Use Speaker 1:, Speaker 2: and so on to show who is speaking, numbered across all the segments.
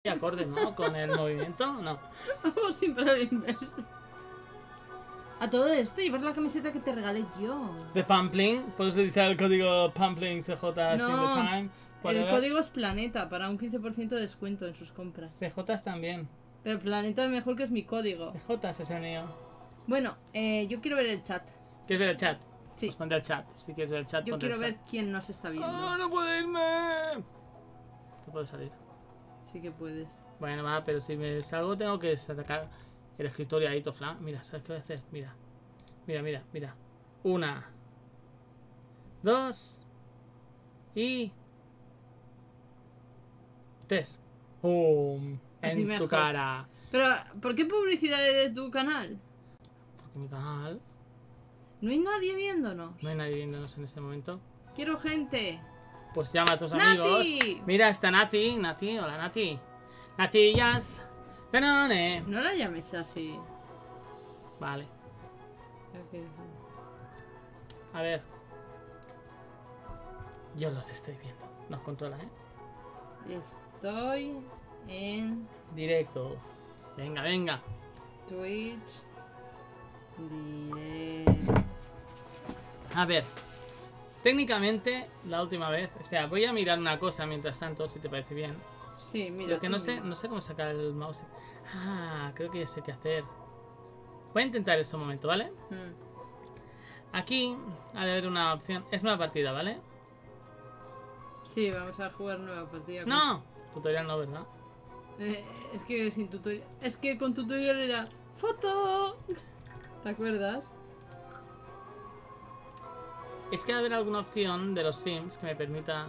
Speaker 1: acorde, ¿no? Con el movimiento, no.
Speaker 2: Vamos siempre al inverso. A todo esto, llevar la camiseta que te regalé yo.
Speaker 1: De Pampling, puedes utilizar el código Pampling CJ
Speaker 2: No,
Speaker 1: Time.
Speaker 2: el código es Planeta para un 15% de descuento en sus compras.
Speaker 1: CJs también.
Speaker 2: Pero Planeta es mejor, que es mi código.
Speaker 1: CJs es el mío.
Speaker 2: Bueno, yo quiero ver el chat.
Speaker 1: ¿Quieres ver el chat?
Speaker 2: Sí.
Speaker 1: Pues ponte el chat. Si quieres ver el chat,
Speaker 2: Yo
Speaker 1: ponte
Speaker 2: quiero
Speaker 1: el
Speaker 2: ver
Speaker 1: chat.
Speaker 2: quién nos está viendo.
Speaker 1: ¡Oh, no puedo irme! No puedo salir.
Speaker 2: Sí que puedes.
Speaker 1: Bueno, va, pero si me salgo tengo que sacar el escritorio ahí, Tofla. Mira, ¿sabes qué voy a hacer? Mira. Mira, mira, mira. 1, 2 y 3. ¡Pum!
Speaker 2: Así
Speaker 1: En
Speaker 2: mejor.
Speaker 1: tu cara.
Speaker 2: Pero, ¿por qué publicidad de tu canal?
Speaker 1: Porque mi canal
Speaker 2: No hay nadie viéndonos.
Speaker 1: no hay nadie viéndonos en este momento.
Speaker 2: Quiero gente.
Speaker 1: Pues llama a tus
Speaker 2: ¡Nati!
Speaker 1: amigos. Mira, está Nati. Nati, hola Nati. Natillas. Danone.
Speaker 2: No la llames así.
Speaker 1: Vale. A ver. Yo los estoy viendo. Nos controla, ¿eh?
Speaker 2: Estoy en
Speaker 1: Directo. Venga, venga.
Speaker 2: Twitch. Directo.
Speaker 1: A ver. Técnicamente, la última vez. Espera, voy a mirar una cosa mientras tanto, si te parece bien.
Speaker 2: Sí, mira.
Speaker 1: Lo que
Speaker 2: tú
Speaker 1: no sé cómo sacar el mouse. Ah, creo que ya sé qué hacer. Voy a intentar eso un momento, ¿vale? Aquí ha de haber una opción. Es nueva partida, ¿vale?
Speaker 2: Sí, vamos a jugar nueva partida.
Speaker 1: No, tutorial no, ¿verdad?
Speaker 2: Es que sin tutorial. Es que con tutorial era foto. ¿Te acuerdas?
Speaker 1: Es que ha de haber alguna opción de los Sims que me permita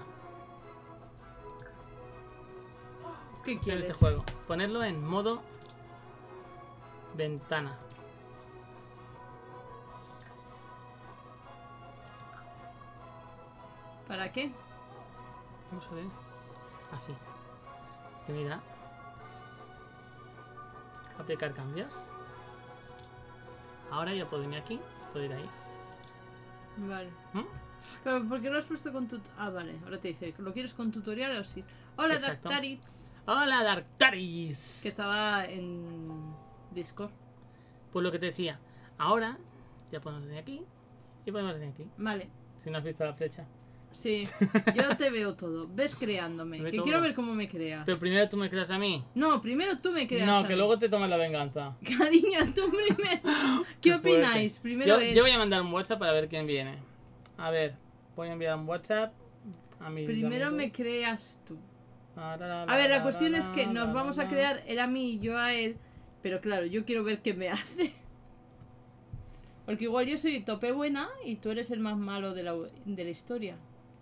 Speaker 2: ¿Qué
Speaker 1: hacer
Speaker 2: quieres?
Speaker 1: este juego. Ponerlo en modo ventana.
Speaker 2: ¿Para qué?
Speaker 1: Vamos a ver. Así. Que mira. Aplicar cambios. Ahora ya puedo irme aquí. Puedo ir ahí.
Speaker 2: Vale.
Speaker 1: ¿Mm?
Speaker 2: Pero ¿por qué lo has puesto con tutorial? Ah, vale. Ahora te dice, ¿lo quieres con tutorial o sí? Hola,
Speaker 1: Exacto.
Speaker 2: Darktarix.
Speaker 1: Hola, Darktaris.
Speaker 2: Que estaba en Discord.
Speaker 1: Pues lo que te decía. Ahora ya podemos venir aquí. Y podemos venir aquí.
Speaker 2: Vale.
Speaker 1: Si no has visto la flecha.
Speaker 2: Sí, yo te veo todo. Ves creándome.
Speaker 1: Ve
Speaker 2: Que
Speaker 1: todo.
Speaker 2: quiero ver cómo me creas.
Speaker 1: Pero primero tú me creas a mí.
Speaker 2: No, primero tú me creas.
Speaker 1: No,
Speaker 2: a
Speaker 1: que
Speaker 2: mí.
Speaker 1: luego te tomes la venganza.
Speaker 2: Cariño, tú primero. ¿Qué
Speaker 1: fuerte.
Speaker 2: opináis? Primero él.
Speaker 1: Yo voy a mandar un WhatsApp para ver quién viene. A ver, voy a enviar un WhatsApp a mi.
Speaker 2: Primero me creas tú.
Speaker 1: A
Speaker 2: A ver, la cuestión es que nos vamos a crear él a mí y yo a él. Pero claro, yo quiero ver qué me hace. Porque igual yo soy tope buena y tú eres el más malo de la historia.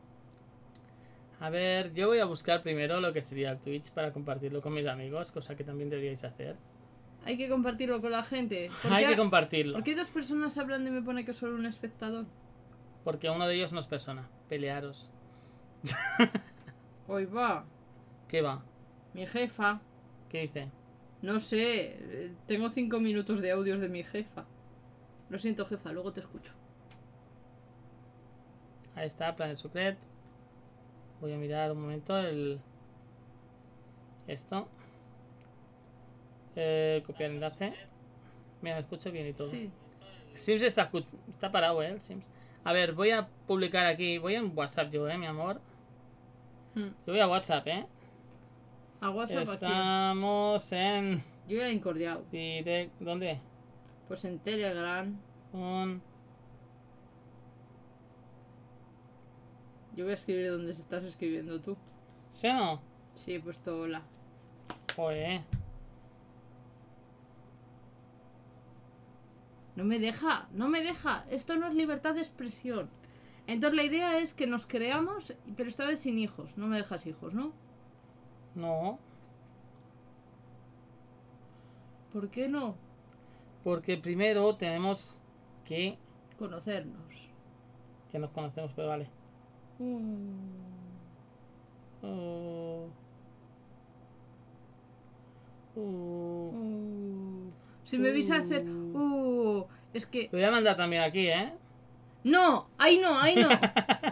Speaker 1: A ver, yo voy a buscar primero lo que sería el Twitch para compartirlo con mis amigos, cosa que también deberíais hacer.
Speaker 2: Hay que compartirlo con la gente.
Speaker 1: Hay que compartirlo.
Speaker 2: ¿Por qué dos personas hablan de me pone que solo un espectador?
Speaker 1: Porque uno de ellos no es persona. Pelearos.
Speaker 2: Hoy va.
Speaker 1: ¿Qué va?
Speaker 2: Mi jefa.
Speaker 1: ¿Qué dice?
Speaker 2: No sé. Tengo 5 minutos de audios de mi jefa. Lo siento, jefa. Luego te escucho.
Speaker 1: Ahí está, Planet Secret. Voy a mirar un momento esto. Copiar enlace. Mira, me escucho bien y todo.
Speaker 2: Sí.
Speaker 1: Sims está parado, el Sims. A ver, voy a publicar aquí. Voy en WhatsApp yo, mi amor. Yo voy a WhatsApp,
Speaker 2: ¿A WhatsApp aquí?
Speaker 1: Estamos en
Speaker 2: Yo ya he incordiado.
Speaker 1: direct. ¿Dónde?
Speaker 2: Pues en Telegram. Yo voy a escribir donde estás escribiendo tú.
Speaker 1: ¿Sí o no?
Speaker 2: Sí, he puesto hola.
Speaker 1: Joder.
Speaker 2: No me deja, no me deja. Esto no es libertad de expresión. Entonces la idea es que nos creamos, pero esta vez sin hijos. No me dejas hijos, ¿no?
Speaker 1: No.
Speaker 2: ¿Por qué no?
Speaker 1: Porque primero tenemos que
Speaker 2: Conocernos.
Speaker 1: nos conocemos, pero vale.
Speaker 2: Si me vais a hacer... es que...
Speaker 1: Lo voy a mandar también aquí,
Speaker 2: ¡No! ¡Ahí no! ¡Ahí no!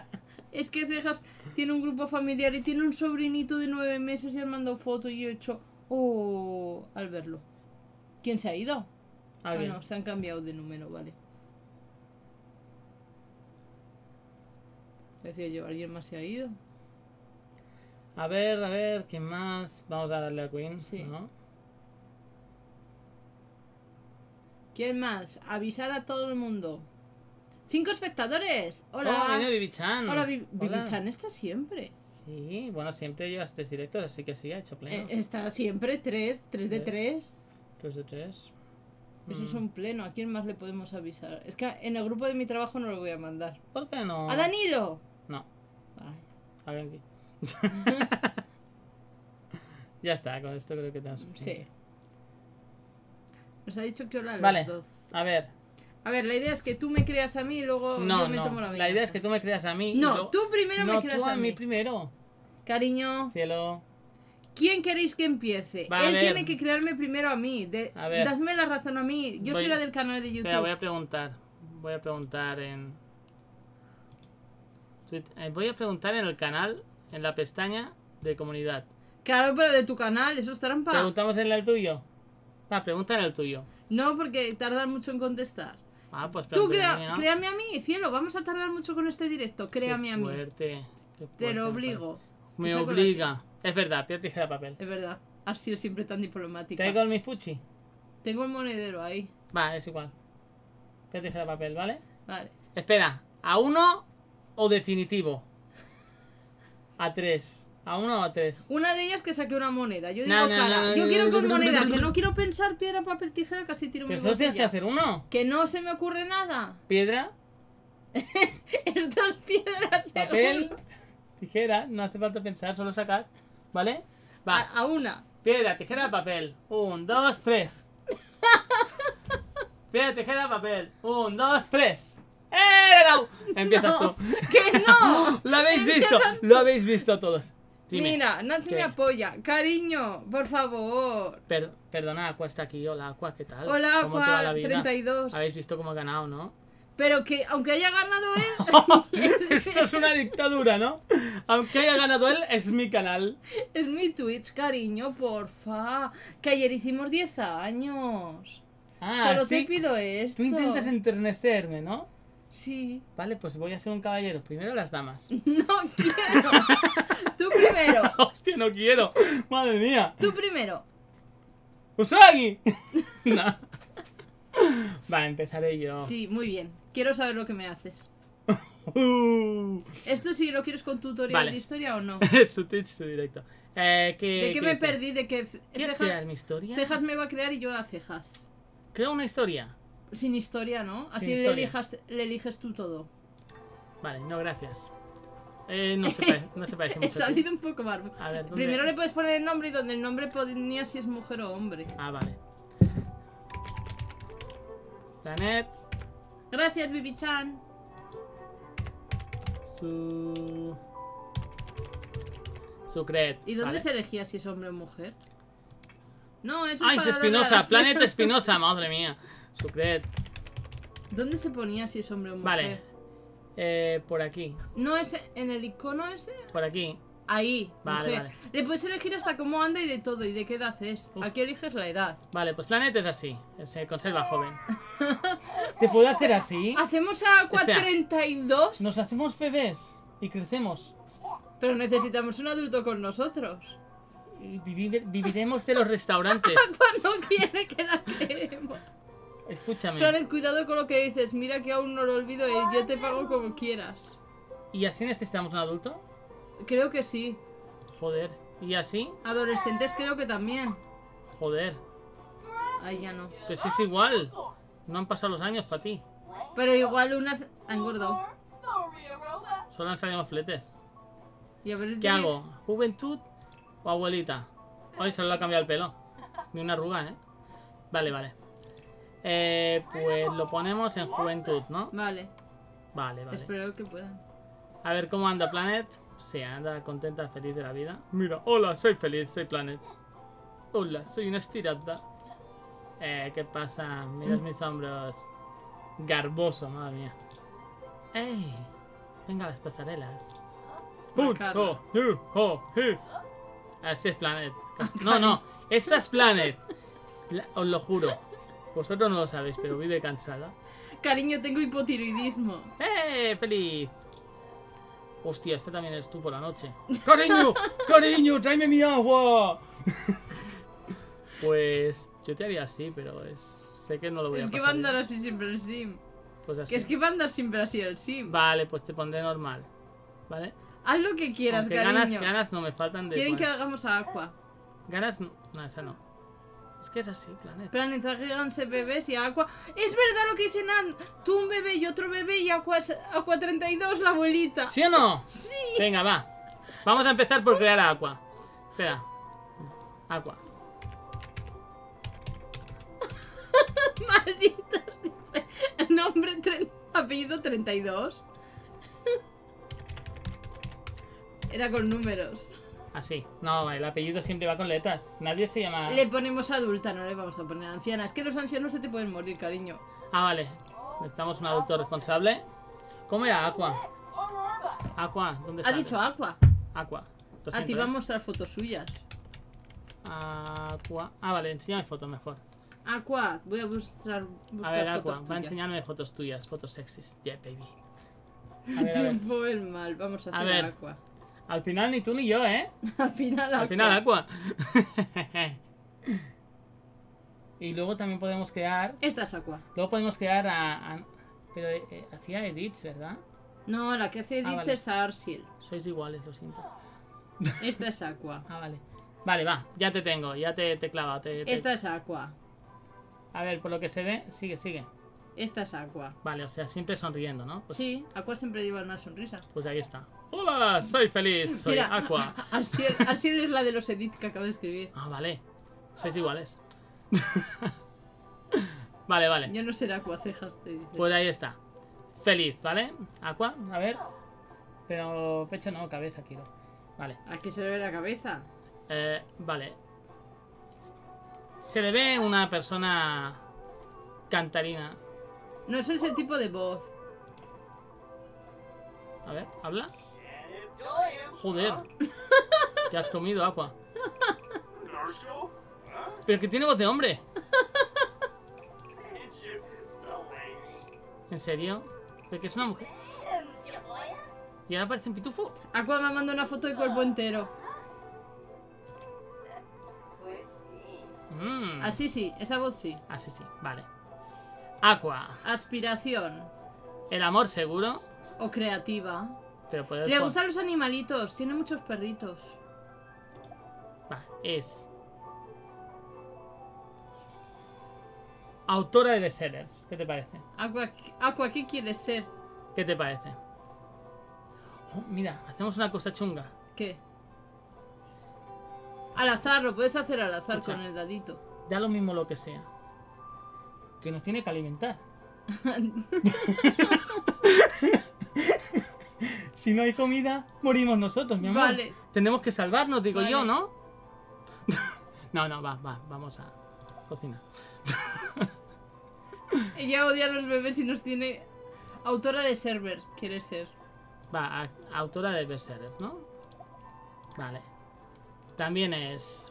Speaker 2: Es que Cejas tiene un grupo familiar y tiene un sobrinito de 9 meses y han mandado fotos y yo he hecho... Al verlo. ¿Quién se ha ido?
Speaker 1: ¿Alguien?
Speaker 2: No, se han cambiado de número, vale. Decía yo, ¿alguien más se ha ido?
Speaker 1: A ver, ¿quién más? Vamos a darle a Queen,
Speaker 2: Sí.
Speaker 1: ¿no?
Speaker 2: ¿Quién más? Avisar a todo el mundo. 5 espectadores. Hola.
Speaker 1: Oh, viene Bibi-chan.
Speaker 2: Hola,
Speaker 1: Hola.
Speaker 2: Bibi-chan está siempre.
Speaker 1: Sí, bueno, siempre llevas 3 directos, así que sí, ha hecho pleno.
Speaker 2: Está siempre 3 de 3.
Speaker 1: 3 de 3.
Speaker 2: Eso es un pleno. ¿A quién más le podemos avisar? Es que en el grupo de mi trabajo no lo voy a mandar.
Speaker 1: ¿Por qué no?
Speaker 2: ¡A Danilo!
Speaker 1: No,
Speaker 2: Ay.
Speaker 1: hagan aquí. Ya está, con esto creo que te has...
Speaker 2: Sí. Nos ha dicho que hola a los
Speaker 1: Vale,
Speaker 2: dos.
Speaker 1: a ver.
Speaker 2: A ver, la idea es que tú me creas a mí y luego
Speaker 1: No,
Speaker 2: yo me tomo la
Speaker 1: la
Speaker 2: venganza.
Speaker 1: idea es que tú me creas a mí. y
Speaker 2: No,
Speaker 1: luego-
Speaker 2: tú primero
Speaker 1: no,
Speaker 2: me creas
Speaker 1: tú
Speaker 2: a mí.
Speaker 1: primero.
Speaker 2: Cariño,
Speaker 1: Cielo.
Speaker 2: ¿quién queréis que empiece?
Speaker 1: Va, a
Speaker 2: Él
Speaker 1: ver.
Speaker 2: tiene que crearme primero a mí.
Speaker 1: A ver.
Speaker 2: Dadme la razón a mí. Yo soy
Speaker 1: Voy-
Speaker 2: la del canal de YouTube.
Speaker 1: Espera, voy a preguntar. Voy a preguntar en... Voy a preguntar en el canal, en la pestaña de comunidad.
Speaker 2: Claro, pero de tu canal, eso es trampa.
Speaker 1: ¿Preguntamos en el tuyo? Va, pregunta en el tuyo.
Speaker 2: No, porque tardan mucho en contestar.
Speaker 1: Ah, pues
Speaker 2: Tú
Speaker 1: pregunta en el mío, ¿no?
Speaker 2: créame a mí, cielo. Vamos a tardar mucho con este directo. Créame
Speaker 1: Qué
Speaker 2: a mí.
Speaker 1: fuerte, qué
Speaker 2: Te
Speaker 1: fuerte
Speaker 2: lo
Speaker 1: me
Speaker 2: obligo.
Speaker 1: parece. Me
Speaker 2: Está con la
Speaker 1: obliga. Es verdad, piedra, tijera, papel.
Speaker 2: Es verdad. Has sido siempre tan diplomática.
Speaker 1: ¿Traigo el mi fuchi?
Speaker 2: Tengo el monedero ahí.
Speaker 1: Va, es igual. Piedra, tijera, papel, ¿vale?
Speaker 2: Vale.
Speaker 1: Espera, ¿a 1 o definitivo? A 3. ¿A 1 o a 3?
Speaker 2: Una de ellas que saque una moneda. Yo digo
Speaker 1: No, no,
Speaker 2: cara.
Speaker 1: no,
Speaker 2: Yo
Speaker 1: no,
Speaker 2: quiero
Speaker 1: no,
Speaker 2: con
Speaker 1: no, no,
Speaker 2: moneda.
Speaker 1: no,
Speaker 2: Que
Speaker 1: no.
Speaker 2: no quiero pensar piedra, papel, tijera. Casi tiro mi
Speaker 1: Pero solo tienes que
Speaker 2: botella.
Speaker 1: hacer uno.
Speaker 2: Que no se me ocurre nada.
Speaker 1: Piedra,
Speaker 2: Estas piedras.
Speaker 1: papel,
Speaker 2: seguro.
Speaker 1: tijera. No hace falta pensar, solo sacar. ¿Vale? Va.
Speaker 2: A una.
Speaker 1: Piedra, tijera, papel. 1, 2, 3. Piedra, tijera, papel. 1, 2, 3. ¡No! Empiezas tú.
Speaker 2: ¡Que no!
Speaker 1: ¿Lo habéis visto? Lo habéis visto todos. Dime.
Speaker 2: Mira, Nancy
Speaker 1: ¿Qué?
Speaker 2: me apoya. Cariño, por favor.
Speaker 1: Perdona, Aqua está aquí. Hola, Aqua, ¿qué tal?
Speaker 2: Hola,
Speaker 1: ¿Cómo te va la
Speaker 2: Aqua
Speaker 1: vida?
Speaker 2: 32.
Speaker 1: Habéis visto cómo he ganado, ¿no?
Speaker 2: Pero que aunque haya ganado él,
Speaker 1: Esto es una dictadura, ¿no? Aunque haya ganado él, es mi canal.
Speaker 2: es mi Twitch, cariño, porfa. Que ayer hicimos 10 años.
Speaker 1: Ah,
Speaker 2: Solo
Speaker 1: sí.
Speaker 2: te pido esto.
Speaker 1: Tú intentas enternecerme, ¿no?
Speaker 2: Sí.
Speaker 1: Vale, pues voy a ser un caballero. Primero las damas.
Speaker 2: No quiero. Tú primero.
Speaker 1: Hostia, no quiero. Madre mía.
Speaker 2: Tú primero.
Speaker 1: ¡Usagi! No. Va, empezaré yo.
Speaker 2: Sí, muy bien. Quiero saber lo que me haces. ¿Esto sí lo quieres con tutorial
Speaker 1: Vale.
Speaker 2: de historia o no?
Speaker 1: Su Twitch, su directo. ¿De
Speaker 2: ¿De qué me perdí? ¿De que
Speaker 1: ¿Quieres crear mi historia?
Speaker 2: Cejas me va a crear y yo a Cejas?
Speaker 1: Creo una historia.
Speaker 2: Sin historia, ¿no? Así
Speaker 1: Sin
Speaker 2: le
Speaker 1: historia.
Speaker 2: eliges tú todo.
Speaker 1: Vale, no, gracias. No se parece
Speaker 2: He
Speaker 1: mucho. a ti.
Speaker 2: salido un poco barbo.
Speaker 1: A ver, ¿dónde?
Speaker 2: Primero le puedes poner el nombre y donde el nombre ponía si es mujer o hombre.
Speaker 1: Ah, vale. Planet.
Speaker 2: Gracias, Bibi-chan.
Speaker 1: Sucret.
Speaker 2: ¿Y dónde
Speaker 1: vale.
Speaker 2: se elegía si es hombre o mujer? No, eso
Speaker 1: ¡Ay,
Speaker 2: es
Speaker 1: es
Speaker 2: para darle a
Speaker 1: Espinosa!
Speaker 2: la-
Speaker 1: Planet Espinosa, madre mía. Sucret.
Speaker 2: ¿Dónde se ponía si es hombre o mujer?
Speaker 1: Vale. Por aquí.
Speaker 2: ¿No es en el icono ese?
Speaker 1: Por aquí.
Speaker 2: Ahí,
Speaker 1: Vale,
Speaker 2: mujer.
Speaker 1: vale.
Speaker 2: Le puedes elegir hasta cómo anda y de todo y de qué edad es.
Speaker 1: Uf.
Speaker 2: Aquí eliges la edad.
Speaker 1: Vale, pues Planet es así. Se conserva joven. ¿Te puedo hacer así?
Speaker 2: Hacemos a
Speaker 1: Espera.
Speaker 2: 432,
Speaker 1: Nos hacemos bebés y crecemos.
Speaker 2: pero necesitamos un adulto con nosotros.
Speaker 1: Y viviremos de los restaurantes.
Speaker 2: Cuando quiere que la queremos.
Speaker 1: Escúchame.
Speaker 2: Planet, cuidado con lo que dices. Mira que aún no lo olvido y yo te pago como quieras.
Speaker 1: ¿Y así necesitamos un adulto?
Speaker 2: Creo que sí.
Speaker 1: Joder. ¿Y así?
Speaker 2: Adolescentes creo que también.
Speaker 1: Joder.
Speaker 2: Ahí ya no.
Speaker 1: Pues es igual. No han pasado los años para ti.
Speaker 2: Pero igual unas ha engordado.
Speaker 1: Solo han salido fletes.
Speaker 2: Y a ver el
Speaker 1: ¿Qué
Speaker 2: de-
Speaker 1: hago? ¿Juventud o abuelita? Hoy solo le ha cambiado el pelo. Ni una arruga, ¿eh? Vale, vale. Pues lo ponemos en juventud, ¿no?
Speaker 2: Vale,
Speaker 1: Vale, vale.
Speaker 2: espero que puedan.
Speaker 1: A ver cómo anda Planet. Sí, anda contenta, feliz de la vida. Mira, hola, soy feliz, soy Planet. Hola, soy una estirada. ¿Qué pasa? Mirad mis hombros. Garboso, madre mía. ¡Ey! Venga, las pasarelas.
Speaker 2: La Carla.
Speaker 1: Así es Planet. No, no, esta es Planet. Os lo juro. Vosotros no lo sabéis, pero vive cansada.
Speaker 2: Cariño, tengo hipotiroidismo.
Speaker 1: Feliz! Hostia, este también eres tú por la noche. ¡Cariño! ¡Cariño! ¡Tráeme mi agua! Pues yo te haría así, pero sé que no lo voy a pasar.
Speaker 2: Es que va a andar así siempre el sim.
Speaker 1: Pues así.
Speaker 2: Que es que va a andar siempre así el sim.
Speaker 1: Vale, pues te pondré normal. ¿Vale?
Speaker 2: Haz lo que quieras,
Speaker 1: Aunque
Speaker 2: cariño.
Speaker 1: ganas no me faltan de...
Speaker 2: Quieren que
Speaker 1: bueno,
Speaker 2: hagamos a Aqua.
Speaker 1: ganas... No, esa no. Es que es así, Planet.
Speaker 2: Planet, háganse bebés y Aqua. Es verdad lo que dice Nan. Tú un bebé y otro bebé y Aqua 32, la abuelita.
Speaker 1: ¿Sí o no?
Speaker 2: Sí.
Speaker 1: Venga, va. Vamos a empezar por crear a Aqua. Espera. Aqua.
Speaker 2: Malditos. Nombre, apellido 32. Era con números.
Speaker 1: Así. No, el apellido siempre va con letras. Nadie se llama...
Speaker 2: Le ponemos adulta, no le vamos a poner anciana. Es que los ancianos se te pueden morir, cariño.
Speaker 1: Ah, vale. Necesitamos un adulto responsable. ¿Cómo era Aqua? Aqua, ¿dónde
Speaker 2: Ha
Speaker 1: sales?
Speaker 2: dicho Aqua.
Speaker 1: Aqua. Lo
Speaker 2: A ti
Speaker 1: siento,
Speaker 2: va a mostrar fotos suyas.
Speaker 1: Aqua. Ah, vale, enséñame fotos mejor.
Speaker 2: Aqua, voy a buscar
Speaker 1: A ver, Aqua,
Speaker 2: fotos
Speaker 1: va a
Speaker 2: tuyas.
Speaker 1: enseñarme fotos tuyas, fotos sexys. Yeah, baby. A ver, a ver.
Speaker 2: Tiempo el mal, vamos a
Speaker 1: A
Speaker 2: hacer
Speaker 1: ver.
Speaker 2: Aqua.
Speaker 1: Al final ni tú ni yo, ¿eh?
Speaker 2: Al final Aqua.
Speaker 1: Al final Aqua. Y luego también podemos crear...
Speaker 2: Esta es Aqua.
Speaker 1: Luego podemos crear pero hacía edits, ¿verdad?
Speaker 2: No, la que hace edit
Speaker 1: vale.
Speaker 2: es Arsiel.
Speaker 1: Sois iguales, lo siento.
Speaker 2: Esta es Aqua.
Speaker 1: Ah, vale. Vale, va, ya te tengo, ya te he clavado.
Speaker 2: Esta es Aqua.
Speaker 1: A ver, por lo que se ve, sigue.
Speaker 2: Esta es Aqua.
Speaker 1: Vale, o sea, siempre sonriendo, ¿no? Pues,
Speaker 2: Sí, Aqua siempre lleva una sonrisa.
Speaker 1: pues ahí está. Hola, soy feliz, soy
Speaker 2: Mira,
Speaker 1: Aqua.
Speaker 2: Arsiel es la de los edits que acabo de escribir.
Speaker 1: Ah, vale. Sois iguales. Vale.
Speaker 2: Yo no seré Aqua cejas, te dice.
Speaker 1: Pues ahí está. Feliz, ¿vale? Aqua, a ver. Pero pecho no, cabeza quiero. Vale.
Speaker 2: Aquí se le ve la cabeza.
Speaker 1: Vale. Se le ve una persona cantarina.
Speaker 2: No sé ese tipo de voz.
Speaker 1: A ver, ¿habla? Joder. ¿Qué has comido, Aqua? Pero que tiene voz de hombre. ¿En serio? ¿Pero que es una mujer? ¿Y ahora parece un pitufo?
Speaker 2: Aqua me manda una foto de cuerpo entero. Así sí, esa voz sí.
Speaker 1: Así sí, vale. Aqua.
Speaker 2: Aspiración.
Speaker 1: El amor seguro.
Speaker 2: O creativa.
Speaker 1: Pero poder
Speaker 2: Le gustan los animalitos, tiene muchos perritos.
Speaker 1: Va, es autora de bestsellers. ¿Qué te parece?
Speaker 2: Aqua, ¿qué quieres ser?
Speaker 1: ¿Qué te parece? Oh, mira, hacemos una cosa chunga.
Speaker 2: ¿Qué? Al azar, lo puedes hacer al azar
Speaker 1: Escucha.
Speaker 2: con el dadito.
Speaker 1: Da lo mismo lo que sea. Que nos tiene que alimentar. Si no hay comida, morimos nosotros, mi amor.
Speaker 2: Vale.
Speaker 1: Tenemos que salvarnos, digo
Speaker 2: Vale.
Speaker 1: yo, ¿no? No, vamos a cocinar.
Speaker 2: Ella odia a los bebés y nos tiene... Autora de servers, quiere ser.
Speaker 1: Va, autora de bestsellers, ¿no? Vale. También es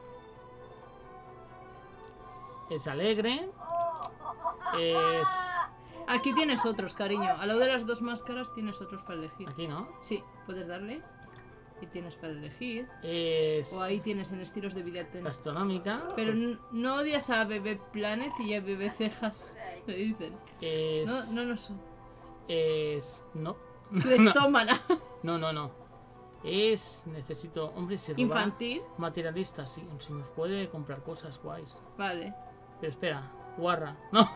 Speaker 1: alegre. Es...
Speaker 2: Aquí tienes otros, cariño. A lo de las dos máscaras tienes otros para elegir.
Speaker 1: Aquí, ¿no?
Speaker 2: Sí, puedes darle. Y tienes para elegir.
Speaker 1: Es
Speaker 2: O ahí tienes en estilos de vida.
Speaker 1: gastronómica.
Speaker 2: Pero no odias a Bebé Planet y a Bebé Cejas. Le dicen.
Speaker 1: Es...
Speaker 2: No sé.
Speaker 1: Es... No.
Speaker 2: Cleptómana.
Speaker 1: No. Es... Necesito... Hombre, si roba...
Speaker 2: Infantil.
Speaker 1: Materialista, sí. Si nos puede comprar cosas guays.
Speaker 2: Vale.
Speaker 1: Pero espera. Guarra. No.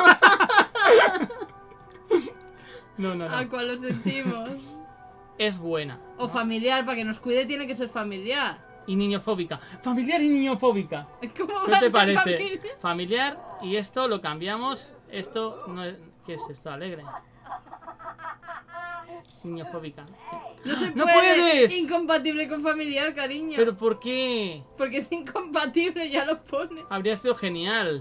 Speaker 1: No.
Speaker 2: Aqua, lo sentimos.
Speaker 1: Es buena.
Speaker 2: O
Speaker 1: ¿no?
Speaker 2: familiar, para que nos cuide tiene que ser familiar.
Speaker 1: Y niñofóbica. Familiar y niñofóbica.
Speaker 2: ¿Cómo
Speaker 1: ¿Qué
Speaker 2: va a
Speaker 1: te
Speaker 2: ser
Speaker 1: parece?
Speaker 2: familiar?
Speaker 1: Familiar y esto lo cambiamos. Esto no es... ¿Qué es esto? Alegre. Niñofóbica.
Speaker 2: No se
Speaker 1: ¡No
Speaker 2: puede.
Speaker 1: puedes!
Speaker 2: Incompatible con familiar, cariño.
Speaker 1: ¿Pero por qué?
Speaker 2: Porque es incompatible, ya lo pone.
Speaker 1: Habría sido genial.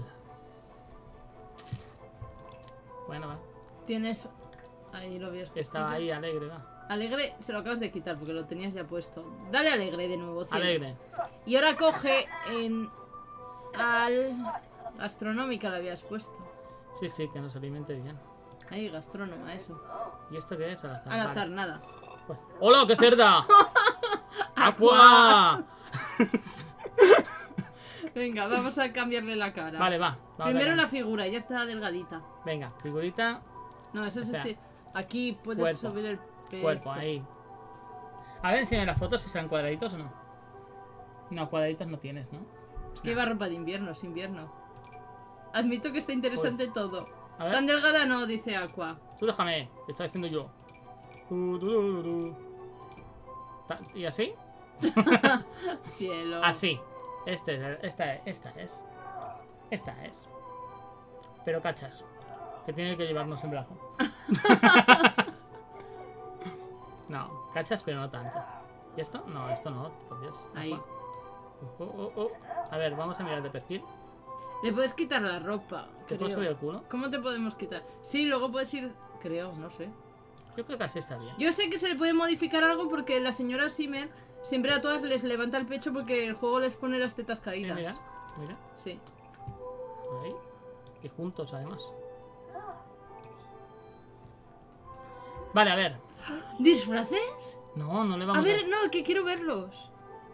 Speaker 1: Bueno, va.
Speaker 2: Tienes... Ahí lo ves.
Speaker 1: Estaba ahí alegre, va.
Speaker 2: Alegre se lo acabas de quitar porque lo tenías ya puesto. Dale alegre de nuevo, cielo.
Speaker 1: Alegre.
Speaker 2: Y ahora coge en... Al... Gastronómica la habías puesto.
Speaker 1: Sí, sí, que nos alimente bien.
Speaker 2: Ahí, gastrónoma, eso.
Speaker 1: ¿Y esto qué es? Al azar.
Speaker 2: Al
Speaker 1: Vale.
Speaker 2: azar, nada.
Speaker 1: Pues- ¡Hola, qué cerda! ¡Aqua!
Speaker 2: Venga, vamos a cambiarle la cara.
Speaker 1: Vale, va. Vamos
Speaker 2: Primero
Speaker 1: allá.
Speaker 2: la figura, ya está delgadita.
Speaker 1: Venga, figurita,
Speaker 2: No, eso es
Speaker 1: Espera.
Speaker 2: Aquí puedes
Speaker 1: Cuerpo.
Speaker 2: subir el peso.
Speaker 1: cuerpo, ahí. A ver, enséñame las fotos si serán cuadraditos o no. No, cuadraditos no tienes, ¿no?
Speaker 2: Es que lleva ropa de invierno, es invierno. Admito que está interesante todo.
Speaker 1: A ver.
Speaker 2: Tan delgada no, dice Aqua.
Speaker 1: Tú déjame, que estoy haciendo yo. ¿Y así?
Speaker 2: Cielo.
Speaker 1: Así. Esta es. Pero cachas. Que tiene que llevarnos en brazo. No, cachas, pero no tanto. ¿Y esto? No, esto no, por Dios.
Speaker 2: Ahí.
Speaker 1: A ver, vamos a mirar de perfil.
Speaker 2: Le puedes quitar la ropa.
Speaker 1: ¿Te puedo
Speaker 2: creo.
Speaker 1: subir el culo?
Speaker 2: ¿Cómo te podemos quitar? Sí, luego puedes ir... Creo, no sé.
Speaker 1: Yo creo que así está bien.
Speaker 2: Yo sé que se le puede modificar algo porque la señora Simmer siempre a todas les levanta el pecho porque el juego les pone las tetas
Speaker 1: Sí,
Speaker 2: caídas.
Speaker 1: mira.
Speaker 2: Sí.
Speaker 1: Ahí. Y juntos, además. Vale, a ver.
Speaker 2: ¿Disfraces?
Speaker 1: No, no le
Speaker 2: A
Speaker 1: vamos
Speaker 2: ver, no, que quiero verlos.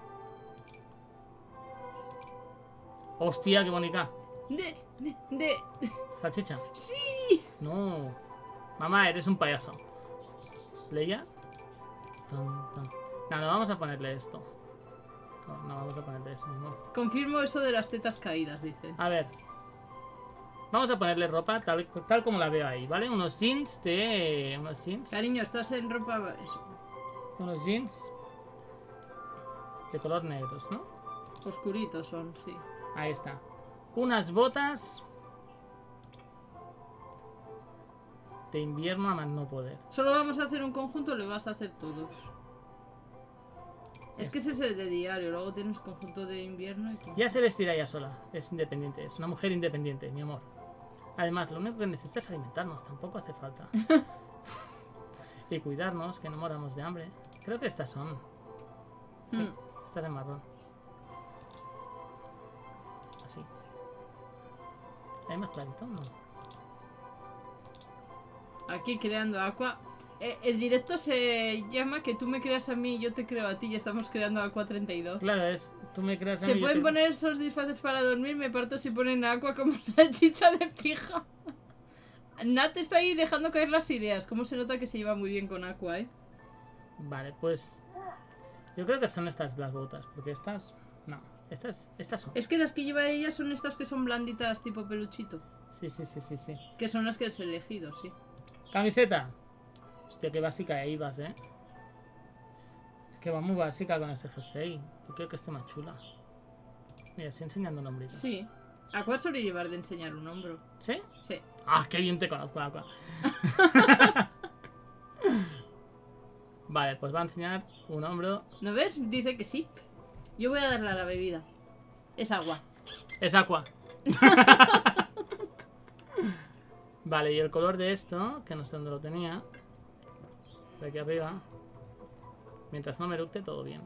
Speaker 1: Hostia, qué bonita.
Speaker 2: De...
Speaker 1: Salchicha.
Speaker 2: ¡Sí!
Speaker 1: No. Mamá, eres un payaso. ¿Leia? No, no vamos a ponerle esto. No vamos a ponerle eso mismo.
Speaker 2: Confirmo eso de las tetas caídas, dicen.
Speaker 1: A ver. Vamos a ponerle ropa tal como la veo ahí, ¿vale? Unos jeans de... Unos jeans.
Speaker 2: Cariño, estás en ropa... Eso.
Speaker 1: Unos jeans de color negros, ¿no?
Speaker 2: Oscuritos son, sí.
Speaker 1: Ahí está. Unas botas de invierno a más no poder.
Speaker 2: ¿Solo vamos a hacer un conjunto o le vas a hacer todos? Es que ese es el de diario, luego tienes conjunto de invierno y conjunto...
Speaker 1: Ya se vestirá ella sola. Es independiente. Es una mujer independiente, mi amor. Además, lo único que necesita es alimentarnos. Tampoco hace falta. Y cuidarnos, que no moramos de hambre. Creo que estas son. Sí, estas en marrón. Así. ¿Hay más clarito? No.
Speaker 2: Aquí creando Aqua. El directo se llama que tú me creas a mí y yo te creo a ti y estamos creando Aqua 32.
Speaker 1: Claro, es. Tú me creas a
Speaker 2: Se
Speaker 1: mí, yo
Speaker 2: pueden
Speaker 1: te-
Speaker 2: poner esos disfraces para dormir, me parto si ponen Aqua como salchicha de pija. Nat está ahí dejando caer las ideas. ¿Cómo se nota que se lleva muy bien con Aqua,
Speaker 1: Vale, pues. Yo creo que son estas las botas. Porque estas. No. Estas son.
Speaker 2: Es que las que lleva ella son estas que son blanditas tipo peluchito.
Speaker 1: Sí.
Speaker 2: Que son las que has elegido, sí.
Speaker 1: Camiseta. Hostia, qué básica ibas, Es que va muy básica con ese jersey. Yo quiero que esté más chula. Mira, estoy enseñando un hombrito.
Speaker 2: Sí. Aqua suele llevar de enseñar un hombro.
Speaker 1: ¿Sí?
Speaker 2: Sí.
Speaker 1: ¡Ah, qué bien te conozco, Aqua! Vale, pues va a enseñar un hombro.
Speaker 2: ¿No ves? Dice que sí. Yo voy a darle a la bebida. Es agua.
Speaker 1: Es Aqua. Vale, y el color de esto, que no sé dónde lo tenía. De aquí arriba. Mientras no me eructe, todo bien.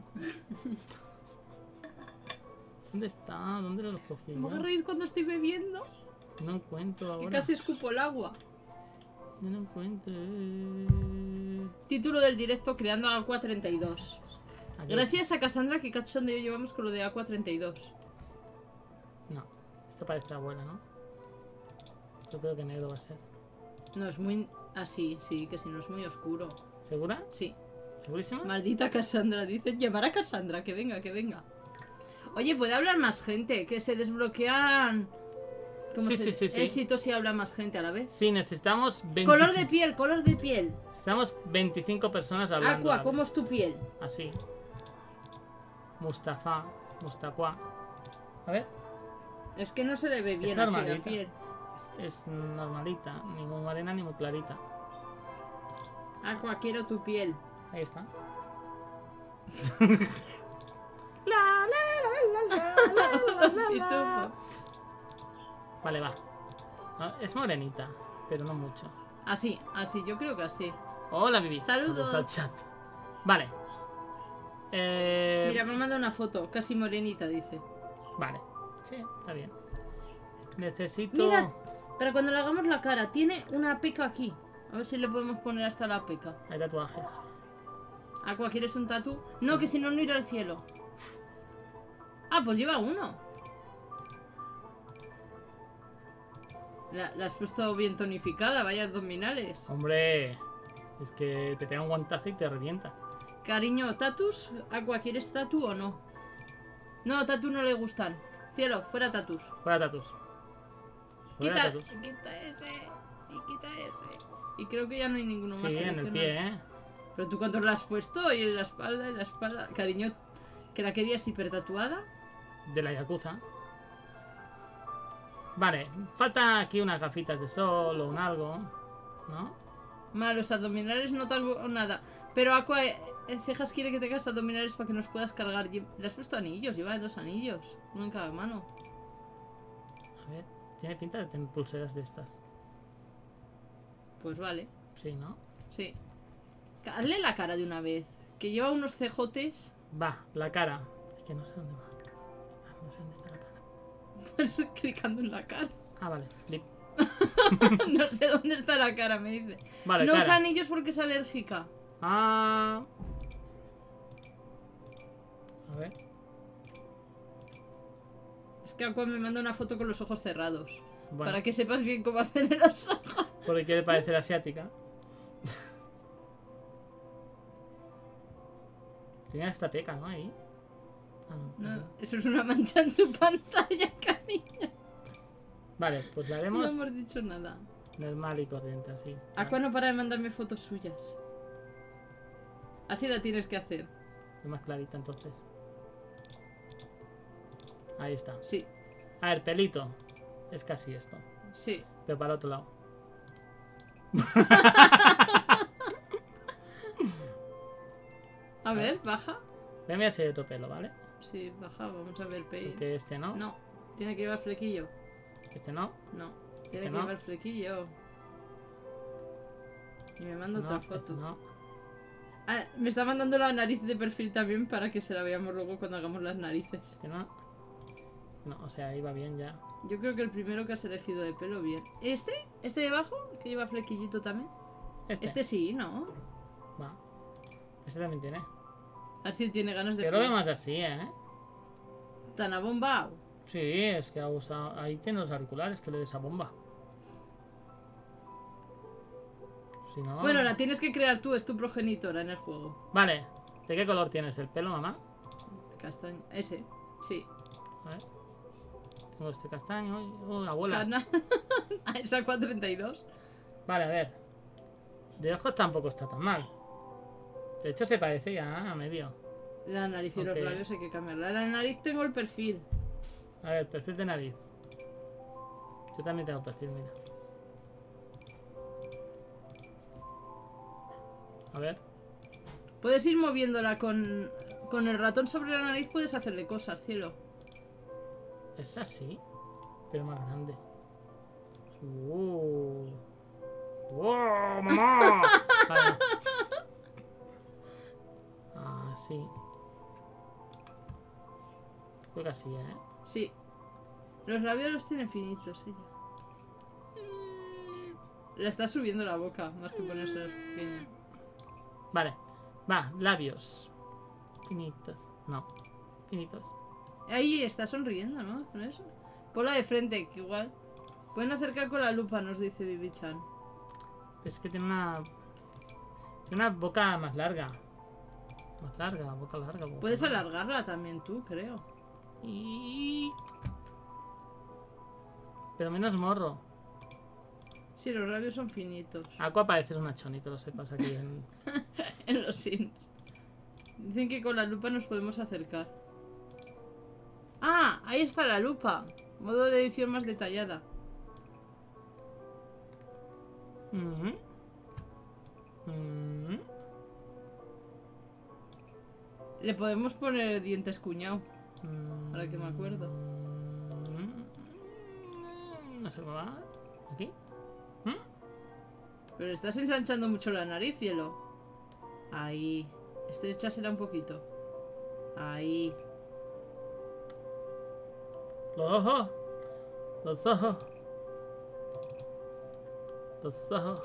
Speaker 1: ¿Dónde está? ¿Dónde lo cogí?
Speaker 2: Me voy a
Speaker 1: yo?
Speaker 2: reír cuando estoy bebiendo.
Speaker 1: No encuentro
Speaker 2: Que
Speaker 1: ahora.
Speaker 2: casi escupo el agua.
Speaker 1: No lo encuentro.
Speaker 2: Título del directo Creando Aqua 32.
Speaker 1: Aquí.
Speaker 2: Gracias a Cassandra, que cachondeo llevamos con lo de Aqua 32.
Speaker 1: No, esto parece la buena, ¿no? Yo creo que negro va a ser.
Speaker 2: No, es muy... así, sí, que si no es muy oscuro.
Speaker 1: ¿Segura?
Speaker 2: Sí.
Speaker 1: ¿Segurísima?
Speaker 2: Maldita Cassandra, dice. Llamar a Cassandra, que venga, que venga. Oye, puede hablar más gente, que se desbloquean... ¿Cómo
Speaker 1: Sí,
Speaker 2: se...
Speaker 1: sí.
Speaker 2: éxitos y habla más gente a la vez.
Speaker 1: Sí, necesitamos 25.
Speaker 2: Color de piel, color de piel.
Speaker 1: Necesitamos 25 personas hablando. a
Speaker 2: Aqua,
Speaker 1: la
Speaker 2: ¿cómo
Speaker 1: vez.
Speaker 2: es tu piel?
Speaker 1: Así. Mustafa, Mustaqua. A ver,
Speaker 2: Es que no se le ve bien aquí la
Speaker 1: normalita.
Speaker 2: piel.
Speaker 1: es normalita, ni muy morena ni muy clarita.
Speaker 2: Aqua, quiero tu piel.
Speaker 1: Ahí está.
Speaker 2: Los pitufos.
Speaker 1: Vale, va. Ah, es morenita, pero no mucho.
Speaker 2: Así, así, yo creo que así.
Speaker 1: Hola, Vivi.
Speaker 2: Saludos.
Speaker 1: Al chat. Vale.
Speaker 2: Mira, me manda una foto, casi morenita, dice.
Speaker 1: Vale. Sí, está bien. Necesito...
Speaker 2: Mira, para cuando le hagamos la cara, tiene una peca aquí. A ver si le podemos poner hasta la peca.
Speaker 1: Hay tatuajes.
Speaker 2: Aqua, ¿quieres un tatu? No, que si no, no irá al cielo. Ah, pues lleva uno. La has puesto bien tonificada, vaya abdominales.
Speaker 1: Hombre, es que te pega un guantazo y te revienta.
Speaker 2: Cariño, ¿tatus? Aqua, ¿quieres tatu o no? No, tatu no le gustan. Cielo, fuera tatus.
Speaker 1: Fuera tatus. Fuera
Speaker 2: Quita,
Speaker 1: tatus.
Speaker 2: quita ese. Y quita ese. Y creo que ya no hay ninguno más.
Speaker 1: Sí, en el pie,
Speaker 2: Pero tú cuántos le has puesto y en la espalda, en la espalda. Cariño, que la querías hipertatuada.
Speaker 1: De la Yakuza. Vale, falta aquí unas gafitas de sol o un algo, ¿no?
Speaker 2: Los abdominales no tengo nada. Pero Aqua, Cejas quiere que tengas abdominales para que nos puedas cargar. Le has puesto anillos, lleva 2 anillos. Uno en cada mano.
Speaker 1: A ver, tiene pinta de tener pulseras de estas.
Speaker 2: Pues vale,
Speaker 1: Sí, ¿no?
Speaker 2: sí. Hazle la cara de una vez. Que lleva unos cejotes.
Speaker 1: Va, la cara. Es que no sé dónde va. No sé dónde está la cara.
Speaker 2: Pues clicando en la cara.
Speaker 1: Ah, vale, flip.
Speaker 2: No sé dónde está la cara, me dice.
Speaker 1: Vale,
Speaker 2: No
Speaker 1: cara.
Speaker 2: usa anillos porque es alérgica.
Speaker 1: Ah. A ver.
Speaker 2: Es que Aqua me manda una foto con los ojos cerrados.
Speaker 1: Bueno,
Speaker 2: Para que sepas bien cómo hacer los ojos.
Speaker 1: porque quiere parecer asiática. Tenía esta peca, ¿no? Ahí. Ah, no,
Speaker 2: No,
Speaker 1: no.
Speaker 2: eso es una mancha en tu pantalla, cariño.
Speaker 1: Vale, pues la
Speaker 2: No
Speaker 1: haremos
Speaker 2: hemos dicho nada.
Speaker 1: normal y corriente, así.
Speaker 2: Aqua no para de mandarme fotos suyas. Así la tienes que hacer.
Speaker 1: Es más clarita entonces. Ahí está.
Speaker 2: Sí,
Speaker 1: A ver, pelito. Es casi esto.
Speaker 2: sí.
Speaker 1: Pero para el otro lado.
Speaker 2: A ver, baja.
Speaker 1: Voy a hacer otro pelo, ¿vale?
Speaker 2: Sí, baja, vamos a ver, Pei.
Speaker 1: Porque este no.
Speaker 2: No, tiene que llevar flequillo.
Speaker 1: Este no.
Speaker 2: No, tiene
Speaker 1: Este
Speaker 2: que
Speaker 1: no.
Speaker 2: llevar flequillo. Y me manda
Speaker 1: Este
Speaker 2: otra
Speaker 1: no,
Speaker 2: foto.
Speaker 1: este no.
Speaker 2: Ah, me está mandando la nariz de perfil también para que se la veamos luego cuando hagamos las narices.
Speaker 1: Este no. No, o sea, ahí va bien ya.
Speaker 2: Yo creo que el primero que has elegido de pelo, bien. ¿Este? ¿Este de abajo? Que lleva flequillito también. Este sí, ¿no?
Speaker 1: Va. Este también tiene.
Speaker 2: A ver si él tiene ganas de...
Speaker 1: Yo lo veo más así, ¿eh?
Speaker 2: Tan abombado.
Speaker 1: Sí, es que ha usado... Ahí tiene los auriculares que le des a bomba. Si no...
Speaker 2: Bueno, la tienes que crear tú, es tu progenitora en el juego.
Speaker 1: Vale. ¿De qué color tienes el pelo, mamá?
Speaker 2: Castaño. Ese, sí.
Speaker 1: A ver. Tengo este castaño. Abuela.
Speaker 2: Cana. A esa 432.
Speaker 1: Vale, a ver. De ojos tampoco está tan mal. De hecho, se parece ya a medio.
Speaker 2: La nariz y
Speaker 1: Ok.
Speaker 2: los labios hay que cambiarla. La nariz tengo el perfil.
Speaker 1: A ver, perfil de nariz. Yo también tengo perfil, mira. A ver.
Speaker 2: Puedes ir moviéndola con el ratón sobre la nariz, puedes hacerle cosas, cielo.
Speaker 1: Es así, pero más grande. ¡Wow, mamá! Vale. Así. Creo que así, ¿eh?
Speaker 2: Sí. Los labios los tiene finitos ella. Le está subiendo la boca, más que ponerse pequeña.
Speaker 1: Vale. Va, labios. Finitos. No. Finitos.
Speaker 2: Ahí está sonriendo, ¿no? Con eso. Ponla de frente, que igual. Pueden acercar con la lupa, nos dice Vivi-chan.
Speaker 1: Es que tiene una... Tiene una boca más larga. Más larga, boca larga. Boca
Speaker 2: Puedes
Speaker 1: larga.
Speaker 2: alargarla también tú, creo.
Speaker 1: Y... Pero menos morro.
Speaker 2: Sí, los labios son finitos.
Speaker 1: Aqua pareces una choni, que lo sepas aquí en...
Speaker 2: En los sims. Dicen que con la lupa nos podemos acercar. ¡Ah! Ahí está la lupa. Modo de edición más detallada.
Speaker 1: Mhm. Mhm.
Speaker 2: Le podemos poner dientes cuñado. Ahora que me acuerdo.
Speaker 1: No sé cómo va. ¿Aquí?
Speaker 2: Pero le estás ensanchando mucho la nariz, cielo. Ahí. Estrechasela un poquito. Ahí.
Speaker 1: Los ojos. Los ojos. Los ojos.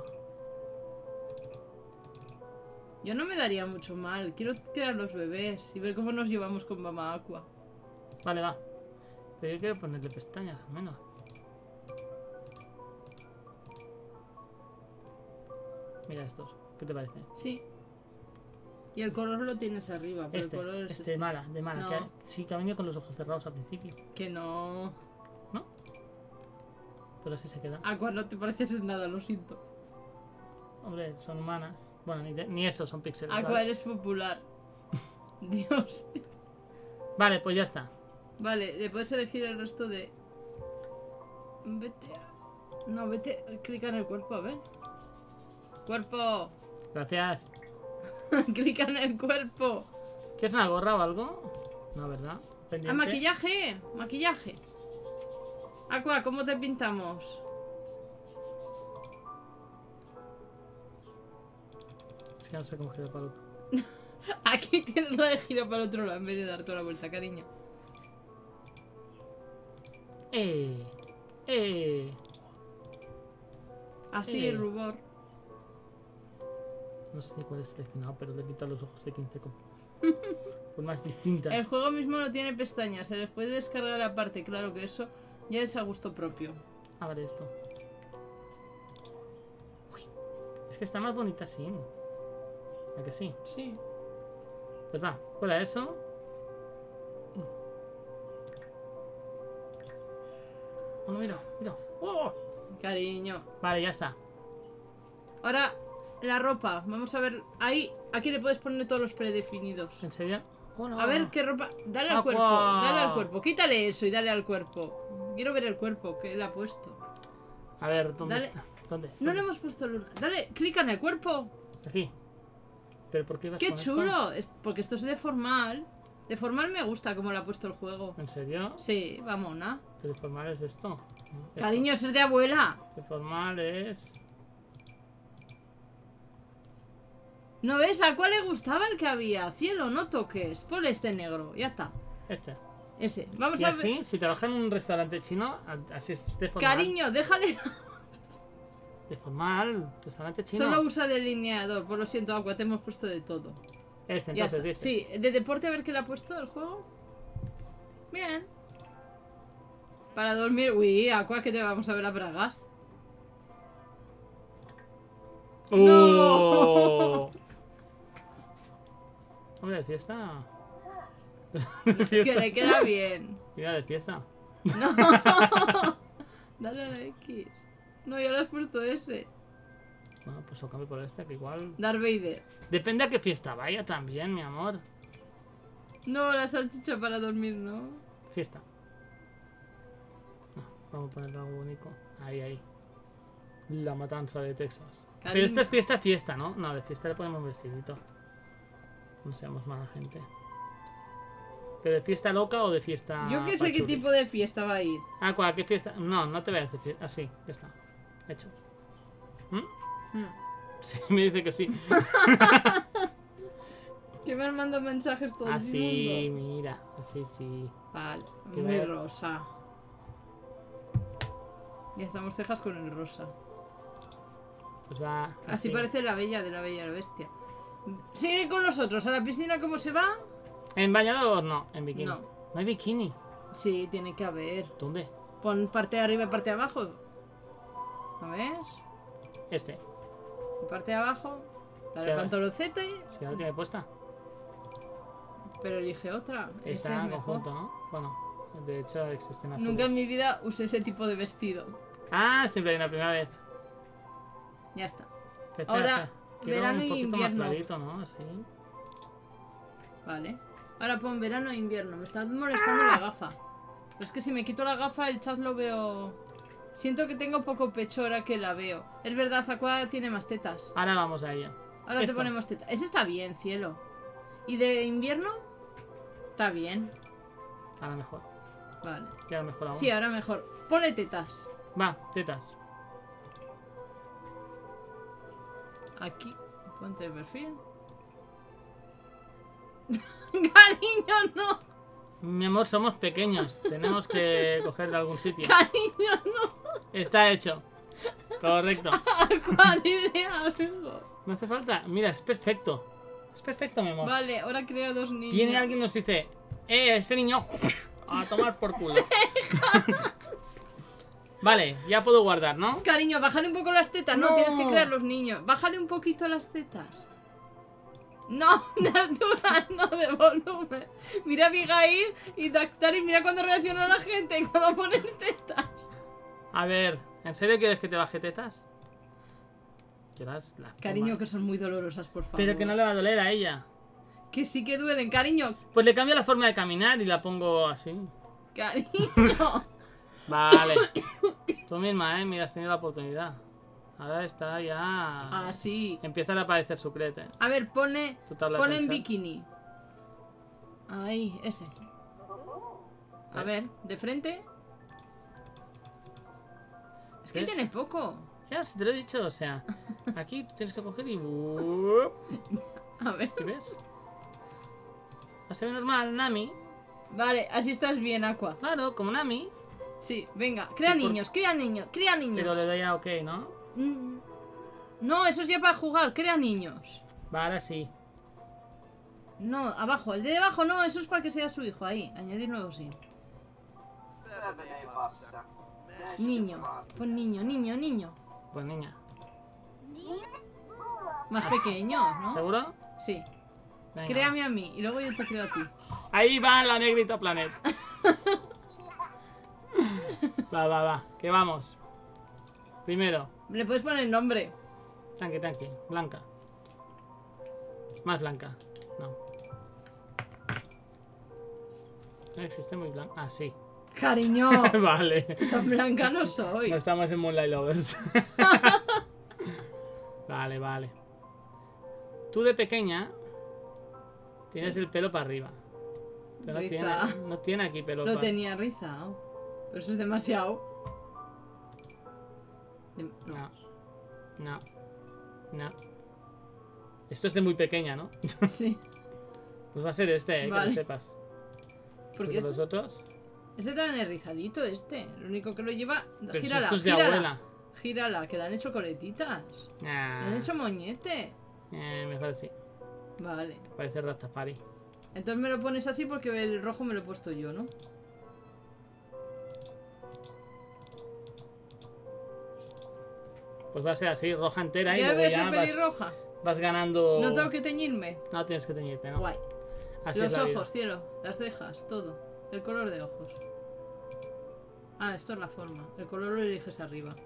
Speaker 2: Yo no me daría mucho mal. Quiero crear los bebés y ver cómo nos llevamos con Mama Aqua.
Speaker 1: Vale, va. Pero yo quiero ponerle pestañas al menos. Mira estos. ¿Qué te parece?
Speaker 2: Sí. Y el color lo tienes arriba. Pero el color es
Speaker 1: de mala.
Speaker 2: No.
Speaker 1: Sí, que ha venido con los ojos cerrados al principio.
Speaker 2: Que no.
Speaker 1: ¿No? Pero así se queda.
Speaker 2: Aqua, no te pareces en nada, lo siento.
Speaker 1: Hombre, son humanas. Bueno, ni eso, son píxeles.
Speaker 2: Aqua,
Speaker 1: ¿vale?
Speaker 2: eres popular. Dios.
Speaker 1: Vale, pues ya está.
Speaker 2: Vale, le puedes elegir el resto de... Vete a... No, vete... Clica en el cuerpo, a ver. ¡Cuerpo!
Speaker 1: Gracias.
Speaker 2: Clica en el cuerpo.
Speaker 1: ¿Quieres una gorra o algo? No, ¿verdad?
Speaker 2: ¡Ah,
Speaker 1: Pendiente.
Speaker 2: maquillaje! ¡Maquillaje! Aqua, ¿cómo te pintamos?
Speaker 1: Es que no sé cómo girar para el otro.
Speaker 2: Aquí tienes la de giro para el otro lado en vez de dar toda la vuelta, cariño. Así, rubor.
Speaker 1: No sé ni cuál es seleccionado, pero le he quitado los ojos de 15 por más distintas.
Speaker 2: El juego mismo no tiene pestañas, se les puede descargar aparte, claro que eso ya es a gusto propio.
Speaker 1: A ver esto. Uy, es que está más bonita así. ¿A que sí?
Speaker 2: Sí.
Speaker 1: Pues va, fuera eso. Oh, no, mira. ¡Oh!
Speaker 2: Cariño.
Speaker 1: Vale, ya está.
Speaker 2: Ahora, la ropa. Vamos a ver. Ahí, aquí le puedes poner todos los predefinidos.
Speaker 1: ¿En serio? Oh, no.
Speaker 2: A ver qué ropa. Dale al
Speaker 1: Aqua.
Speaker 2: cuerpo. Dale al cuerpo. Quítale eso y dale al cuerpo. Quiero ver el cuerpo que él ha puesto.
Speaker 1: A ver, ¿dónde
Speaker 2: Dale.
Speaker 1: está? ¿Dónde?
Speaker 2: No le hemos puesto luna. Dale, clica en el cuerpo.
Speaker 1: Aquí. ¿Pero por qué ibas
Speaker 2: ¡Qué
Speaker 1: con esto?
Speaker 2: chulo! Porque esto es de formal. De formal me gusta como lo ha puesto el juego.
Speaker 1: ¿En serio?
Speaker 2: Sí, vamos, ¿no?
Speaker 1: ¿Qué de formal es esto?
Speaker 2: Cariño, eso es de abuela.
Speaker 1: De formal es...
Speaker 2: ¿No ves? ¿A cuál le gustaba el que había? Cielo, no toques. Ponle este negro. Ya está.
Speaker 1: Este.
Speaker 2: Ese. Vamos
Speaker 1: Y
Speaker 2: a
Speaker 1: así,
Speaker 2: ver.
Speaker 1: si trabajas en un restaurante chino, así es de formal.
Speaker 2: Cariño, déjale.
Speaker 1: De formal, restaurante chino.
Speaker 2: Solo usa delineador. Por lo siento, Aqua, te hemos puesto de todo.
Speaker 1: Este,
Speaker 2: Ya
Speaker 1: entonces,
Speaker 2: está.
Speaker 1: dices.
Speaker 2: Sí, de deporte a ver qué le ha puesto el juego. Bien. Para dormir. Uy, Aqua, que te vamos a ver a bragas.
Speaker 1: ¡Oh! Hombre, de fiesta. De
Speaker 2: Que
Speaker 1: fiesta.
Speaker 2: le queda bien.
Speaker 1: Mira, de fiesta.
Speaker 2: No. Dale a la X. No, ya le has puesto ese.
Speaker 1: Bueno, pues lo cambio por este, que igual...
Speaker 2: Darth Vader.
Speaker 1: Depende a qué fiesta vaya también, mi amor.
Speaker 2: No, la salchicha para dormir, ¿no?
Speaker 1: Fiesta. No, vamos a ponerle algo bonito. Ahí. La matanza de Texas. Pero
Speaker 2: Cariño.
Speaker 1: esta es fiesta, ¿no? No, de fiesta le ponemos un vestidito. No seamos mala gente. ¿Pero de fiesta loca o de fiesta...
Speaker 2: Yo que sé qué
Speaker 1: pachuli?
Speaker 2: tipo de fiesta va a ir.
Speaker 1: Ah, ¿cuál? ¿Qué fiesta? No, no te veas de fiesta. Así, ya está. Hecho.
Speaker 2: Hmm.
Speaker 1: Sí, me dice que sí.
Speaker 2: Que me han mandado mensajes todo el
Speaker 1: Así,
Speaker 2: mundo.
Speaker 1: mira. Así, sí.
Speaker 2: Vale,
Speaker 1: Qué
Speaker 2: muy
Speaker 1: ver.
Speaker 2: rosa. Ya estamos cejas con el rosa.
Speaker 1: Pues va.
Speaker 2: Así parece la bella de la bella y la bestia. Sigue con nosotros. ¿A la piscina cómo se va?
Speaker 1: ¿En bañador? No, en bikini.
Speaker 2: No.
Speaker 1: No hay bikini.
Speaker 2: Sí, tiene que haber.
Speaker 1: ¿Dónde?
Speaker 2: Pon parte de arriba y parte de abajo. ¿Lo ves?
Speaker 1: Este.
Speaker 2: Y parte de abajo. Dale el
Speaker 1: Pero-
Speaker 2: pantaloncete.
Speaker 1: Si ya lo tiene puesta.
Speaker 2: Pero elige otra. Ese
Speaker 1: Está
Speaker 2: es
Speaker 1: en
Speaker 2: mejor.
Speaker 1: conjunto, ¿no? Bueno, de hecho existen azules.
Speaker 2: Nunca en mi vida usé ese tipo de vestido.
Speaker 1: Ah, siempre hay una primera vez.
Speaker 2: Ya está.
Speaker 1: Espera,
Speaker 2: Ahora,
Speaker 1: Quiero
Speaker 2: verano
Speaker 1: un
Speaker 2: y
Speaker 1: poquito
Speaker 2: invierno.
Speaker 1: más clarito, ¿no? Así.
Speaker 2: Vale. Ahora pon verano e invierno. Me está molestando la gafa. Pero es que si me quito la gafa, el chat lo veo. Siento que tengo poco pecho ahora que la veo. Es verdad, Aqua tiene más tetas.
Speaker 1: Ahora vamos a ella.
Speaker 2: Ahora te
Speaker 1: Esta.
Speaker 2: ponemos tetas. Ese está bien, cielo. ¿Y de invierno? Está bien.
Speaker 1: Ahora mejor.
Speaker 2: Vale.
Speaker 1: Ya mejor aún.
Speaker 2: Sí, ahora mejor. Ponle tetas.
Speaker 1: Va, tetas.
Speaker 2: Aquí, ponte de perfil. Cariño, no.
Speaker 1: Mi amor, somos pequeños. Tenemos que coger de algún sitio.
Speaker 2: Cariño, no.
Speaker 1: Está hecho. Correcto.
Speaker 2: Aqua, dile algo.
Speaker 1: No hace falta. Mira, es perfecto. Es perfecto, mi amor.
Speaker 2: Vale, ahora creo dos niños.
Speaker 1: Viene alguien y nos dice, ese niño a tomar por culo. Vale, ya puedo guardar, ¿no?
Speaker 2: Cariño, bájale un poco las tetas. No,
Speaker 1: No.
Speaker 2: tienes que crear los niños. Bájale un poquito las tetas. No, de altura, no de volumen. Mira a Abigail y Dactar y mira cuando reacciona la gente cuando pones tetas.
Speaker 1: A ver, ¿en serio quieres que te baje tetas?
Speaker 2: Cariño, que son muy dolorosas, por favor.
Speaker 1: Pero que no le va a doler a ella.
Speaker 2: Que sí que duelen, cariño.
Speaker 1: Pues le cambio la forma de caminar y la pongo así.
Speaker 2: Cariño.
Speaker 1: Vale. Tú misma, mira, has tenido la oportunidad. Ahora está ya...
Speaker 2: Ah, sí.
Speaker 1: Empieza a aparecer su crete.
Speaker 2: A ver, ponle
Speaker 1: Tu tabla de
Speaker 2: en
Speaker 1: pensar.
Speaker 2: bikini. Ahí, ese. A ver, de frente. Es que
Speaker 1: ¿Ves?
Speaker 2: tiene poco.
Speaker 1: Ya, si te lo he dicho, o sea... Aquí tienes que coger y...
Speaker 2: A ver.
Speaker 1: ¿Qué ves? Se ve normal, Nami.
Speaker 2: Vale, así estás bien, Aqua.
Speaker 1: Claro, como Nami.
Speaker 2: Sí, venga, crea
Speaker 1: ¿Y por-
Speaker 2: niños, crea niños, crea niños.
Speaker 1: Pero le doy a OK, ¿no?
Speaker 2: No, eso es ya para jugar, crea niños.
Speaker 1: Vale, sí.
Speaker 2: No, abajo, el de debajo no, eso es para que sea su hijo, ahí, añadir nuevo sí. Niño, pon niño, niño, niño.
Speaker 1: Pues niña.
Speaker 2: Más pequeños, ¿no?
Speaker 1: ¿Seguro?
Speaker 2: Sí.
Speaker 1: Venga.
Speaker 2: Créame a mí y luego yo te creo a ti.
Speaker 1: Ahí va la negrita planet. Va. Que vamos. Primero.
Speaker 2: Le puedes poner el nombre.
Speaker 1: Tranqui. Blanca. Más blanca. No. No existe muy blanca. Ah, sí.
Speaker 2: Cariño,
Speaker 1: Vale.
Speaker 2: tan blanca no soy.
Speaker 1: No estamos en Moonlight Lovers. Vale. Tú de pequeña tienes el pelo para arriba. Pero
Speaker 2: Riza.
Speaker 1: no tiene aquí pelo
Speaker 2: Lo
Speaker 1: para...
Speaker 2: tenía rizado. Pero eso es demasiado. No.
Speaker 1: No. Esto es de muy pequeña, ¿no?
Speaker 2: Sí.
Speaker 1: Pues va a ser este, que
Speaker 2: Vale.
Speaker 1: lo sepas.
Speaker 2: Porque
Speaker 1: los otros...
Speaker 2: este también es rizadito, este. Lo único que lo lleva...
Speaker 1: Pero
Speaker 2: Gírala,
Speaker 1: esto es de
Speaker 2: gírala.
Speaker 1: abuela.
Speaker 2: Gírala, que le han hecho coletitas. Le
Speaker 1: Ah,
Speaker 2: han hecho moñete.
Speaker 1: mejor sí.
Speaker 2: Vale.
Speaker 1: Parece Rastafari.
Speaker 2: Entonces me lo pones así porque el rojo me lo he puesto yo, ¿no?
Speaker 1: Pues va a ser así, roja entera y
Speaker 2: ¿Ya
Speaker 1: luego
Speaker 2: ves
Speaker 1: ya
Speaker 2: el pelirroja?
Speaker 1: vas ganando...
Speaker 2: No tengo que teñirme.
Speaker 1: No tienes que teñirte, ¿no?
Speaker 2: Guay.
Speaker 1: Así
Speaker 2: Los
Speaker 1: es la vida.
Speaker 2: ojos, cielo. Las cejas, todo. El color de ojos. Ah, esto es la forma. El color lo eliges arriba.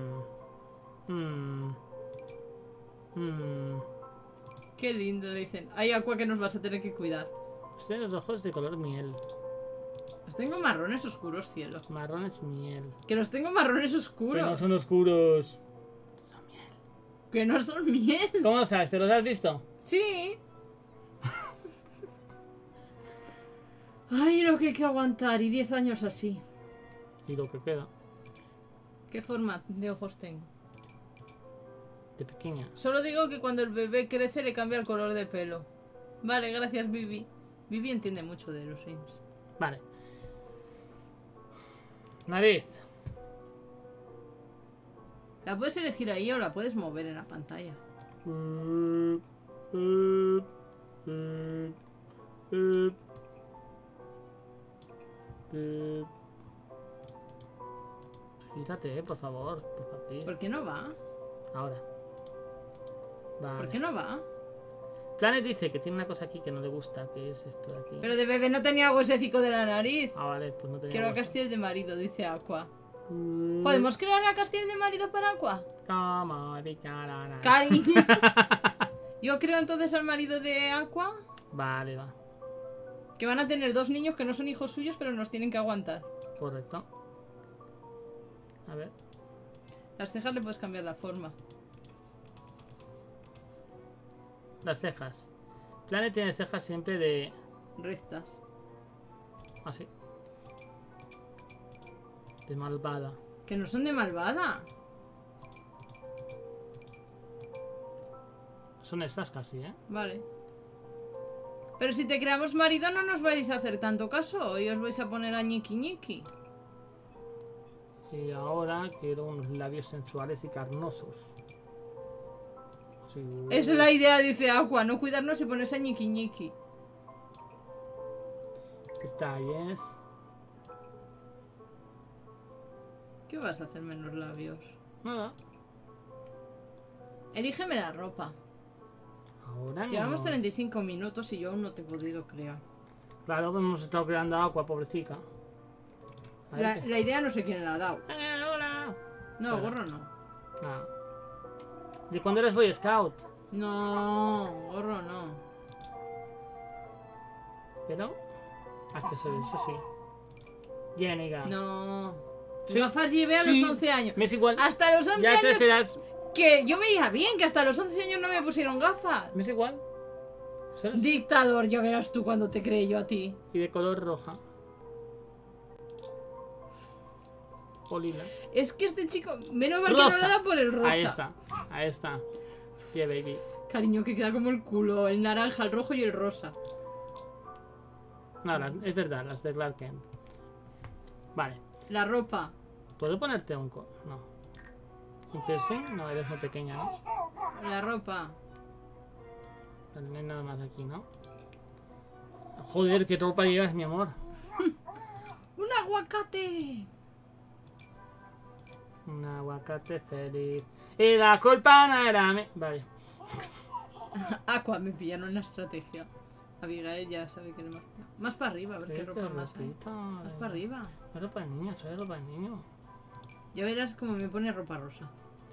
Speaker 2: Qué lindo, le dicen. Hay Aqua que nos vas a tener que cuidar.
Speaker 1: Tiene los ojos de color miel.
Speaker 2: Los tengo marrones oscuros, cielo.
Speaker 1: Marrón es miel.
Speaker 2: Que los tengo marrones
Speaker 1: Que
Speaker 2: oscuros.
Speaker 1: no son oscuros. Son miel.
Speaker 2: Que no son miel.
Speaker 1: ¿Cómo lo sabes? ¿Te los has visto?
Speaker 2: Sí. Ay, lo que hay que aguantar. Y 10 años así.
Speaker 1: Y lo que queda.
Speaker 2: ¿Qué forma de ojos tengo?
Speaker 1: De pequeña.
Speaker 2: Solo digo que cuando el bebé crece le cambia el color de pelo. Vale, gracias, Vivi. Vivi entiende mucho de los Sims.
Speaker 1: Vale. Nariz.
Speaker 2: La puedes elegir ahí o la puedes mover en la pantalla.
Speaker 1: Fíjate, por favor. Please.
Speaker 2: ¿Por qué no va?
Speaker 1: Ahora. Vale.
Speaker 2: ¿Por qué no va?
Speaker 1: Planet dice que tiene una cosa aquí que no le gusta, que es esto de aquí.
Speaker 2: Pero de bebé no tenía huesecico de la nariz.
Speaker 1: Ah, vale, pues no tenía
Speaker 2: Quiero a
Speaker 1: hueso.
Speaker 2: Castiel de marido, dice Aqua. ¿Podemos crear a Castiel de marido para Aqua? Cariño. Yo creo entonces al marido de Aqua.
Speaker 1: Vale, va.
Speaker 2: Que van a tener dos niños que no son hijos suyos, pero nos tienen que aguantar.
Speaker 1: Correcto. A ver.
Speaker 2: Las cejas le puedes cambiar la forma.
Speaker 1: Las cejas. Planet tiene cejas siempre de...
Speaker 2: Rectas.
Speaker 1: Así. De malvada.
Speaker 2: Que no son de malvada.
Speaker 1: Son estas casi, ¿eh?
Speaker 2: Vale. Pero si te creamos marido no nos vais a hacer tanto caso y os vais a poner a ñiqui ñiqui.
Speaker 1: Y ahora quiero unos labios sensuales y carnosos. Sí.
Speaker 2: Esa es la idea, dice Aqua, no cuidarnos y ponerse a ñiqui ñiqui.
Speaker 1: Detalles.
Speaker 2: ¿Qué vas a hacer menos labios?
Speaker 1: Nada.
Speaker 2: Elígeme la ropa.
Speaker 1: Ahora no.
Speaker 2: Llevamos 35 minutos y yo aún no te he podido crear.
Speaker 1: Claro, que hemos estado creando a Aqua, pobrecita. A ver qué-
Speaker 2: La idea no sé quién la ha dado.
Speaker 1: Hola.
Speaker 2: No,
Speaker 1: Espera.
Speaker 2: gorro no.
Speaker 1: Nada. ¿De cuándo eres Boy Scout?
Speaker 2: No, gorro no.
Speaker 1: Pero... accesorios, eso sí. Jenniga.
Speaker 2: No.
Speaker 1: Sí.
Speaker 2: Gafas llevé a
Speaker 1: Sí.
Speaker 2: los 11 años.
Speaker 1: Me es igual.
Speaker 2: Hasta los 11
Speaker 1: Ya te
Speaker 2: años
Speaker 1: esperas.
Speaker 2: que yo veía bien, que hasta los 11 años no me pusieron gafas.
Speaker 1: Me es igual. ¿Sabes?
Speaker 2: Dictador, ya verás tú cuando te creé yo a ti.
Speaker 1: Y de color roja. O lila.
Speaker 2: Es que este chico, menos mal que no
Speaker 1: Rosa.
Speaker 2: le da por el rosa.
Speaker 1: Ahí está. Ahí está. Yeah, baby.
Speaker 2: Cariño, que queda como el culo, el naranja, el rojo y el rosa.
Speaker 1: No, es verdad, las de Clark Kent. Vale.
Speaker 2: La ropa.
Speaker 1: ¿Puedo ponerte un no. ¿Un piercing? No, eres muy pequeña, ¿no?
Speaker 2: La ropa.
Speaker 1: No hay nada más aquí, ¿no? Joder, ¿qué ropa llevas, mi amor?
Speaker 2: ¡Un aguacate!
Speaker 1: Un aguacate feliz. Y la culpa no era mi... Vale.
Speaker 2: Aqua, me pillaron la estrategia. Abigail ya sabe que le más. Más para arriba, a ver qué ropa más hay. Más para arriba.
Speaker 1: Es ropa de niño, ¿sabes? Ropa de niño.
Speaker 2: Ya verás cómo me pone ropa rosa.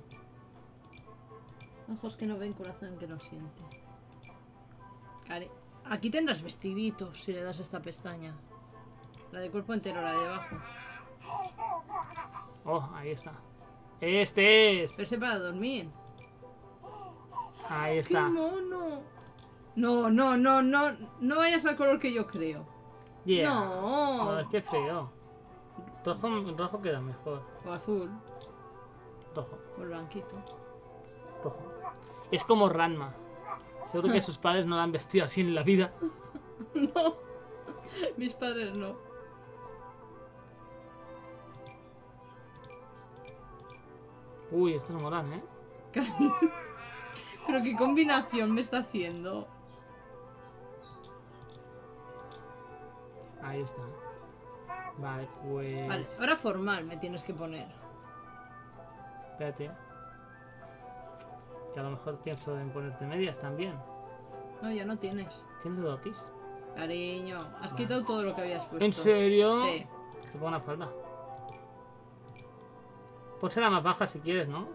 Speaker 2: Ojos que no ven, corazón que no siente. Cari, aquí tendrás vestiditos si le das esta pestaña. La de cuerpo entero, la de abajo.
Speaker 1: Oh, ahí está. Este es.
Speaker 2: Pero ese para dormir.
Speaker 1: Ahí
Speaker 2: ¡Qué
Speaker 1: está.
Speaker 2: mono! No, no, no, no. No vayas al color que yo creo.
Speaker 1: Yeah.
Speaker 2: No.
Speaker 1: No, es que es feo. Rojo queda mejor.
Speaker 2: O azul.
Speaker 1: Rojo,
Speaker 2: O el blanquito.
Speaker 1: rojo. Es como Ranma. Seguro que sus padres no la han vestido así en la vida.
Speaker 2: No. Mis padres no.
Speaker 1: Uy, estos molan, ¿eh?
Speaker 2: Cariño. Pero qué combinación me está haciendo.
Speaker 1: Ahí está. Vale, pues...
Speaker 2: Vale, ahora formal me tienes que poner.
Speaker 1: Espérate. Que a lo mejor pienso en ponerte medias también.
Speaker 2: No, ya no tienes.
Speaker 1: ¿Tienes dotis?
Speaker 2: Cariño, has
Speaker 1: Vale.
Speaker 2: quitado todo lo que habías puesto.
Speaker 1: ¿En serio?
Speaker 2: Sí.
Speaker 1: Te pongo una falda. Pues será más baja si quieres, ¿no?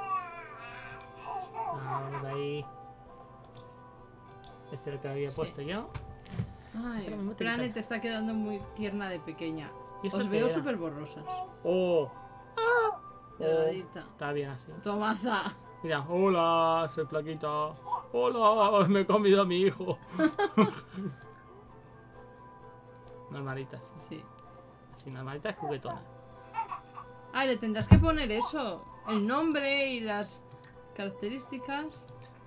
Speaker 1: Vamos de ahí. Este es el que había puesto yo.
Speaker 2: Ay,
Speaker 1: Pero me
Speaker 2: Planet te está quedando muy tierna de pequeña.
Speaker 1: ¿Y esto
Speaker 2: Os
Speaker 1: qué
Speaker 2: veo
Speaker 1: era?
Speaker 2: súper borrosas.
Speaker 1: ¡Oh!
Speaker 2: Delgadita.
Speaker 1: Está bien así.
Speaker 2: Tomaza.
Speaker 1: Mira, hola, soy flaquita. Hola, me he comido a mi hijo. Normalitas.
Speaker 2: Sí.
Speaker 1: Así, normalitas juguetonas.
Speaker 2: Ah, le tendrás que poner eso. El nombre y las características.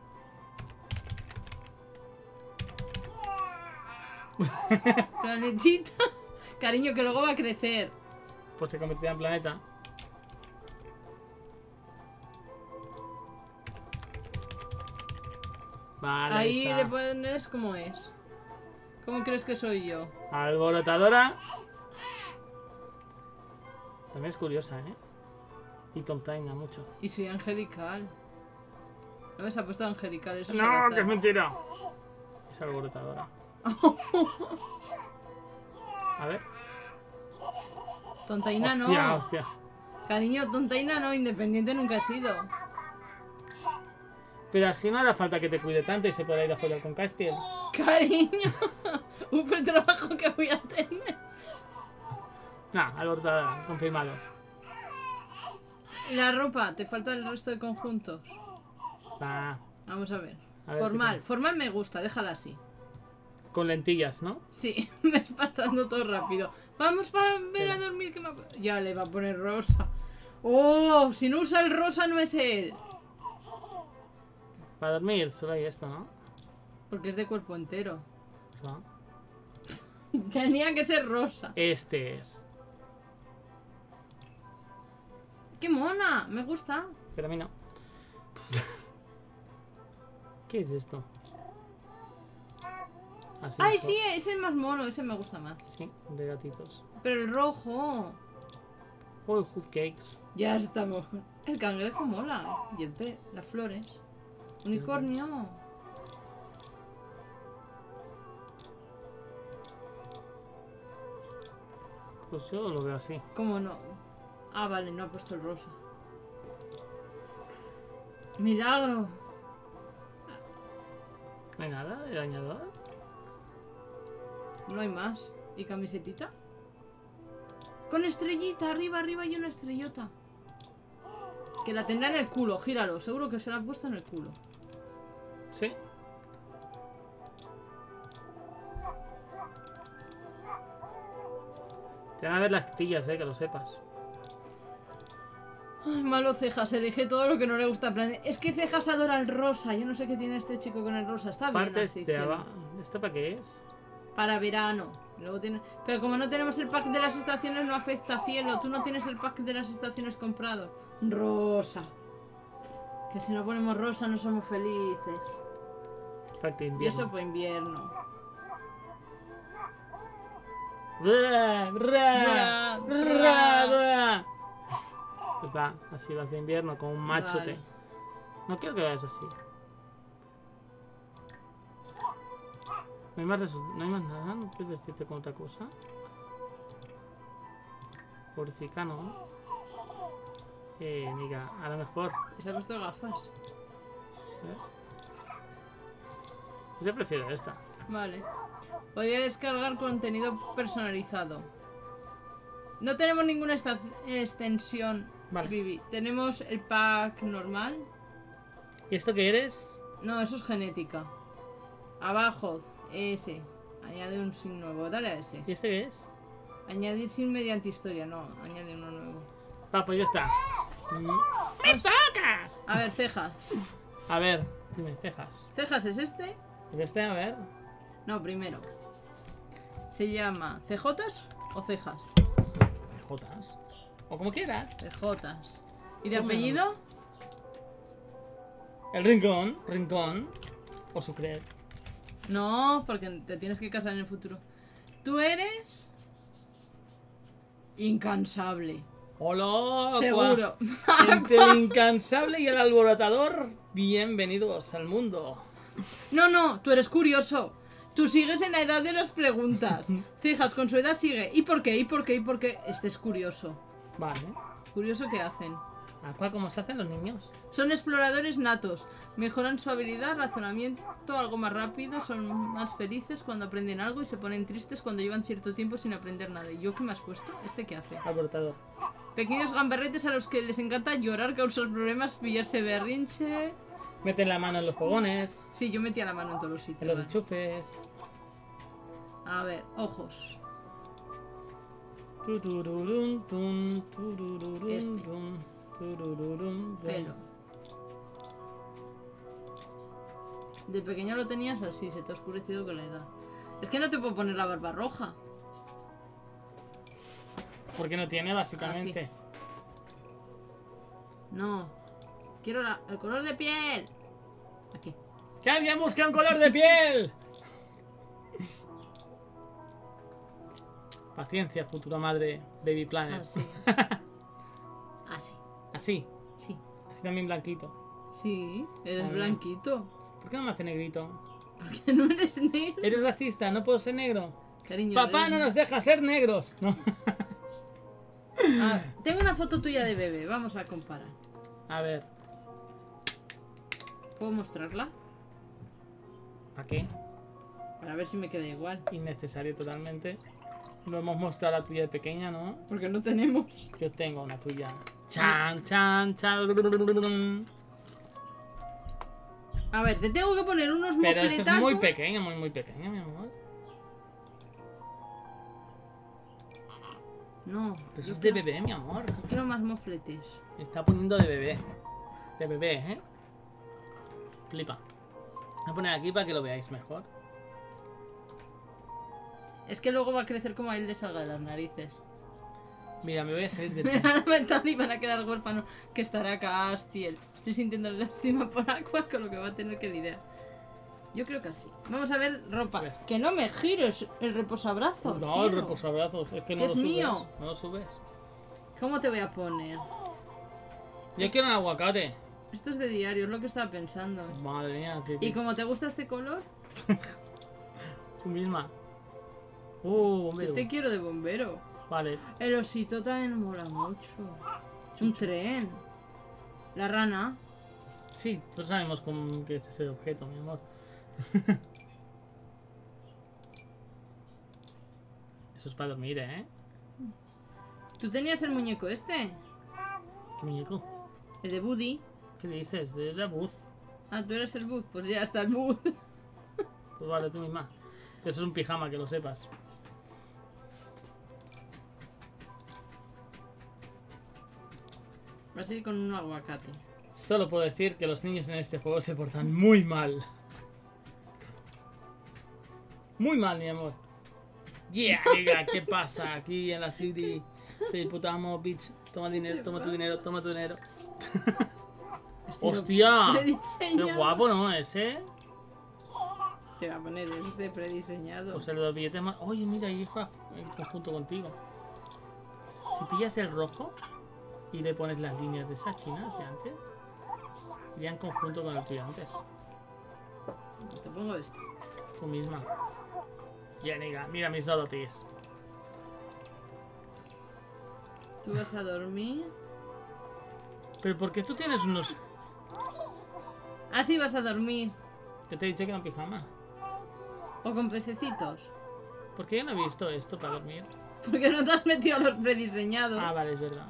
Speaker 2: Planetita. Cariño, que luego va a crecer.
Speaker 1: Pues se convertirá en planeta. Vale,
Speaker 2: Ahí
Speaker 1: está.
Speaker 2: le pones como es. ¿Cómo crees que soy yo?
Speaker 1: Alborotadora. También es curiosa, ¿eh? Y tontaina mucho.
Speaker 2: Y soy angelical. No me se ha puesto angelical, eso es
Speaker 1: No,
Speaker 2: al
Speaker 1: que es
Speaker 2: azar.
Speaker 1: mentira. Es alborotadora. A ver.
Speaker 2: Tontaina
Speaker 1: Hostia,
Speaker 2: no.
Speaker 1: hostia.
Speaker 2: Cariño, tontaina no, independiente nunca he sido.
Speaker 1: Pero así no hará falta que te cuide tanto y se pueda ir a follar con Castiel.
Speaker 2: Cariño, un trabajo que voy a tener.
Speaker 1: Nah, alborotadora, confirmado.
Speaker 2: La ropa, te falta el resto de conjuntos.
Speaker 1: Va,
Speaker 2: Vamos a ver.
Speaker 1: A ver,
Speaker 2: Formal,
Speaker 1: ¿qué
Speaker 2: formal me gusta, déjala así.
Speaker 1: con lentillas, ¿no?
Speaker 2: Sí, me es pasando todo rápido. Vamos para ver a dormir que me... Ya le va a poner rosa. Oh, si no usa el rosa no es él.
Speaker 1: Para dormir solo hay esto, ¿no?
Speaker 2: Porque es de cuerpo entero.
Speaker 1: No.
Speaker 2: Tenía que ser rosa.
Speaker 1: Este es.
Speaker 2: ¡Qué mona! Me gusta.
Speaker 1: Pero a mí no. ¿Qué es esto? Así
Speaker 2: Ay,
Speaker 1: mejor.
Speaker 2: sí, ese es el más mono. Ese me gusta más.
Speaker 1: Sí, de gatitos.
Speaker 2: Pero el rojo.
Speaker 1: Oh, hotcakes.
Speaker 2: Ya estamos. El cangrejo mola. Y el pez, las flores. Unicornio.
Speaker 1: Pues yo lo veo así.
Speaker 2: ¿Cómo no? Ah, vale, no ha puesto el rosa. Milagro.
Speaker 1: No hay nada de bañador.
Speaker 2: No hay más. ¿Y camisetita? Con estrellita, arriba, arriba y una estrellota. Que la tendrá en el culo, gíralo. Seguro que se la ha puesto en el culo.
Speaker 1: Sí. Te van a ver las tetillas, que lo sepas.
Speaker 2: Ay, malo Cejas, elige todo lo que no le gusta a Planet. Es que Cejas adora el rosa. Yo no sé qué tiene este chico con el rosa. Está bien
Speaker 1: Partes
Speaker 2: así,
Speaker 1: de
Speaker 2: cielo.
Speaker 1: abajo. ¿Esto para qué es?
Speaker 2: Para verano. Luego tiene... Pero como no tenemos el pack de las estaciones, no afecta, cielo. Tú no tienes el pack de las estaciones comprado. Rosa. Que si no ponemos rosa no somos felices.
Speaker 1: Pack de
Speaker 2: Y
Speaker 1: invierno.
Speaker 2: eso por invierno.
Speaker 1: Bra, bra,
Speaker 2: Bra,
Speaker 1: bra, bra. Pues va, así vas de invierno con un machote.
Speaker 2: Vale.
Speaker 1: No quiero que vayas así. No hay más, no hay más nada, no puedes vestirte con otra cosa. Pobrecicano, ¿no? Mira, a lo mejor.
Speaker 2: Y se ha puesto gafas.
Speaker 1: Yo prefiero esta.
Speaker 2: Vale. Podría descargar contenido personalizado. No tenemos ninguna extensión,
Speaker 1: Vale.
Speaker 2: Vivi. Tenemos el pack normal.
Speaker 1: ¿Y esto qué eres?
Speaker 2: No, eso es genética. Abajo, ese. Añade un sin nuevo. Dale a ese.
Speaker 1: ¿Y este qué es?
Speaker 2: Añadir sin mediante historia. No, añade uno nuevo.
Speaker 1: Va, pues ya está. ¡Me tocas!
Speaker 2: A ver, cejas.
Speaker 1: A ver, dime, cejas.
Speaker 2: ¿Cejas es este?
Speaker 1: ¿Es este? A ver.
Speaker 2: No, primero. Se llama CJs o cejas.
Speaker 1: Jotas. O como quieras.
Speaker 2: CJs. ¿Y de
Speaker 1: ¿Cómo?
Speaker 2: apellido?
Speaker 1: El rincón, rincón. O sucre.
Speaker 2: No, porque te tienes que casar en el futuro. Tú eres... incansable.
Speaker 1: Hola.
Speaker 2: Seguro.
Speaker 1: Entre el incansable y el alborotador, bienvenidos al mundo.
Speaker 2: No, no, tú eres curioso. Tú sigues en la edad de las preguntas. Cejas con su edad sigue. ¿Y por qué? ¿Y por qué? ¿Y por qué? Este es curioso.
Speaker 1: Vale.
Speaker 2: Curioso qué hacen.
Speaker 1: Aqua, ¿cómo se hacen los niños?
Speaker 2: Son exploradores natos. Mejoran su habilidad, razonamiento algo más rápido. Son más felices cuando aprenden algo y se ponen tristes cuando llevan cierto tiempo sin aprender nada. ¿Y yo qué me has puesto? ¿Este qué hace?
Speaker 1: Alborotador.
Speaker 2: Pequeños gamberretes a los que les encanta llorar, causar problemas, pillarse berrinche.
Speaker 1: Meten la mano en los fogones,
Speaker 2: Sí, yo metía la mano en todos los
Speaker 1: en
Speaker 2: sitios.
Speaker 1: los
Speaker 2: vale.
Speaker 1: enchufes.
Speaker 2: A ver, ojos.
Speaker 1: Turururun, tun, turururun,
Speaker 2: Este.
Speaker 1: tun, turururun, tun.
Speaker 2: Pelo. De pequeño lo tenías así, se te ha oscurecido con la edad. Es que no te puedo poner la barba roja.
Speaker 1: Porque no tiene, básicamente.
Speaker 2: No. Quiero el color de piel. Aquí.
Speaker 1: ¡Que alguien busque un color de piel! Paciencia, futura madre, Baby Planet.
Speaker 2: Así. Así.
Speaker 1: Así,
Speaker 2: Sí.
Speaker 1: así también blanquito.
Speaker 2: Sí, eres
Speaker 1: Muy bien.
Speaker 2: blanquito.
Speaker 1: ¿Por qué no me hace negrito?
Speaker 2: Porque no eres negro.
Speaker 1: ¿Eres racista? ¿No puedo ser negro?
Speaker 2: Cariño.
Speaker 1: Papá no nos deja ser negros. No.
Speaker 2: Ah, tengo una foto tuya de bebé. Vamos a comparar.
Speaker 1: A ver,
Speaker 2: ¿Puedo mostrarla?
Speaker 1: ¿para qué?
Speaker 2: Para ver si me queda igual.
Speaker 1: Innecesario totalmente. No hemos mostrado la tuya de pequeña, ¿no?
Speaker 2: Porque no tenemos.
Speaker 1: Yo tengo una tuya. Chan, chan, chan.
Speaker 2: A ver, te tengo que poner unos
Speaker 1: Pero eso
Speaker 2: mofletazos.
Speaker 1: es muy pequeña, muy pequeña, mi amor.
Speaker 2: No.
Speaker 1: Pero eso
Speaker 2: yo
Speaker 1: es de
Speaker 2: quiero-
Speaker 1: bebé, mi amor.
Speaker 2: yo quiero más mofletes.
Speaker 1: Me está poniendo de bebé. De bebé, ¿eh? Flipa. Voy a poner aquí para que lo veáis mejor.
Speaker 2: Es que luego va a crecer como a él le salga de las narices.
Speaker 1: Mira, me voy a salir de
Speaker 2: Me van a mentar y van a quedar huérfanos. Que estará Castiel. Estoy sintiendo lástima por Aqua con lo que va a tener que lidiar. Yo creo que así. Vamos a ver ropa.
Speaker 1: A ver.
Speaker 2: Que no me gires el reposabrazos.
Speaker 1: No,
Speaker 2: tío.
Speaker 1: el reposabrazos. Es que no
Speaker 2: Que
Speaker 1: lo
Speaker 2: es
Speaker 1: subes.
Speaker 2: mío.
Speaker 1: No lo subes.
Speaker 2: ¿Cómo te voy a poner?
Speaker 1: Yo quiero un aguacate.
Speaker 2: Esto es de diario, es lo que estaba pensando.
Speaker 1: Madre mía, que
Speaker 2: ¿Y como te gusta este color?
Speaker 1: tú misma.
Speaker 2: Yo
Speaker 1: Bombero.
Speaker 2: te quiero de bombero.
Speaker 1: Vale.
Speaker 2: El osito también mola mucho. Un tren. La rana.
Speaker 1: Sí, todos sabemos qué es ese objeto, mi amor. Eso es para dormir, ¿eh?
Speaker 2: ¿Tú tenías el muñeco este?
Speaker 1: ¿Qué muñeco?
Speaker 2: El de Buddy.
Speaker 1: ¿Qué dices? Era Buzz.
Speaker 2: Ah, tú eres el Bud. Pues ya está el Bud.
Speaker 1: Pues vale, tú misma. Eso es un pijama, que lo sepas.
Speaker 2: Vas a ir con un aguacate.
Speaker 1: Solo puedo decir que los niños en este juego se portan muy mal. Muy mal, mi amor. Yeah, nigga, ¿qué pasa? Aquí en la city. Sí, puta amo, bitch. Toma dinero, toma tu dinero, toma tu dinero. ¡Hostia! Qué
Speaker 2: Prediseñado.
Speaker 1: guapo, ¿no? Ese.
Speaker 2: Te va a poner este prediseñado.
Speaker 1: Pues el de los billetes más. Oye, mira, ahí juega en conjunto contigo. Si pillas el rojo y le pones las líneas de esas chinas de antes, iría en conjunto con el tuyo antes.
Speaker 2: Te pongo este.
Speaker 1: Tú misma. Ya, nigga, mira mis dodotis.
Speaker 2: Tú vas a dormir.
Speaker 1: Pero ¿por qué tú tienes unos
Speaker 2: Así vas a dormir.
Speaker 1: que te he dicho que eran pijama?
Speaker 2: O con pececitos.
Speaker 1: ¿Por qué yo no he visto esto para dormir?
Speaker 2: Porque no te has metido a los prediseñados.
Speaker 1: Ah, vale, es verdad.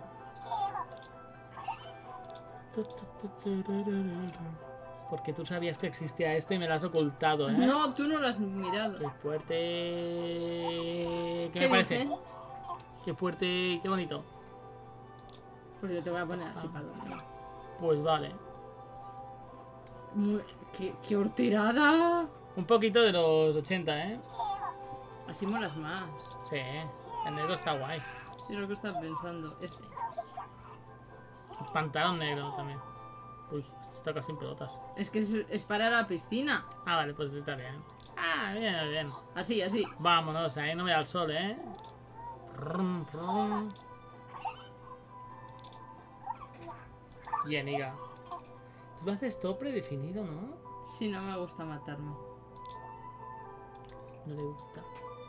Speaker 1: Porque tú sabías que existía este y me lo has ocultado, ¿eh?
Speaker 2: No, tú no lo has mirado.
Speaker 1: Qué fuerte. ¿Qué
Speaker 2: ¿Qué
Speaker 1: me parece?
Speaker 2: dicen?
Speaker 1: Qué fuerte y qué bonito.
Speaker 2: Pues yo te voy a poner así para dormir.
Speaker 1: Pues vale.
Speaker 2: ¡Qué horterada!
Speaker 1: Un poquito de los 80, ¿eh?
Speaker 2: Así molas más.
Speaker 1: Sí, el negro está guay.
Speaker 2: Sí, lo que estás pensando. Este.
Speaker 1: Pantalón negro también. Uy, esto está casi en pelotas.
Speaker 2: Es que es para la piscina.
Speaker 1: Ah, vale, pues está bien. Ah, bien, bien.
Speaker 2: Así, así.
Speaker 1: Vámonos, ahí no me da el sol, ¿eh? Rum, rum. Bien, Iga. Tú lo haces todo predefinido, ¿no?
Speaker 2: Sí, no me gusta matarme.
Speaker 1: No le gusta.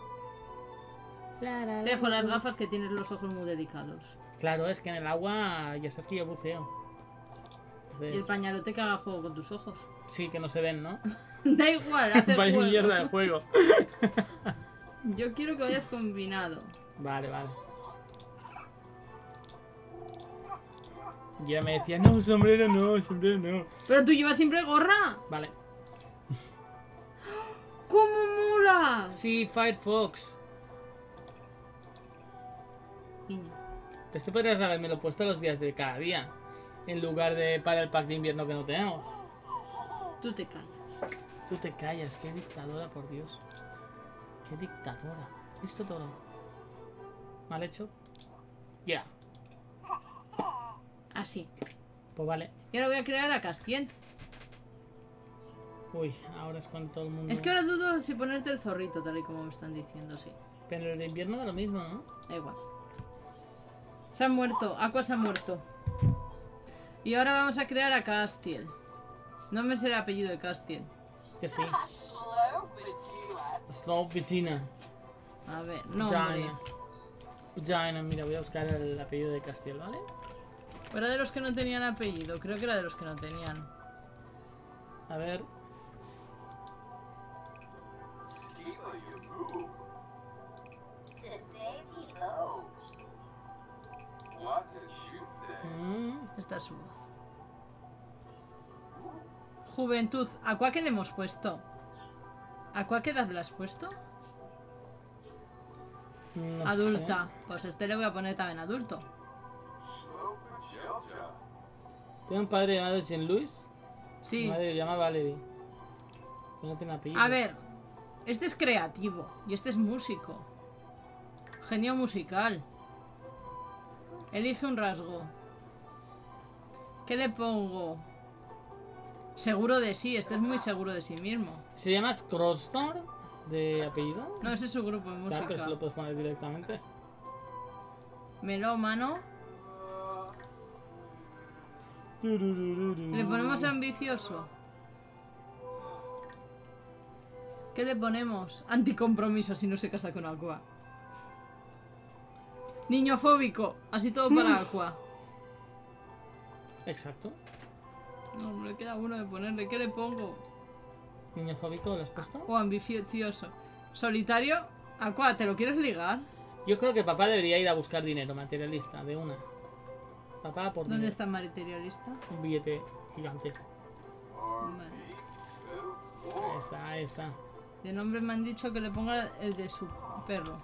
Speaker 2: Te dejo las gafas que tienes los ojos muy delicados.
Speaker 1: Claro, es que en el agua ya sabes que yo buceo. Entonces,
Speaker 2: Y el pañalote que haga juego con tus ojos.
Speaker 1: sí, que no se ven, ¿no?
Speaker 2: Da igual, hace
Speaker 1: Vaya
Speaker 2: juego.
Speaker 1: mierda de juego.
Speaker 2: Yo quiero que vayas combinado.
Speaker 1: Vale, vale. Y ella me decía, no, sombrero no, sombrero no.
Speaker 2: Pero tú llevas siempre gorra.
Speaker 1: Vale.
Speaker 2: ¿Cómo molas?
Speaker 1: Sí, Firefox.
Speaker 2: Niño.
Speaker 1: Este podrías haberme puesto los días de cada día. En lugar de para el pack de invierno que no tenemos.
Speaker 2: Tú te callas.
Speaker 1: Tú te callas, qué dictadora, por Dios. Qué dictadora. ¿Listo todo? ¿Mal hecho? Ya.
Speaker 2: Así.
Speaker 1: Pues vale.
Speaker 2: Y ahora voy a crear a Castiel.
Speaker 1: Uy, ahora es cuando todo el mundo...
Speaker 2: Es que ahora dudo si ponerte el zorrito, tal y como me están diciendo, sí.
Speaker 1: Pero el de invierno da lo mismo, ¿no?
Speaker 2: Da igual. Se ha muerto. Aqua se ha muerto. Y ahora vamos a crear a Castiel. No me sé el apellido de Castiel.
Speaker 1: Que sí. Slow Vagina.
Speaker 2: A ver, nombre.
Speaker 1: Vagina, mira, voy a buscar el apellido de Castiel, ¿vale?
Speaker 2: Era de los que no tenían apellido. Creo que era de los que no tenían.
Speaker 1: A ver.
Speaker 2: Esta es su voz. Juventud. ¿A cuál que le hemos puesto? ¿A cuál edad le has puesto?
Speaker 1: No
Speaker 2: Adulta. Pues este le voy a poner también adulto.
Speaker 1: sé. Tengo un padre llamado Jean-Louis.
Speaker 2: Sí.
Speaker 1: Madre, llama a Valerie. No tiene apellido.
Speaker 2: A ver, este es creativo y este es músico. Genio musical. Elige un rasgo. ¿Qué le pongo? Seguro de sí, este es muy seguro de sí mismo.
Speaker 1: ¿Se llama Crostor de apellido?
Speaker 2: No, ese es su grupo de música.
Speaker 1: Claro, pero se lo puedes poner directamente.
Speaker 2: Melómano. Le ponemos ambicioso. ¿Qué le ponemos? Anticompromiso si no se casa con Aqua. Niño fóbico. Así todo para Aqua.
Speaker 1: Exacto.
Speaker 2: No, me queda uno de ponerle. ¿Qué le pongo?
Speaker 1: Niño fóbico, ¿lo has puesto?
Speaker 2: O ambicioso. Solitario. Aqua, ¿te lo quieres ligar?
Speaker 1: Yo creo que papá debería ir a buscar dinero, materialista, de una. Papá, por
Speaker 2: ¿Dónde
Speaker 1: dinero.
Speaker 2: está el materialista?
Speaker 1: Un billete gigante.
Speaker 2: Vale.
Speaker 1: Ahí está, ahí está.
Speaker 2: De nombre me han dicho que le ponga el de su perro.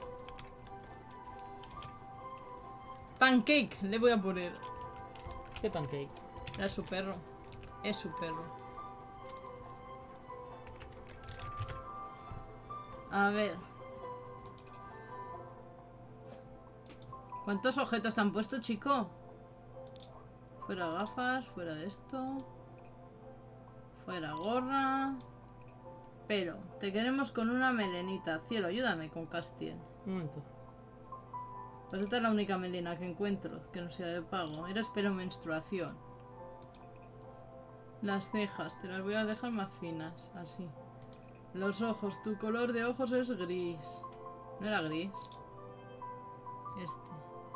Speaker 2: Pancake, le voy a poner.
Speaker 1: ¿Qué pancake?
Speaker 2: Era su perro. Es su perro. A ver. ¿Cuántos objetos te han puesto, chico? Fuera gafas, fuera de esto. Fuera gorra. Pelo. Te queremos con una melenita. Cielo, ayúdame con Castiel.
Speaker 1: Un momento.
Speaker 2: Pues esta es la única melena que encuentro que no sea de pago. Era espero menstruación. Las cejas, te las voy a dejar más finas, así. Los ojos, tu color de ojos es gris. ¿No era gris? Este.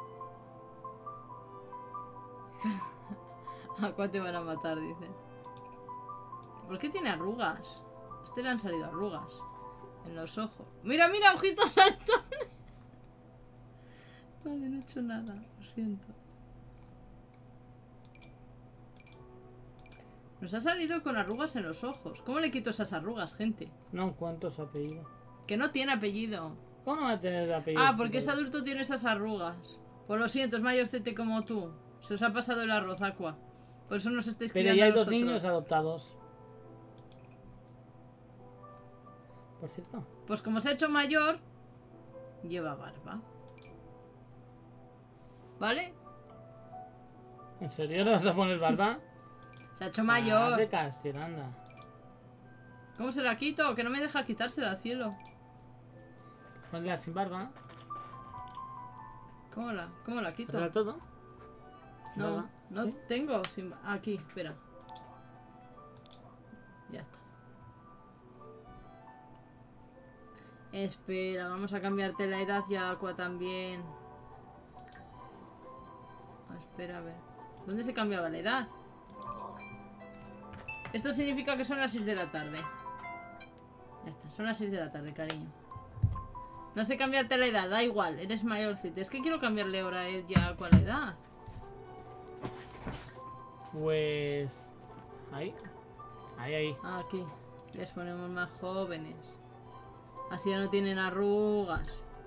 Speaker 2: ¿A cuál te van a matar? Dicen. ¿Por qué tiene arrugas? A este le han salido arrugas. En los ojos. ¡Mira, mira! ¡Ojitos saltones! Vale, no he hecho nada. Lo siento. Nos ha salido con arrugas en los ojos. ¿Cómo le quito esas arrugas, gente?
Speaker 1: No encuentro su apellido.
Speaker 2: Que no tiene apellido.
Speaker 1: ¿Cómo no va a tener apellido?
Speaker 2: Ah,
Speaker 1: este
Speaker 2: porque es
Speaker 1: tío?
Speaker 2: adulto, tiene esas arrugas. Pues lo siento, es mayorcete como tú. Se os ha pasado el arroz, Aqua. Por eso nos estáis
Speaker 1: Pero
Speaker 2: criando
Speaker 1: ya hay
Speaker 2: a
Speaker 1: dos
Speaker 2: nosotros.
Speaker 1: niños adoptados. Por cierto.
Speaker 2: Pues como se ha hecho mayor, lleva barba. ¿Vale?
Speaker 1: ¿En serio le vas a poner barba?
Speaker 2: Se ha hecho mayor.
Speaker 1: De Castiel, anda.
Speaker 2: ¿Cómo se la quito? Que no me deja quitársela, cielo.
Speaker 1: Ponla sin barba.
Speaker 2: ¿Cómo la quito?
Speaker 1: ¿Para todo? Sin
Speaker 2: No,
Speaker 1: barba.
Speaker 2: no
Speaker 1: ¿Sí?
Speaker 2: tengo sin... Aquí, espera. Ya está. Espera, vamos a cambiarte la edad y a Aqua también. Espera, a ver. ¿Dónde se cambiaba la edad? Esto significa que son las 6 de la tarde. Ya está, son las 6 de la tarde, cariño. No sé cambiarte la edad, da igual, eres mayorcito. Es que quiero cambiarle ahora a él ya con la edad.
Speaker 1: Pues... Ahí. Ahí.
Speaker 2: Aquí, les ponemos más jóvenes. Así ya no tienen arrugas.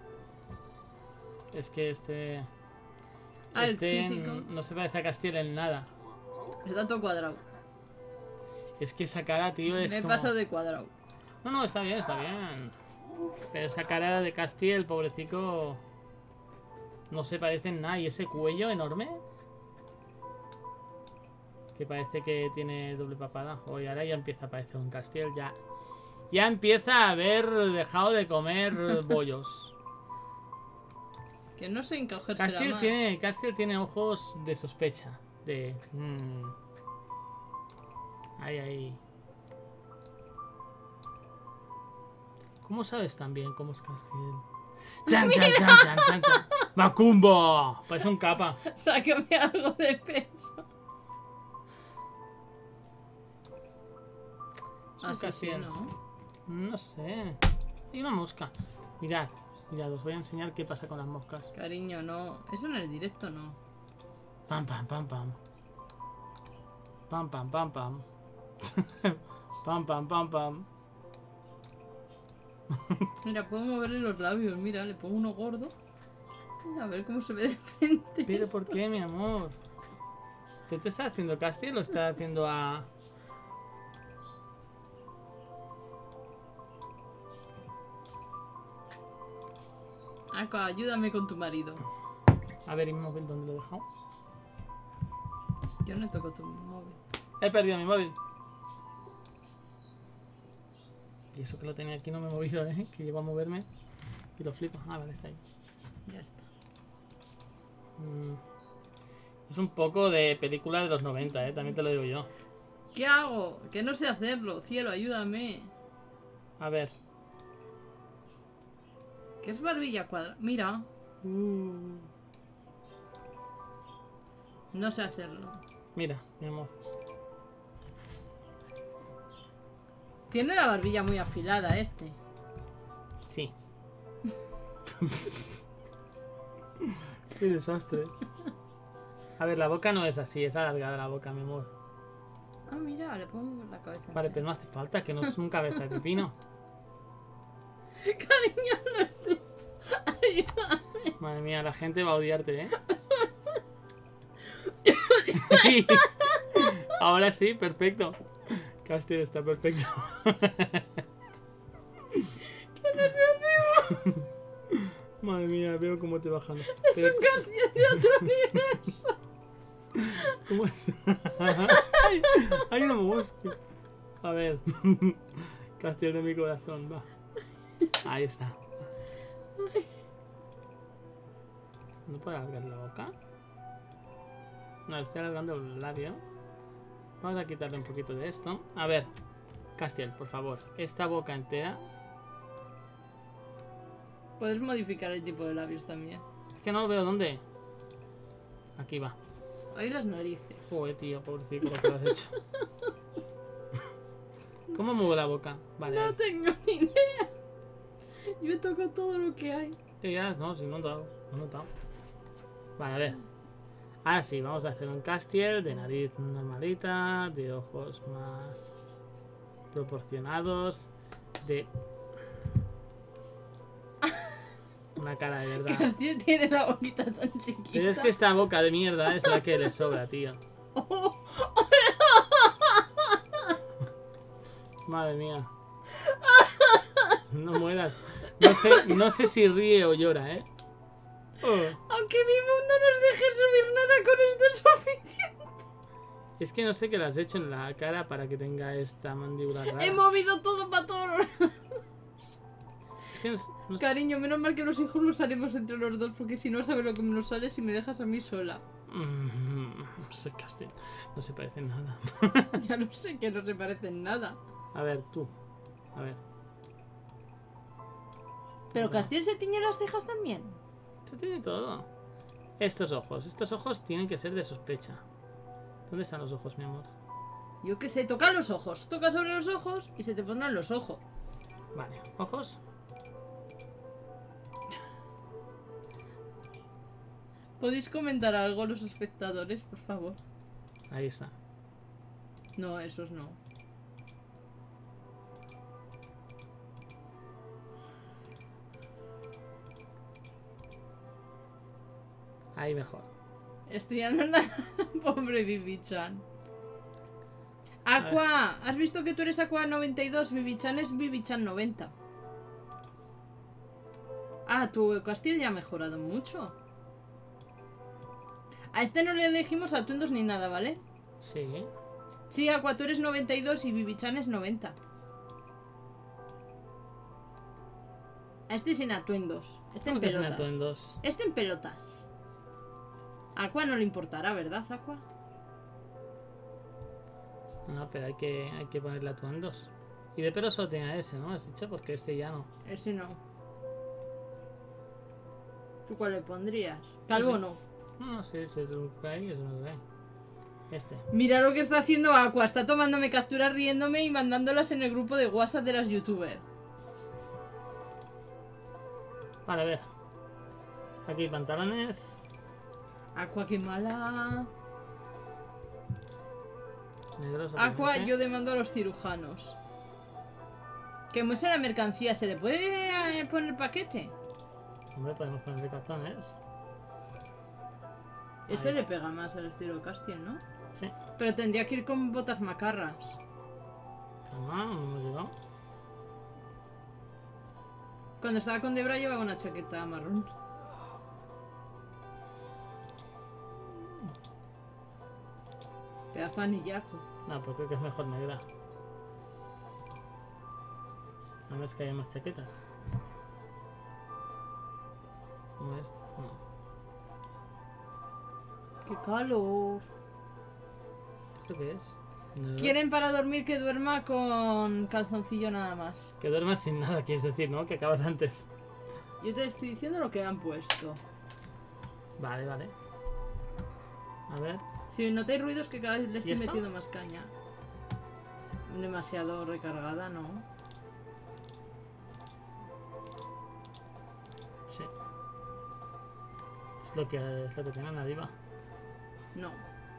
Speaker 1: Es que este...
Speaker 2: Ah, el físico.
Speaker 1: No se parece a Castiel en nada.
Speaker 2: Está todo cuadrado.
Speaker 1: Es que esa cara, tío, es
Speaker 2: Me he
Speaker 1: como...
Speaker 2: pasado de cuadrado.
Speaker 1: No, está bien, está bien. Pero esa cara de Castiel, pobrecito... No se parece en nada. Y ese cuello enorme... Que parece que tiene doble papada. Hoy ahora ya empieza a parecer un Castiel. Ya empieza a haber dejado de comer bollos.
Speaker 2: Que no sé encogerse la mano.
Speaker 1: Castiel tiene ojos de sospecha. De... Ahí. ¿Cómo sabes tan bien cómo es Castiel? ¡Chan, chan, chan, chan, chan, chan! ¡Macumbo! Parece un capa.
Speaker 2: Sácame algo de pecho.
Speaker 1: Es un
Speaker 2: Así sí,
Speaker 1: Castiel.
Speaker 2: ¿no?
Speaker 1: No sé. Hay una mosca. Mirad, os voy a enseñar qué pasa con las moscas.
Speaker 2: Cariño, no. Eso en el directo no.
Speaker 1: Pam, pam, pam, pam. Pam, pam, pam, pam. Pam, pam, pam, pam.
Speaker 2: Mira, puedo moverle los labios. Mira, le pongo uno gordo. A ver cómo se ve de frente.
Speaker 1: ¿Pero por qué, mi amor? ¿Pero tú estás haciendo Castiel o estás haciendo a
Speaker 2: Aqua, ayúdame con tu marido.
Speaker 1: A ver, ¿y mi móvil dónde lo he dejado?
Speaker 2: Yo no toco tu móvil.
Speaker 1: He perdido mi móvil. Y eso que lo tenía aquí no me he movido, que llevo a moverme. Y lo flipo. Ah, vale, está ahí.
Speaker 2: Ya está.
Speaker 1: Es un poco de película de los 90, también te lo digo yo.
Speaker 2: ¿Qué hago? Que no sé hacerlo. Cielo, ayúdame.
Speaker 1: A ver.
Speaker 2: ¿Qué es barbilla cuadrada? Mira. No sé hacerlo.
Speaker 1: Mira, mi amor.
Speaker 2: Tiene la barbilla muy afilada este.
Speaker 1: Sí. Qué desastre. A ver, la boca no es así, es alargada la boca, mi amor.
Speaker 2: Ah, mira, le puedo mover la cabeza.
Speaker 1: Vale, pero no hace falta, que no es un cabeza de pepino.
Speaker 2: Cariño, no estoy... Ayúdame.
Speaker 1: Madre mía, la gente va a odiarte, Ahora sí, perfecto. Castiel está perfecto.
Speaker 2: Que no sé hacerlo.
Speaker 1: Madre mía, veo cómo te bajan.
Speaker 2: Es un Castiel de otro universo.
Speaker 1: ¿Cómo es? Ay, no me busque. A ver. Castiel de mi corazón, va. Ahí está. ¿No puedo alargar la boca? No, estoy alargando el labio. Vamos a quitarle un poquito de esto. A ver, Castiel, por favor. Esta boca entera.
Speaker 2: Puedes modificar el tipo de labios también.
Speaker 1: Es que no veo dónde. Aquí va.
Speaker 2: Ahí las narices.
Speaker 1: Joder, tío, pobrecito lo que lo has hecho. ¿Cómo muevo la boca? Vale.
Speaker 2: No tengo ni idea. Yo toco todo lo que hay.
Speaker 1: Ya, no, si no he notado. No he notado. Vale, a ver. Ahora sí, vamos a hacer un Castiel de nariz normalita, de ojos más proporcionados, de una cara de verdad.
Speaker 2: Castiel tiene la boquita tan chiquita.
Speaker 1: Pero es que esta boca de mierda es la que le sobra, tío. Madre mía. No mueras. No sé si ríe o llora, Oh.
Speaker 2: Aunque mi mundo nos deje subir nada, con esto es suficiente.
Speaker 1: Es que no sé qué le has hecho en la cara para que tenga esta mandíbula rara.
Speaker 2: He movido todo para todos los...
Speaker 1: Es que no sé.
Speaker 2: Cariño, menos mal que los hijos los haremos entre los dos, porque si no sabes lo que me nos sale si me dejas a mí sola.
Speaker 1: No sé, Castiel. No se parecen nada.
Speaker 2: Ya lo sé que no se parecen nada.
Speaker 1: A ver, tú. A ver.
Speaker 2: ¿Pero Castiel se tiñe las cejas también?
Speaker 1: Se tiene todo. Estos ojos tienen que ser de sospecha. ¿Dónde están los ojos, mi amor?
Speaker 2: Yo qué sé, toca los ojos. Toca sobre los ojos y se te pondrán los ojos.
Speaker 1: Vale, ojos.
Speaker 2: ¿Podéis comentar algo los espectadores, por favor?
Speaker 1: Ahí está.
Speaker 2: No, esos no.
Speaker 1: Ahí mejor.
Speaker 2: Estoy andando... Pobre Bibi-chan. Aqua, ¿has visto que tú eres Aqua 92? Bibi-chan es Bibi-chan 90. Ah, tu Castiel ya ha mejorado mucho. A este no le elegimos atuendos ni nada, ¿vale?
Speaker 1: Sí.
Speaker 2: Sí, Aqua, tú eres 92 y Bibi-chan es 90. A este sin atuendos. Este en
Speaker 1: ¿Cómo que sin
Speaker 2: pelotas.
Speaker 1: atuendos?
Speaker 2: Este en pelotas. A Aqua no le importará, ¿verdad, Aqua?
Speaker 1: No, pero hay que ponerle atuendos. Y de pelo solo tiene ese, ¿no? Has dicho, porque este ya no.
Speaker 2: Ese no. ¿Tú cuál le pondrías? Calvo no.
Speaker 1: No sé, si es un ahí, eso no sé. Este.
Speaker 2: Mira lo que está haciendo Aqua. Está tomándome capturas riéndome y mandándolas en el grupo de WhatsApp de las youtubers.
Speaker 1: Vale, a ver. Aquí pantalones.
Speaker 2: Aqua, qué mala.
Speaker 1: Negros.
Speaker 2: Aqua,
Speaker 1: obviamente.
Speaker 2: yo demando a los cirujanos. Que muestre la mercancía. ¿Se le puede poner paquete?
Speaker 1: Hombre, podemos ponerle cartones.
Speaker 2: Ese
Speaker 1: Ahí.
Speaker 2: le pega más al estilo Castiel, ¿no?
Speaker 1: Sí.
Speaker 2: Pero tendría que ir con botas macarras.
Speaker 1: Calma, no hemos llegado.
Speaker 2: Cuando estaba con Debra llevaba una chaqueta marrón. Pedazo de anillaco.
Speaker 1: No, pero creo que es mejor negra. A menos que haya más chaquetas. ¿No es? No.
Speaker 2: ¡Qué calor!
Speaker 1: ¿Esto qué es? No.
Speaker 2: Quieren para dormir que duerma con calzoncillo nada más.
Speaker 1: Que duermas sin nada, quieres decir, ¿no? Que acabas antes.
Speaker 2: Yo te estoy diciendo lo que han puesto.
Speaker 1: Vale, vale. A ver.
Speaker 2: Si notáis ruidos que cada vez le estoy
Speaker 1: esto?
Speaker 2: metiendo más caña. Demasiado recargada, ¿no?
Speaker 1: Sí. Es lo que tenga la diva.
Speaker 2: No.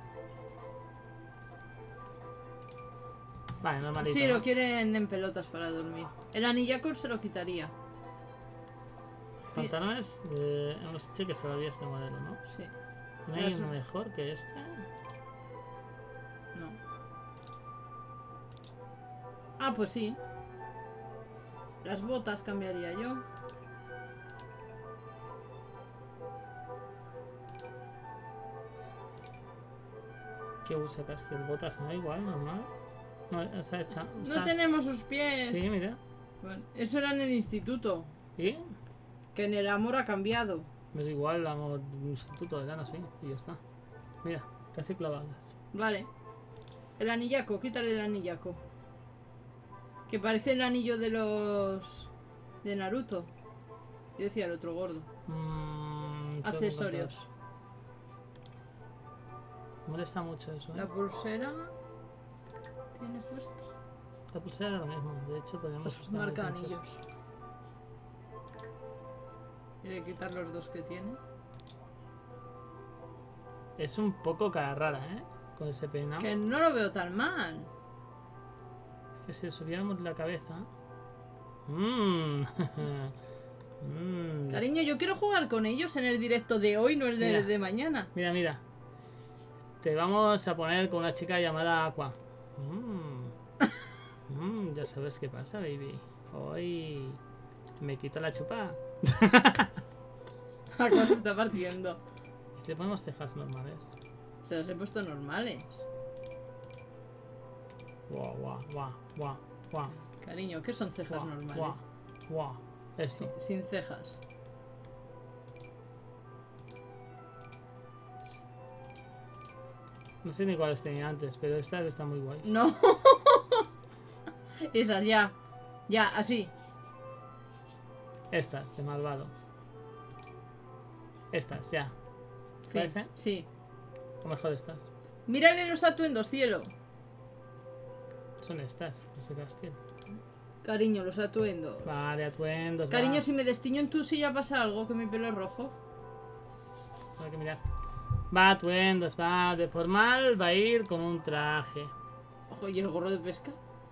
Speaker 1: Vale, normalito.
Speaker 2: Sí,
Speaker 1: ¿no?
Speaker 2: lo quieren en pelotas para dormir. El anillaco se lo quitaría.
Speaker 1: Pantalones, hemos dicho que solo había este modelo, ¿no?
Speaker 2: Sí.
Speaker 1: ¿No hay uno mejor que este?
Speaker 2: No. Ah, pues sí. Las botas cambiaría yo.
Speaker 1: ¿Qué usa Castel? ¿Botas no? Igual, normal. No, está hecha.
Speaker 2: No tenemos sus pies.
Speaker 1: Sí, mira.
Speaker 2: Bueno, eso era en el instituto.
Speaker 1: ¿Y?
Speaker 2: Que en el amor ha cambiado.
Speaker 1: Es igual, amor, instituto de lana, sí. Y ya está. Mira, casi clavadas.
Speaker 2: Vale. El anillaco, quítale el anillaco. Que parece el anillo de los... de Naruto. Yo decía el otro gordo. Accesorios.
Speaker 1: Molesta mucho eso, ¿eh?
Speaker 2: La pulsera... tiene puesto.
Speaker 1: La pulsera era lo mismo. De hecho, podemos...
Speaker 2: Pues marca anillos. Voy a quitar los dos que tiene.
Speaker 1: Es un poco cara rara, ¿eh? Con ese peinado.
Speaker 2: Que no lo veo tan mal.
Speaker 1: Que si le subiéramos la cabeza...
Speaker 2: Cariño, yo quiero jugar con ellos en el directo de hoy, no en
Speaker 1: Mira.
Speaker 2: el de mañana.
Speaker 1: Mira, mira. Te vamos a poner con una chica llamada Aqua. Ya sabes qué pasa, baby. Hoy me quito la chupa.
Speaker 2: Aqua se está partiendo.
Speaker 1: ¿Y si le ponemos cejas normales?
Speaker 2: Se las he puesto normales.
Speaker 1: Guau, guau, guau, guau, guau.
Speaker 2: Cariño, ¿qué son cejas
Speaker 1: Guau,
Speaker 2: normales?
Speaker 1: guau, guau. Esto.
Speaker 2: Sin cejas.
Speaker 1: No sé ni cuáles tenía antes, pero estas están muy guays.
Speaker 2: No. Esas, ya. Ya, así.
Speaker 1: Estas, de malvado. Estas, ya. ¿Te
Speaker 2: Sí,
Speaker 1: parece?
Speaker 2: sí.
Speaker 1: O mejor estas.
Speaker 2: Mírale los atuendos, cielo.
Speaker 1: Son estas, las de Castiel.
Speaker 2: Cariño, los atuendos.
Speaker 1: Vale, atuendos.
Speaker 2: Cariño,
Speaker 1: va.
Speaker 2: si me destiño en tu silla pasa algo, que mi pelo es rojo.
Speaker 1: Hay que mirar. Va, atuendos, va. De formal va a ir con un traje.
Speaker 2: Ojo, ¿y el gorro de pesca?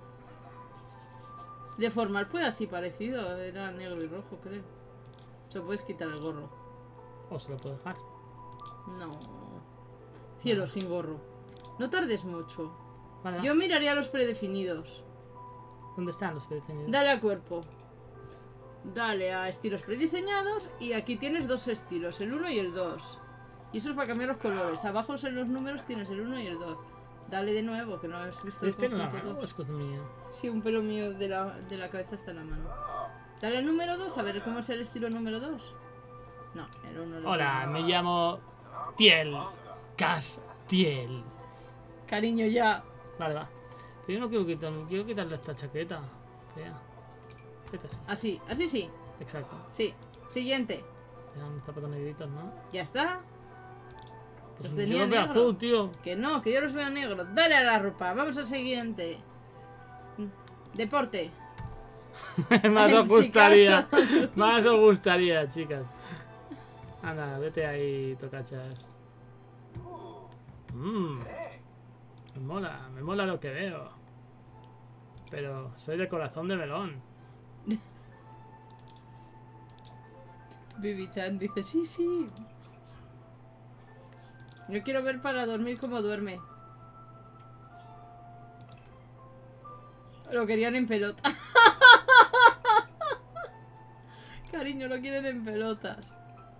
Speaker 2: De formal fue así parecido, era negro y rojo, creo. Se puedes quitar el gorro.
Speaker 1: O se lo puedo dejar.
Speaker 2: No. Cielo sin gorro. No tardes mucho.
Speaker 1: Vale, va.
Speaker 2: Yo miraría los predefinidos.
Speaker 1: ¿Dónde están los predefinidos?
Speaker 2: Dale a cuerpo. Dale a estilos prediseñados. Y aquí tienes dos estilos, el 1 y el 2. Y eso es para cambiar los colores. Abajo en los números tienes el 1 y el 2. Dale de nuevo, que no has visto el
Speaker 1: ¿Es pelo en la
Speaker 2: conjunto
Speaker 1: mano o
Speaker 2: 2.
Speaker 1: es cosa mía?
Speaker 2: Sí, un pelo mío de la cabeza está en la mano. Dale al número 2, a ver cómo es el estilo número 2. No, el 1 lo
Speaker 1: Hola,
Speaker 2: tengo.
Speaker 1: me llamo Tiel Castiel.
Speaker 2: Cariño, ya.
Speaker 1: Vale, va. Pero yo no quiero quitarle esta chaqueta. Fea. Chaqueta así.
Speaker 2: Así sí.
Speaker 1: Exacto.
Speaker 2: Sí. Siguiente.
Speaker 1: Eran zapatos negritos, ¿no?
Speaker 2: Ya está.
Speaker 1: Pues
Speaker 2: Los
Speaker 1: yo
Speaker 2: tenía
Speaker 1: lo veo
Speaker 2: negro.
Speaker 1: azul, tío.
Speaker 2: Que no, que yo los veo negros. Dale a la ropa. Vamos al siguiente. Deporte.
Speaker 1: Más os
Speaker 2: Ay,
Speaker 1: gustaría.
Speaker 2: chicas.
Speaker 1: Más os gustaría, chicas. Anda, vete ahí, tocachas. Me mola lo que veo. Pero soy de corazón de melón.
Speaker 2: Bibi-chan dice, sí, sí. Yo quiero ver para dormir como duerme. Lo querían en pelota. Cariño, lo quieren en pelotas.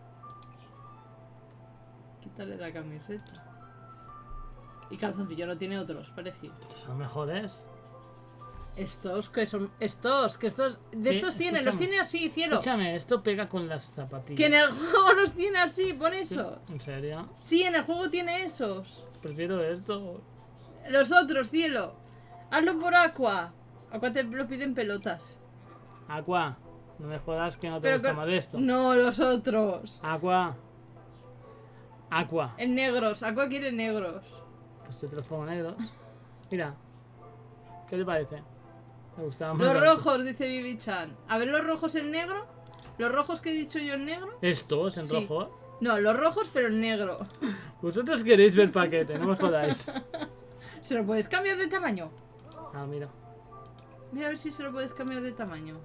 Speaker 2: Quítale la camiseta. Y calzoncillo no tiene otros para elegir.
Speaker 1: Estos son mejores.
Speaker 2: Estos, que son. Estos, que estos. De
Speaker 1: ¿Qué?
Speaker 2: estos tiene, los
Speaker 1: Escúchame.
Speaker 2: tiene así, cielo.
Speaker 1: Escúchame, esto pega con las zapatillas.
Speaker 2: Que en el juego los tiene así, pon eso.
Speaker 1: ¿En serio?
Speaker 2: Sí, en el juego tiene esos.
Speaker 1: Prefiero esto.
Speaker 2: Los otros, cielo. Hazlo por Aqua. Aqua te lo piden pelotas.
Speaker 1: Aqua, no me jodas que no te
Speaker 2: Pero
Speaker 1: gusta
Speaker 2: con-
Speaker 1: más de esto.
Speaker 2: No, los otros.
Speaker 1: Aqua. Aqua.
Speaker 2: En negros. Aqua quiere negros.
Speaker 1: Pues yo te los pongo negros. Mira. ¿Qué te parece? Me gustaban más
Speaker 2: Los
Speaker 1: antes.
Speaker 2: rojos, dice Vivi-chan. A ver, los rojos en negro. Los rojos que he dicho yo en negro.
Speaker 1: ¿Estos en
Speaker 2: Sí.
Speaker 1: rojo?
Speaker 2: No, los rojos, pero en negro.
Speaker 1: Vosotros queréis ver paquete, no me jodáis.
Speaker 2: ¿Se lo puedes cambiar de tamaño?
Speaker 1: Ah, mira.
Speaker 2: Mira a ver si se lo puedes cambiar de tamaño.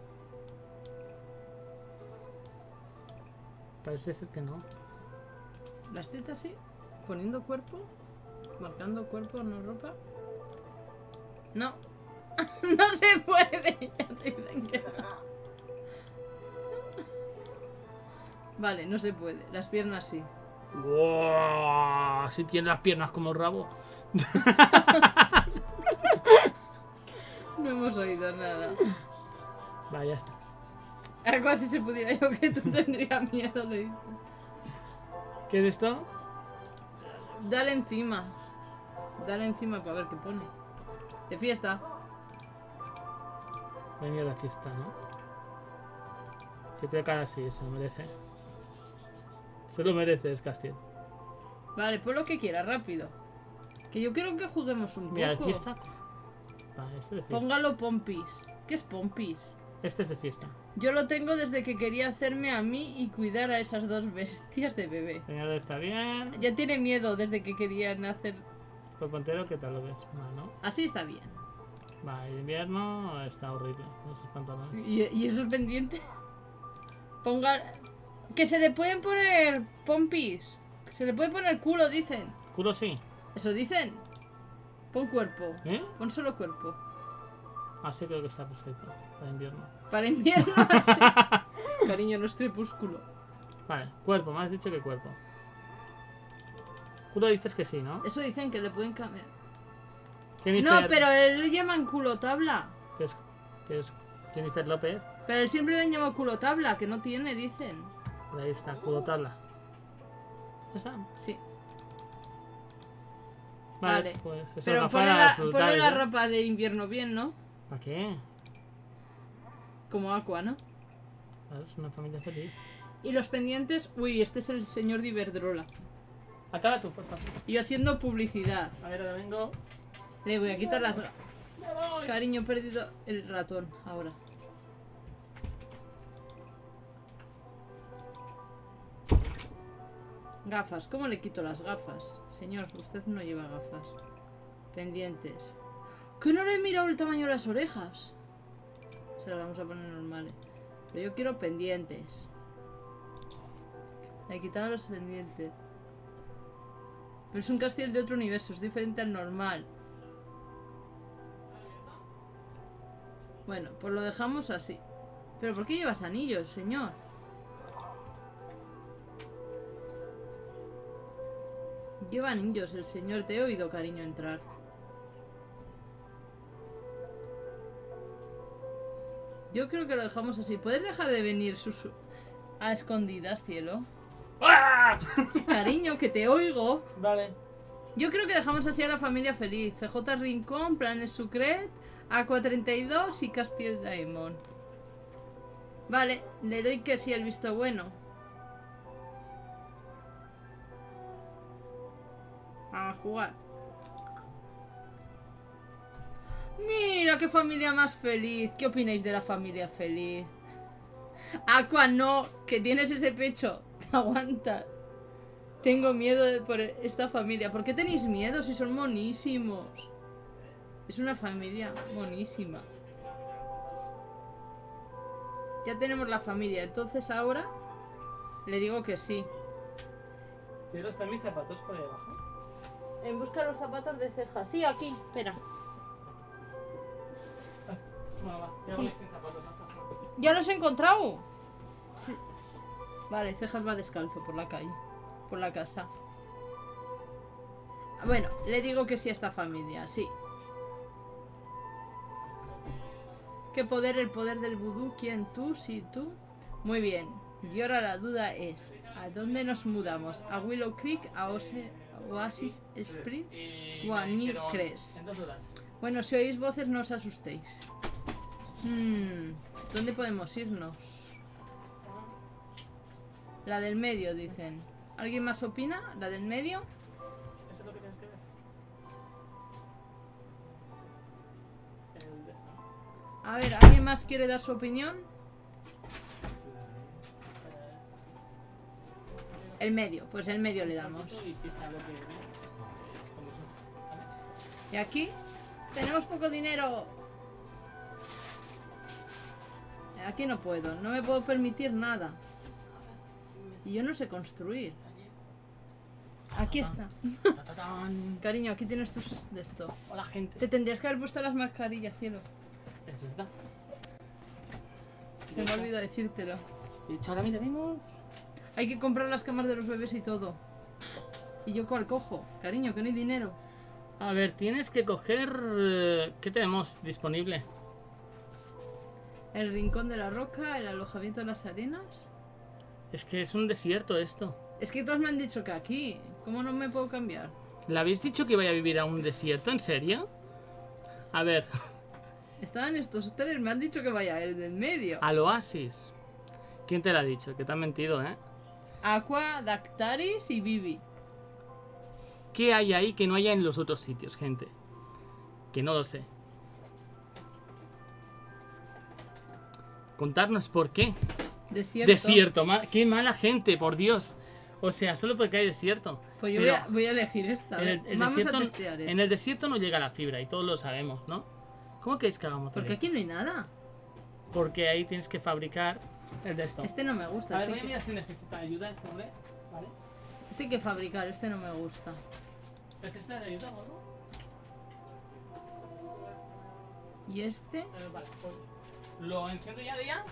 Speaker 1: Parece ser que no.
Speaker 2: Las tetas sí. Poniendo cuerpo. Marcando cuerpo, no ropa. No. No se puede. Ya te dicen que no. Vale, no se puede. Las piernas sí.
Speaker 1: ¡Wow! Si tiene las piernas como rabo.
Speaker 2: No hemos oído nada.
Speaker 1: Vale, ya está.
Speaker 2: Algo así se pudiera yo que tú tendrías miedo, le dice.
Speaker 1: ¿Qué es esto?
Speaker 2: Dale encima. Dale encima para ver qué pone. De fiesta.
Speaker 1: Venía de fiesta, ¿no? Yo creo que ahora sí, se lo merece. Se lo mereces, Castiel.
Speaker 2: Vale, pon lo que quieras, rápido. Que yo quiero que juguemos un
Speaker 1: Mira, de
Speaker 2: poco.
Speaker 1: fiesta. Vale, este es de fiesta.
Speaker 2: Póngalo Pompis. ¿Qué es Pompis?
Speaker 1: Este es de fiesta.
Speaker 2: Yo lo tengo desde que quería hacerme a mí y cuidar a esas dos bestias de bebé.
Speaker 1: Señor, está bien.
Speaker 2: Ya tiene miedo desde que quería nacer.
Speaker 1: Cuerpo entero, ¿qué tal lo ves? Mal, ¿no?
Speaker 2: Así está bien.
Speaker 1: Vale, el invierno está horrible. Con esos pantalones.
Speaker 2: ¿Y esos pendientes? Ponga... Que se le pueden poner Pompis. Que se le puede poner culo, dicen.
Speaker 1: Culo sí.
Speaker 2: ¿Eso dicen? Pon cuerpo.
Speaker 1: ¿Eh?
Speaker 2: Pon solo cuerpo.
Speaker 1: Así creo que está perfecto. Para invierno.
Speaker 2: Para invierno. así. Cariño, no es crepúsculo.
Speaker 1: Vale, cuerpo, me has dicho que cuerpo. Culo dices que sí, ¿no?
Speaker 2: Eso dicen que le pueden cambiar.
Speaker 1: Jennifer,
Speaker 2: No, pero él le llaman culo tabla.
Speaker 1: que es Jennifer López.
Speaker 2: Pero él siempre le han llamado culo tabla, que no tiene, dicen.
Speaker 1: Ahí está, culo tabla. Ya está.
Speaker 2: Sí.
Speaker 1: Vale,
Speaker 2: Vale.
Speaker 1: pues eso
Speaker 2: Pero
Speaker 1: no
Speaker 2: ponle
Speaker 1: para
Speaker 2: la,
Speaker 1: disfrutar,
Speaker 2: ponle la
Speaker 1: ¿eh?
Speaker 2: ropa de invierno bien, ¿no?
Speaker 1: ¿Para qué?
Speaker 2: Como Aqua, ¿no?
Speaker 1: Claro, es una familia feliz.
Speaker 2: Y los pendientes... Uy, este es el señor de Iberdrola.
Speaker 1: Acaba tú, por favor.
Speaker 2: Y yo haciendo publicidad.
Speaker 1: A ver, ahora vengo.
Speaker 2: Le voy a quitar las...
Speaker 1: ¡Me voy!
Speaker 2: Cariño, he perdido el ratón ahora. Gafas. ¿Cómo le quito las gafas? Señor, usted no lleva gafas. Pendientes. ¿Que no le he mirado el tamaño de las orejas? Se las vamos a poner normales. Pero yo quiero pendientes. Le he quitado los pendientes. Pero es un castillo de otro universo. Es diferente al normal. Bueno, pues lo dejamos así. ¿Pero por qué llevas anillos, señor? Lleva anillos el señor. Te he oído, cariño, entrar. Yo creo que lo dejamos así. ¿Puedes dejar de venir a escondidas, cielo?
Speaker 1: ¡Ah!
Speaker 2: Cariño, que te oigo.
Speaker 1: Vale.
Speaker 2: Yo creo que dejamos así a la familia feliz. CJ Rincón, Planes Sucret, Aqua 32 y Castillo Diamond. Vale, le doy que sí el visto bueno. A jugar. Mira qué familia más feliz. ¿Qué opináis de la familia feliz? Aqua, no, que tienes ese pecho. Te aguantas. Tengo miedo por esta familia. ¿Por qué tenéis miedo si son monísimos? Es una familia monísima. Ya tenemos la familia, entonces ahora le digo que sí.
Speaker 1: ¿Quiero están mis zapatos por ahí abajo?
Speaker 2: En busca de los zapatos de ceja. Sí, aquí, espera.
Speaker 1: Bueno, va, ya voy sin zapatos.
Speaker 2: ¿Ya los he encontrado? Sí. Vale, Cejas va descalzo por la calle. Por la casa. Bueno, le digo que sí a esta familia, sí. ¿Qué poder? El poder del vudú. ¿Quién? ¿Tú? Sí, tú. Muy bien. Y ahora la duda es, ¿a dónde nos mudamos? ¿A Willow Creek? ¿A Oasis Spring? ¿O a New Crest? Bueno, si oís voces no os asustéis. ¿Dónde podemos irnos? La del medio, dicen. ¿Alguien más opina? ¿La del medio?
Speaker 1: Eso es lo que tienes que ver.
Speaker 2: A ver, ¿alguien más quiere dar su opinión? El medio, pues el medio le damos. Y aquí tenemos poco dinero. Aquí no puedo, no me puedo permitir nada. Y yo no sé construir. Aquí está. Cariño, aquí tienes tus de esto.
Speaker 1: Hola, gente.
Speaker 2: Te tendrías que haber puesto las mascarillas, cielo.
Speaker 1: Es verdad.
Speaker 2: Se me olvidó decírtelo.
Speaker 1: De hecho, ahora miraremos.
Speaker 2: Hay que comprar las camas de los bebés y todo. ¿Y yo cuál cojo? Cariño, que no hay dinero.
Speaker 1: A ver, tienes que coger... ¿qué tenemos disponible?
Speaker 2: El rincón de la roca, el alojamiento de las arenas.
Speaker 1: Es que es un desierto esto.
Speaker 2: Es que todos me han dicho que aquí. ¿Cómo no me puedo cambiar?
Speaker 1: ¿Le habéis dicho que vaya a vivir a un desierto? ¿En serio? A ver,
Speaker 2: Estaban estos tres, me han dicho que vaya el del medio.
Speaker 1: al oasis. ¿Quién te lo ha dicho? Que te han mentido, ¿eh?
Speaker 2: Aqua, Dactaris y Vivi.
Speaker 1: ¿Qué hay ahí que no haya en los otros sitios, gente? Que no lo sé. Contarnos por qué.
Speaker 2: Desierto.
Speaker 1: Desierto, qué mala gente, por Dios. O sea, solo porque hay desierto.
Speaker 2: Pues yo
Speaker 1: Pero
Speaker 2: voy a elegir esta. Vamos
Speaker 1: desierto,
Speaker 2: a testear
Speaker 1: en el desierto no llega la fibra y todos lo sabemos, ¿no? ¿Cómo queréis que hagamos?
Speaker 2: Porque aquí no hay nada.
Speaker 1: Porque ahí tienes que fabricar el de esto.
Speaker 2: Este no me gusta.
Speaker 1: A ver,
Speaker 2: Este,
Speaker 1: voy a mirar si necesita ayuda este hombre. ¿Vale?
Speaker 2: este hay que fabricar, este no me gusta.
Speaker 1: ¿Necesitas ayuda, gordo?
Speaker 2: Y este.
Speaker 1: Vale, pues lo enciendo ya de ya.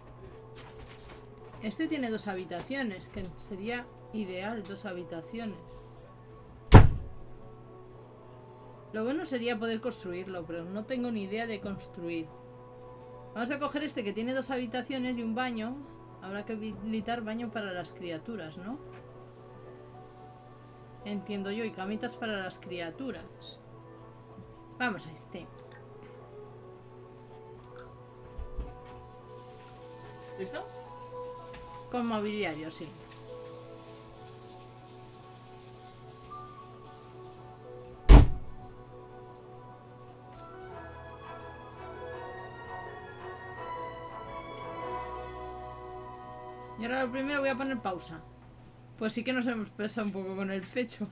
Speaker 2: Este tiene 2 habitaciones, que sería ideal, 2 habitaciones. Lo bueno sería poder construirlo, pero no tengo ni idea de construir. Vamos a coger este que tiene 2 habitaciones y un baño. Habrá que habilitar baño para las criaturas, ¿no? Entiendo yo, y camitas para las criaturas. Vamos a este.
Speaker 1: ¿Listo?
Speaker 2: Con mobiliario, sí. Y ahora lo primero voy a poner pausa. Pues sí que nos hemos pasado un poco con el pecho.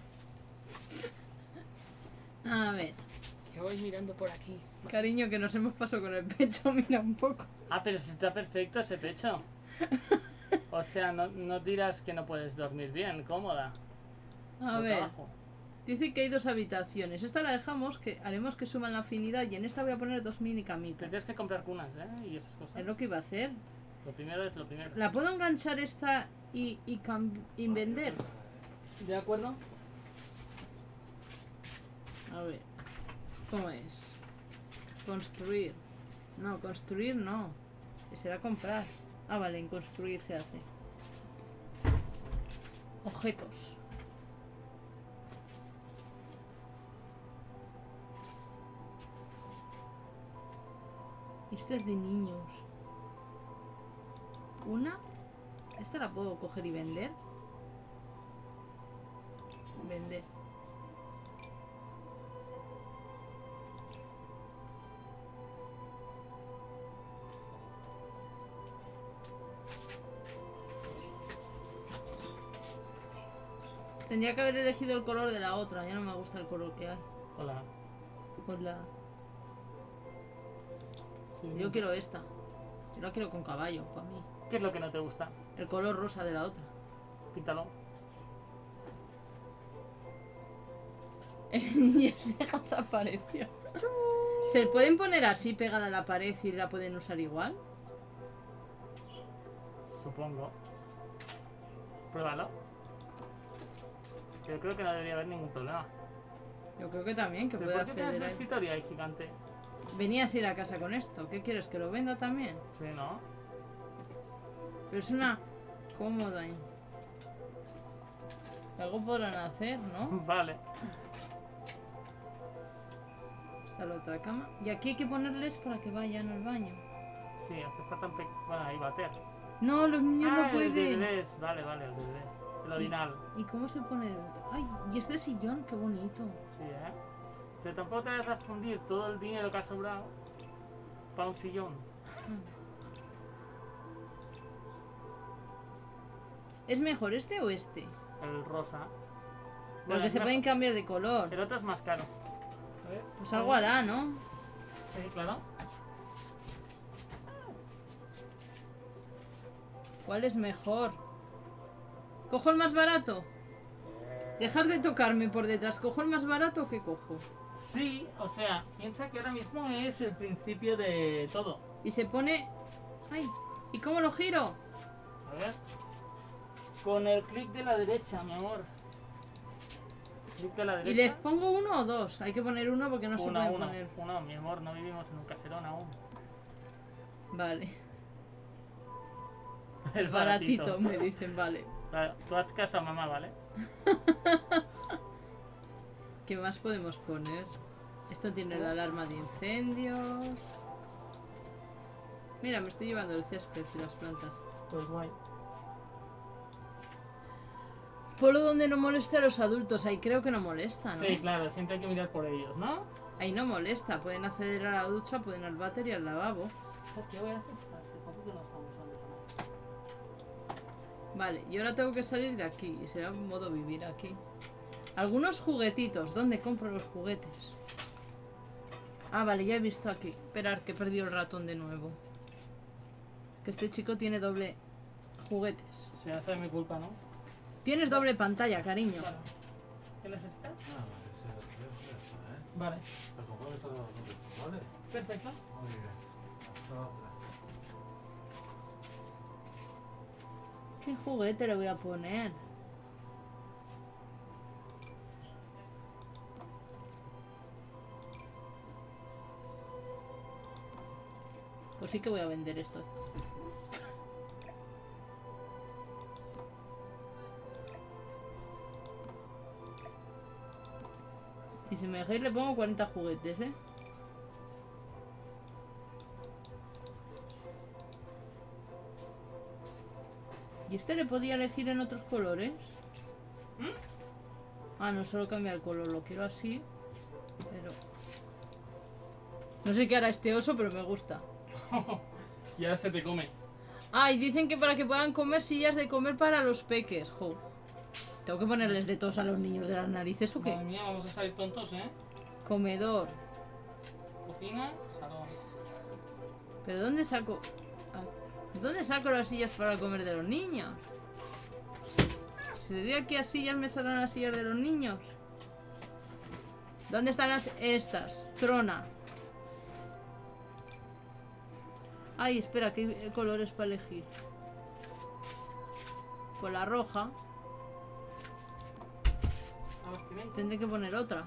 Speaker 2: A ver.
Speaker 1: Que voy mirando por aquí.
Speaker 2: Cariño, que nos hemos pasado con el pecho, mira un poco.
Speaker 1: Ah, pero si está perfecto ese pecho. O sea, no dirás que no puedes dormir bien, cómoda.
Speaker 2: A ver. Dice que hay 2 habitaciones. Esta la dejamos, que haremos que suban la afinidad. Y en esta voy a poner 2 mini camitas.
Speaker 1: Tendrías que comprar cunas, ¿eh? Y esas cosas.
Speaker 2: Es lo que iba a hacer.
Speaker 1: Lo primero es lo primero.
Speaker 2: ¿La puedo enganchar esta y vender?
Speaker 1: ¿De acuerdo?
Speaker 2: A ver. ¿Cómo es? Construir. No, construir no. Será comprar. Ah, vale, en construir se hace. Objetos. Esta es de niños. Una. Esta la puedo coger y vender. Vender. Tendría que haber elegido el color de la otra. Ya no me gusta el color que hay.
Speaker 1: Hola.
Speaker 2: Pues la...
Speaker 1: Sí,
Speaker 2: Yo quiero esta. Yo la quiero con caballo, para mí.
Speaker 1: ¿Qué es lo que no te gusta?
Speaker 2: El color rosa de la otra.
Speaker 1: Píntalo.
Speaker 2: Y el cejas desapareció. ¿Se pueden poner así pegada a la pared y la pueden usar igual?
Speaker 1: Supongo. Pruébalo. Yo creo que no debería haber ningún problema.
Speaker 2: Yo creo que también, que
Speaker 1: ¿Pero
Speaker 2: puede
Speaker 1: por qué tienes
Speaker 2: acceder
Speaker 1: un
Speaker 2: ahí.
Speaker 1: escritorio ahí gigante?
Speaker 2: Venías a ir a casa con esto. ¿Qué quieres? ¿Que lo venda también?
Speaker 1: Sí, ¿no?
Speaker 2: Pero es una cómoda. Algo podrán hacer, ¿no?
Speaker 1: Vale.
Speaker 2: Está la otra cama. Y aquí hay que ponerles para que vayan al baño.
Speaker 1: Sí, hace falta un bueno, ahí bater.
Speaker 2: No, los niños no
Speaker 1: El de
Speaker 2: pueden.
Speaker 1: bebés. Vale, vale, el de bebés. El ordinal.
Speaker 2: ¿Y cómo se pone? Ay, y este sillón, qué bonito.
Speaker 1: Sí, Pero tampoco te vas a fundir todo el dinero que ha sobrado para un sillón.
Speaker 2: ¿Es mejor este o este?
Speaker 1: El rosa.
Speaker 2: Porque se pueden cambiar de color.
Speaker 1: El otro es más caro. A ver.
Speaker 2: Pues algo hará, ¿no?
Speaker 1: Sí, claro.
Speaker 2: ¿Cuál es mejor? ¿Cojo el más barato? Dejar de tocarme por detrás. ¿Cojo el más barato o qué cojo?
Speaker 1: Sí, o sea, piensa que ahora mismo es el principio de todo.
Speaker 2: Y se pone... ¡Ay! ¿Y cómo lo giro?
Speaker 1: A ver. Con el clic de la derecha, mi amor. Clic de la derecha.
Speaker 2: ¿Y les pongo uno o dos? Hay que poner uno porque no se
Speaker 1: uno,
Speaker 2: pueden
Speaker 1: uno,
Speaker 2: poner.
Speaker 1: uno, mi amor, no vivimos en un caserón aún.
Speaker 2: Vale.
Speaker 1: El
Speaker 2: Baratito, me dicen, vale.
Speaker 1: Claro, tú haz caso a mamá, ¿vale?
Speaker 2: ¿Qué más podemos poner? Esto tiene la alarma de incendios. Mira, me estoy llevando el césped y las plantas.
Speaker 1: Pues guay.
Speaker 2: Polo donde no moleste a los adultos. Ahí creo que no molesta, ¿no?
Speaker 1: Sí, claro, siempre hay que mirar por ellos, ¿no?
Speaker 2: Ahí no molesta. Pueden acceder a la ducha, pueden ir al váter y al lavabo.
Speaker 1: ¿Qué voy a hacer? Tampoco nos vamos a dejar.
Speaker 2: Vale, y ahora tengo que salir de aquí. Y será un modo vivir aquí. Algunos juguetitos. ¿Dónde compro los juguetes? Ah, vale, ya he visto aquí. Esperar, que he perdido el ratón de nuevo. Que este chico tiene doble juguetes.
Speaker 1: Si esa es mi culpa, ¿no?
Speaker 2: Tienes doble pantalla, cariño.
Speaker 1: Vale. ¿Qué necesitas?
Speaker 3: Ah, vale, sí,
Speaker 1: Vale.
Speaker 3: Te compones todos los números, ¿vale?
Speaker 1: Perfecto.
Speaker 3: Muy bien. Hasta otra.
Speaker 2: ¿Qué juguete le voy a poner? Pues sí que voy a vender esto. Y si me dejáis le pongo 40 juguetes, ¿eh? ¿Y este le podía elegir en otros colores? Ah, no, solo cambia el color, lo quiero así. Pero... no sé qué hará este oso, pero me gusta.
Speaker 1: Y ahora se te come.
Speaker 2: Ah, y dicen que para que puedan comer sillas de comer para los peques. Jo. ¿Tengo que ponerles de tos a los niños de las narices o qué?
Speaker 1: Madre mía, vamos a salir tontos, ¿eh?
Speaker 2: Comedor.
Speaker 1: Cocina, salón.
Speaker 2: ¿Pero dónde saco? Ah, ¿dónde saco las sillas para comer de los niños? Si le doy aquí a sillas, me salen las sillas de los niños. ¿Dónde están las estas? Trona. Ay, espera, ¿qué colores para elegir? Pues la roja. Tendré que poner otra.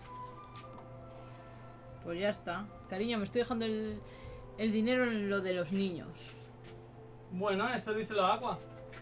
Speaker 2: Pues ya está. Cariño, me estoy dejando el dinero en lo de los niños.
Speaker 1: Bueno, eso díselo a Aqua.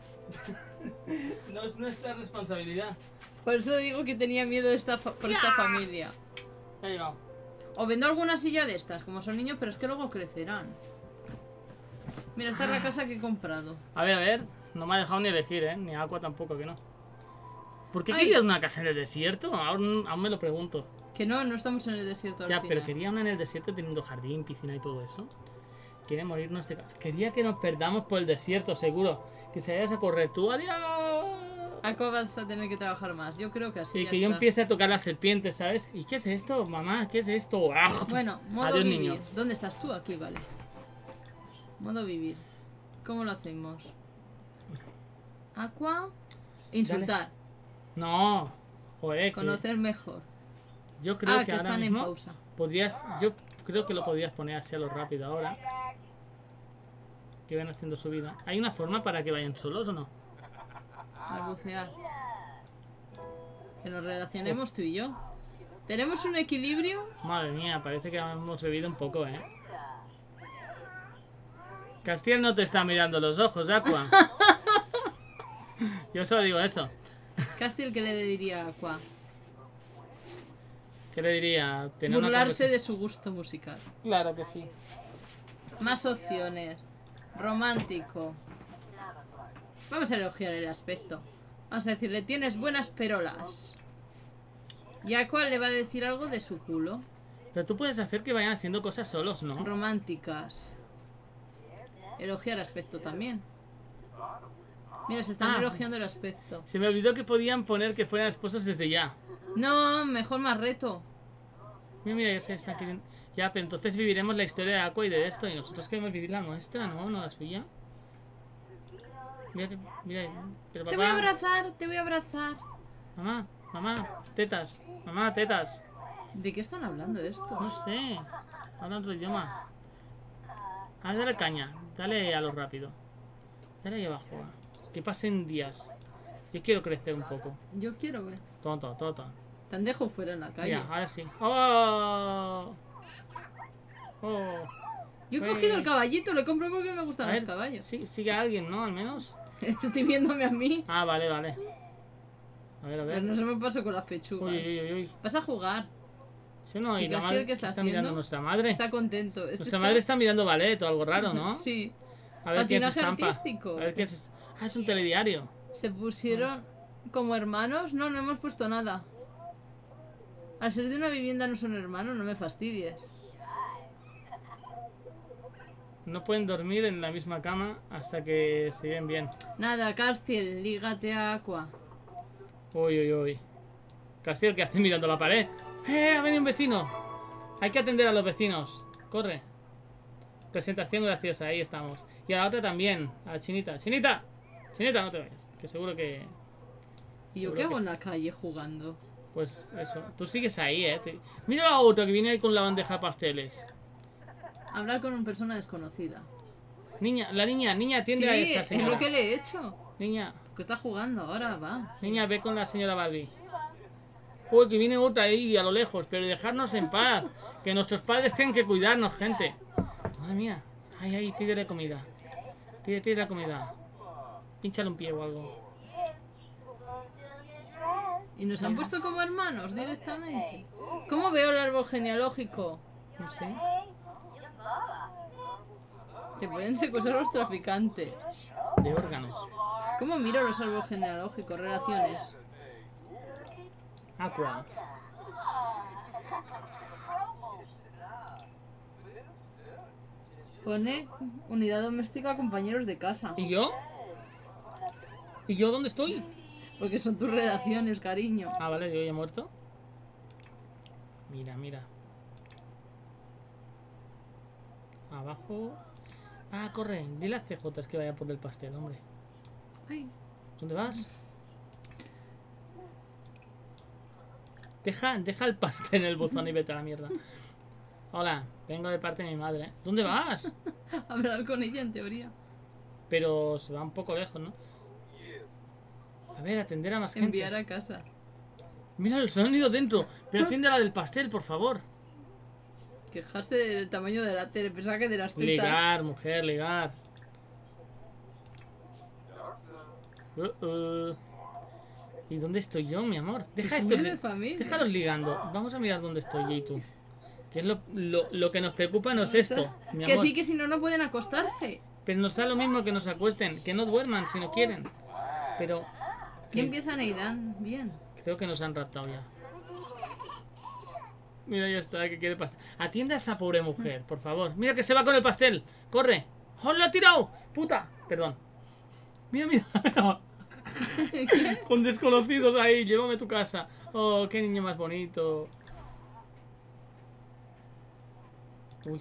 Speaker 1: No es nuestra responsabilidad.
Speaker 2: Por eso digo que tenía miedo de por esta familia.
Speaker 1: Ya llegado.
Speaker 2: O vendo alguna silla de estas, como son niños, pero es que luego crecerán. Mira, esta es la casa que he comprado.
Speaker 1: A ver. No me ha dejado ni elegir, ¿eh? Ni Aqua tampoco, que no. ¿Por qué
Speaker 2: Ay.
Speaker 1: querías una casa en el desierto? Aún me lo pregunto.
Speaker 2: Que no estamos en el desierto al
Speaker 1: Ya,
Speaker 2: final.
Speaker 1: pero quería una en el desierto teniendo jardín, piscina y todo eso. Quiere morirnos de... Quería que nos perdamos por el desierto, seguro. Que se vayas a correr tú. ¡Adiós!
Speaker 2: Aqua vas a tener que trabajar más. Yo creo que así
Speaker 1: Y
Speaker 2: ya
Speaker 1: que yo
Speaker 2: está.
Speaker 1: empiece a tocar las serpientes, ¿sabes? ¿Y qué es esto, mamá? ¿Qué es esto? ¡Ah!
Speaker 2: Bueno, modo
Speaker 1: Adiós,
Speaker 2: vivir.
Speaker 1: niño.
Speaker 2: ¿Dónde estás tú? Aquí, vale. Modo vivir. ¿Cómo lo hacemos? Aqua. Insultar.
Speaker 1: No. Joder, que
Speaker 2: Conocer mejor.
Speaker 1: yo creo que
Speaker 2: que
Speaker 1: ahora
Speaker 2: están en
Speaker 1: mismo
Speaker 2: pausa.
Speaker 1: podrías... Yo creo que lo podrías poner así a lo rápido ahora. Que van haciendo su vida. ¿Hay una forma para que vayan solos o no?
Speaker 2: A bucear. Que nos relacionemos tú y yo. ¿Tenemos un equilibrio?
Speaker 1: Madre mía, parece que hemos bebido un poco, ¿eh? Castiel no te está mirando los ojos, Aqua. Yo solo digo eso.
Speaker 2: Castiel, ¿qué le diría a Aqua?
Speaker 1: ¿Qué le diría? Tener una
Speaker 2: Burlarse de su gusto musical.
Speaker 1: Claro que sí.
Speaker 2: Más opciones. Romántico. Vamos a elogiar el aspecto. Vamos a decirle, tienes buenas perolas. Y a Aqua le va a decir algo de su culo.
Speaker 1: Pero tú puedes hacer que vayan haciendo cosas solos, ¿no?
Speaker 2: Románticas. Elogiar aspecto también. Mira, se están elogiando el aspecto.
Speaker 1: Se me olvidó que podían poner que fueran esposos desde ya.
Speaker 2: No, mejor más reto.
Speaker 1: Mira, mira, ya se están queriendo... Ya, pero entonces viviremos la historia de Aqua y de esto. Y nosotros queremos vivir la nuestra, ¿no? No la suya. Mira, mira. Pero
Speaker 2: Te voy a abrazar, te voy a abrazar.
Speaker 1: Mamá, mamá, tetas. Mamá, tetas.
Speaker 2: ¿De qué están hablando esto?
Speaker 1: No sé. Habla otro idioma. Ah, dale caña. Dale a lo rápido. Dale ahí abajo. Que pasen días. Yo quiero crecer un poco.
Speaker 2: Yo quiero ver.
Speaker 1: Tonto, tonto.
Speaker 2: Te dejo fuera en la calle.
Speaker 1: Mira, ahora sí. ¡Oh! ¡Oh!
Speaker 2: Yo he cogido el caballito, lo compro porque me gustan
Speaker 1: A
Speaker 2: los
Speaker 1: ver,
Speaker 2: caballos.
Speaker 1: sí, sigue alguien, ¿no? Al menos.
Speaker 2: Estoy viéndome a mí.
Speaker 1: Ah, vale, vale. A ver, a
Speaker 2: Pero
Speaker 1: ver.
Speaker 2: no se me pasó con las pechugas.
Speaker 1: Uy, uy, uy, uy.
Speaker 2: Vas a jugar.
Speaker 1: Sí, no,
Speaker 2: ¿Y
Speaker 1: y la
Speaker 2: Castiel
Speaker 1: madre
Speaker 2: qué está
Speaker 1: mirando
Speaker 2: haciendo?
Speaker 1: nuestra madre.
Speaker 2: Está contento. Este
Speaker 1: Nuestra madre está mirando ballet o algo raro, ¿no?
Speaker 2: Sí.
Speaker 1: A ver quién se
Speaker 2: Patinaje
Speaker 1: estampa.
Speaker 2: artístico.
Speaker 1: A ver quién se... Ah, es un telediario.
Speaker 2: ¿Se pusieron como hermanos? No, no hemos puesto nada. Al ser de una vivienda no son hermanos, no me fastidies.
Speaker 1: No pueden dormir en la misma cama hasta que se ven bien.
Speaker 2: Nada, Castiel, lígate a Aqua.
Speaker 1: Uy, uy, uy. Castiel, ¿qué hace mirando la pared? ¡Ha venido un vecino! Hay que atender a los vecinos. Corre. Presentación graciosa, ahí estamos. Y a la otra también, a la chinita. ¡Chinita! Chinita, no te vayas. Que seguro que...
Speaker 2: ¿Y yo
Speaker 1: seguro
Speaker 2: qué hago
Speaker 1: que-
Speaker 2: en la calle jugando?
Speaker 1: Pues eso. Tú sigues ahí, Mira la otra que viene ahí con la bandeja de pasteles.
Speaker 2: Hablar con una persona desconocida.
Speaker 1: Niña, la niña, atiende
Speaker 2: Sí,
Speaker 1: a esa
Speaker 2: es
Speaker 1: señora.
Speaker 2: lo que le he hecho.
Speaker 1: Niña,
Speaker 2: Que está jugando ahora, va.
Speaker 1: niña, ve con la señora Barbie. Joder, que viene otra ahí a lo lejos, pero dejarnos en paz. Que nuestros padres tienen que cuidarnos, gente. Madre mía. Ay, ay, pídele comida. Pide la comida. Pínchale un pie o algo.
Speaker 2: Y nos han puesto como hermanos directamente. ¿Cómo veo el árbol genealógico?
Speaker 1: No sé.
Speaker 2: Te pueden secuestrar los traficantes.
Speaker 1: De órganos.
Speaker 2: ¿Cómo miro los árboles genealógicos? Relaciones.
Speaker 1: Aqua.
Speaker 2: Pone unidad doméstica, compañeros de casa.
Speaker 1: ¿Y yo? ¿Y yo dónde estoy?
Speaker 2: Porque son tus relaciones, cariño.
Speaker 1: Ah, vale, yo ya he muerto. Mira, mira. Abajo. Ah, corre. Dile a CJ que vaya por el pastel, hombre.
Speaker 2: Ay,
Speaker 1: ¿Dónde vas? Deja el pastel en el buzón y vete a la mierda. Hola, vengo de parte de mi madre. ¿Dónde vas?
Speaker 2: hablar con ella en teoría.
Speaker 1: Pero se va un poco lejos, ¿no? A ver, atender a más gente.
Speaker 2: Enviar a casa.
Speaker 1: Mira el sonido dentro. Pero atiende a la del pastel, por favor.
Speaker 2: Quejarse del tamaño de la tele. Pensaba que de las tetas.
Speaker 1: Ligar, mujer, ligar. ¿Y dónde estoy yo, mi amor? Deja
Speaker 2: Pues
Speaker 1: esto.
Speaker 2: muy de familia.
Speaker 1: Déjalos ligando. Vamos a mirar dónde estoy yo y tú. Que es lo que nos preocupa no es esto, mi
Speaker 2: Que
Speaker 1: amor.
Speaker 2: sí, que si no, no pueden acostarse.
Speaker 1: Pero nos da lo mismo que nos acuesten. Que no duerman si no quieren. Pero
Speaker 2: Y empiezan a ir bien.
Speaker 1: creo que nos han raptado ya. Mira, ya está, que quiere pastel. Atiende a esa pobre mujer, por favor. Mira que se va con el pastel. ¡Corre! ¡Oh, lo ha tirado! ¡Puta! Perdón. Mira, mira. Con desconocidos ahí. Llévame a tu casa. Oh, qué niño más bonito. Uy.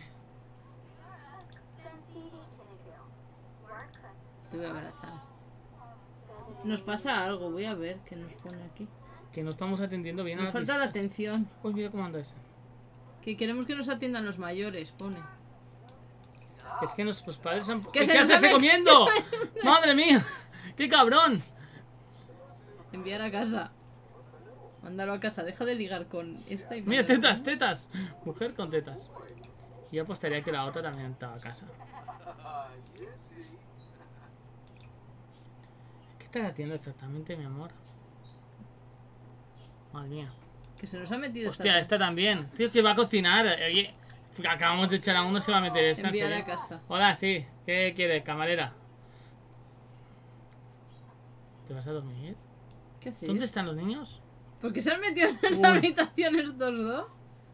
Speaker 2: Te voy a abrazar. Nos pasa algo, voy a ver qué nos pone aquí.
Speaker 1: Que no estamos atendiendo bien a
Speaker 2: Nos
Speaker 1: las
Speaker 2: falta la
Speaker 1: visitas.
Speaker 2: atención.
Speaker 1: Uy, mira cómo anda ese.
Speaker 2: Que queremos que nos atiendan los mayores, pone.
Speaker 1: Es que nuestros padres han...
Speaker 2: ¡Que
Speaker 1: ¡Es
Speaker 2: se
Speaker 1: que
Speaker 2: nos
Speaker 1: hacerse
Speaker 2: ha
Speaker 1: comiendo! ¡Madre mía! ¡Qué cabrón!
Speaker 2: Enviar a casa. Mándalo a casa. Deja de ligar con esta y
Speaker 1: Mira,
Speaker 2: mándalo.
Speaker 1: tetas, tetas. Mujer con tetas. Y yo apostaría que la otra también estaba a casa. ¿Qué estás haciendo exactamente, mi amor? Madre mía.
Speaker 2: Que se nos ha metido
Speaker 1: Hostia, esta también. Tío, que va a cocinar. Oye, acabamos de echar a uno, se va a meter esta. ¿En
Speaker 2: Enviar
Speaker 1: serio?
Speaker 2: a casa.
Speaker 1: Hola, sí. ¿Qué quieres, camarera? ¿Te vas a dormir?
Speaker 2: ¿Qué hacéis?
Speaker 1: ¿Dónde están los niños?
Speaker 2: ¿Por qué se han metido en
Speaker 1: Uy.
Speaker 2: esa habitación estos dos?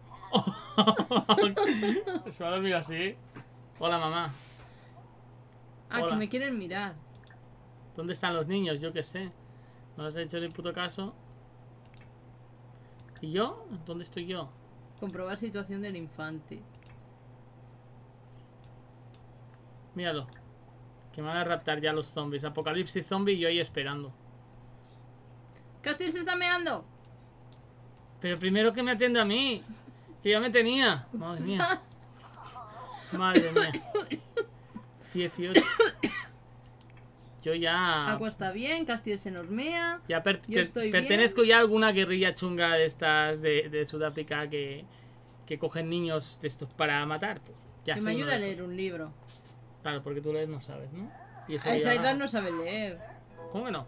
Speaker 1: Se va a dormir así. Hola, mamá.
Speaker 2: Ah,
Speaker 1: Hola.
Speaker 2: que me quieren mirar.
Speaker 1: ¿Dónde están los niños? Yo qué sé. No les he hecho ni puto caso. ¿Y yo? ¿Dónde estoy yo?
Speaker 2: Comprobar situación del infante.
Speaker 1: Míralo. Que me van a raptar ya los zombies. Apocalipsis zombie y yo ahí esperando.
Speaker 2: ¡Castiel se está meando!
Speaker 1: Pero primero que me atienda a mí. Que ya me tenía. Madre mía. Madre mía. 18. Yo ya...
Speaker 2: Aqua está bien, Castiel se normea.
Speaker 1: Ya
Speaker 2: Yo estoy
Speaker 1: pertenezco ya a alguna guerrilla chunga de estas de Sudáfrica que cogen niños de estos para matar. Pues ya
Speaker 2: Que
Speaker 1: soy
Speaker 2: me
Speaker 1: uno
Speaker 2: ayuda a
Speaker 1: de esos.
Speaker 2: leer un libro.
Speaker 1: Claro, porque tú lees no sabes, ¿no? Y eso
Speaker 2: A esa
Speaker 1: ya-
Speaker 2: edad no sabe leer.
Speaker 1: ¿Cómo que no?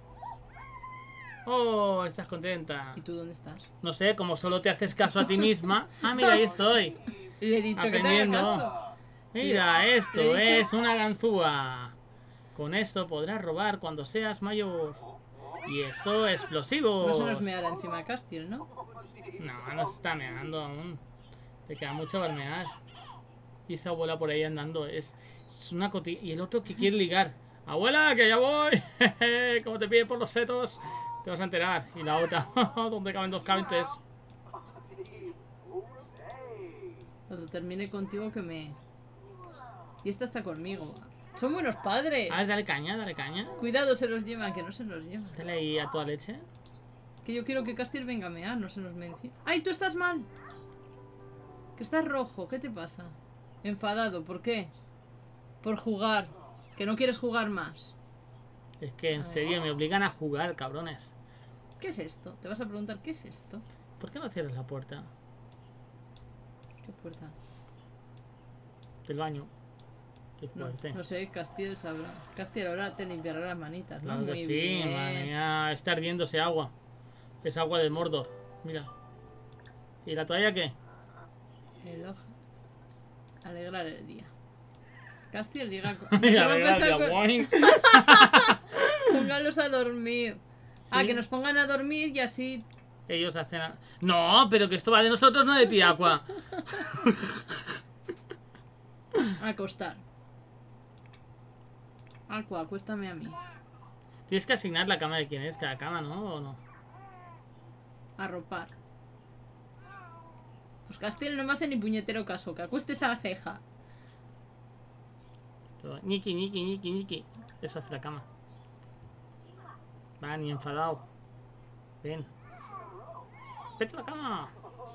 Speaker 1: Oh, estás contenta.
Speaker 2: ¿Y tú dónde estás?
Speaker 1: No sé, como solo te haces caso a ti misma. Ah, mira, ahí estoy.
Speaker 2: Le he dicho que te haga
Speaker 1: Aprendiendo.
Speaker 2: caso.
Speaker 1: Mira, esto
Speaker 2: Le he dicho-
Speaker 1: es una ganzúa. Con esto podrás robar cuando seas mayor. Y esto explosivos.
Speaker 2: No se nos meará encima de Castiel, ¿no?
Speaker 1: No, no se está meando aún. Le queda mucho para mear. Y esa abuela por ahí andando. Es una cotilla. Y el otro que quiere ligar. Abuela, que ya voy. Como te pide por los setos, te vas a enterar. Y la otra, donde caben dos caben tres.
Speaker 2: Cuando termine contigo que me... Y esta está conmigo. Son buenos padres.
Speaker 1: A ver, dale caña, dale caña.
Speaker 2: Cuidado, se los llevan, que no se los llevan.
Speaker 1: Dale ahí a toda leche.
Speaker 2: Que yo quiero que Castiel venga a mear, no se nos menciona. ¡Ay, tú estás mal! Que estás rojo, ¿qué te pasa? Enfadado, ¿por qué? Por jugar. Que no quieres jugar más.
Speaker 1: Es que en serio me obligan a jugar, cabrones.
Speaker 2: ¿Qué es esto? Te vas a preguntar, ¿qué es esto?
Speaker 1: ¿Por qué no cierras la puerta
Speaker 2: ¿Qué puerta?
Speaker 1: del baño? Qué
Speaker 2: No,
Speaker 1: fuerte.
Speaker 2: no sé, Castiel sabrá. Castiel ahora te limpiará las manitas, ¿no?
Speaker 1: Claro que
Speaker 2: Muy
Speaker 1: sí,
Speaker 2: bien.
Speaker 1: madre mía, está ardiendo ese agua. Es agua de Mordor, mira. ¿Y la toalla qué?
Speaker 2: El ojo. Alegrar el día. Castiel llega con...
Speaker 1: Mira,
Speaker 2: Se va a
Speaker 1: mira,
Speaker 2: pasar
Speaker 1: mira, boing.
Speaker 2: Póngalos a dormir. Ah,
Speaker 1: Sí.
Speaker 2: que nos pongan a dormir y así...
Speaker 1: Ellos hacen... No, pero que esto va de nosotros, no de ti, Aqua.
Speaker 2: A acostar. Aqua, acuéstame a mí.
Speaker 1: Tienes que asignar la cama de quién es cada cama, ¿no? ¿O no?
Speaker 2: Arropar. Pues Castiel no me hace ni puñetero caso. Que acuestes a la ceja.
Speaker 1: Esto... Ñiqui, ñiqui, ñiqui, ñiqui. Eso hace la cama. Va, ni enfadado. Ven. Vete a la cama.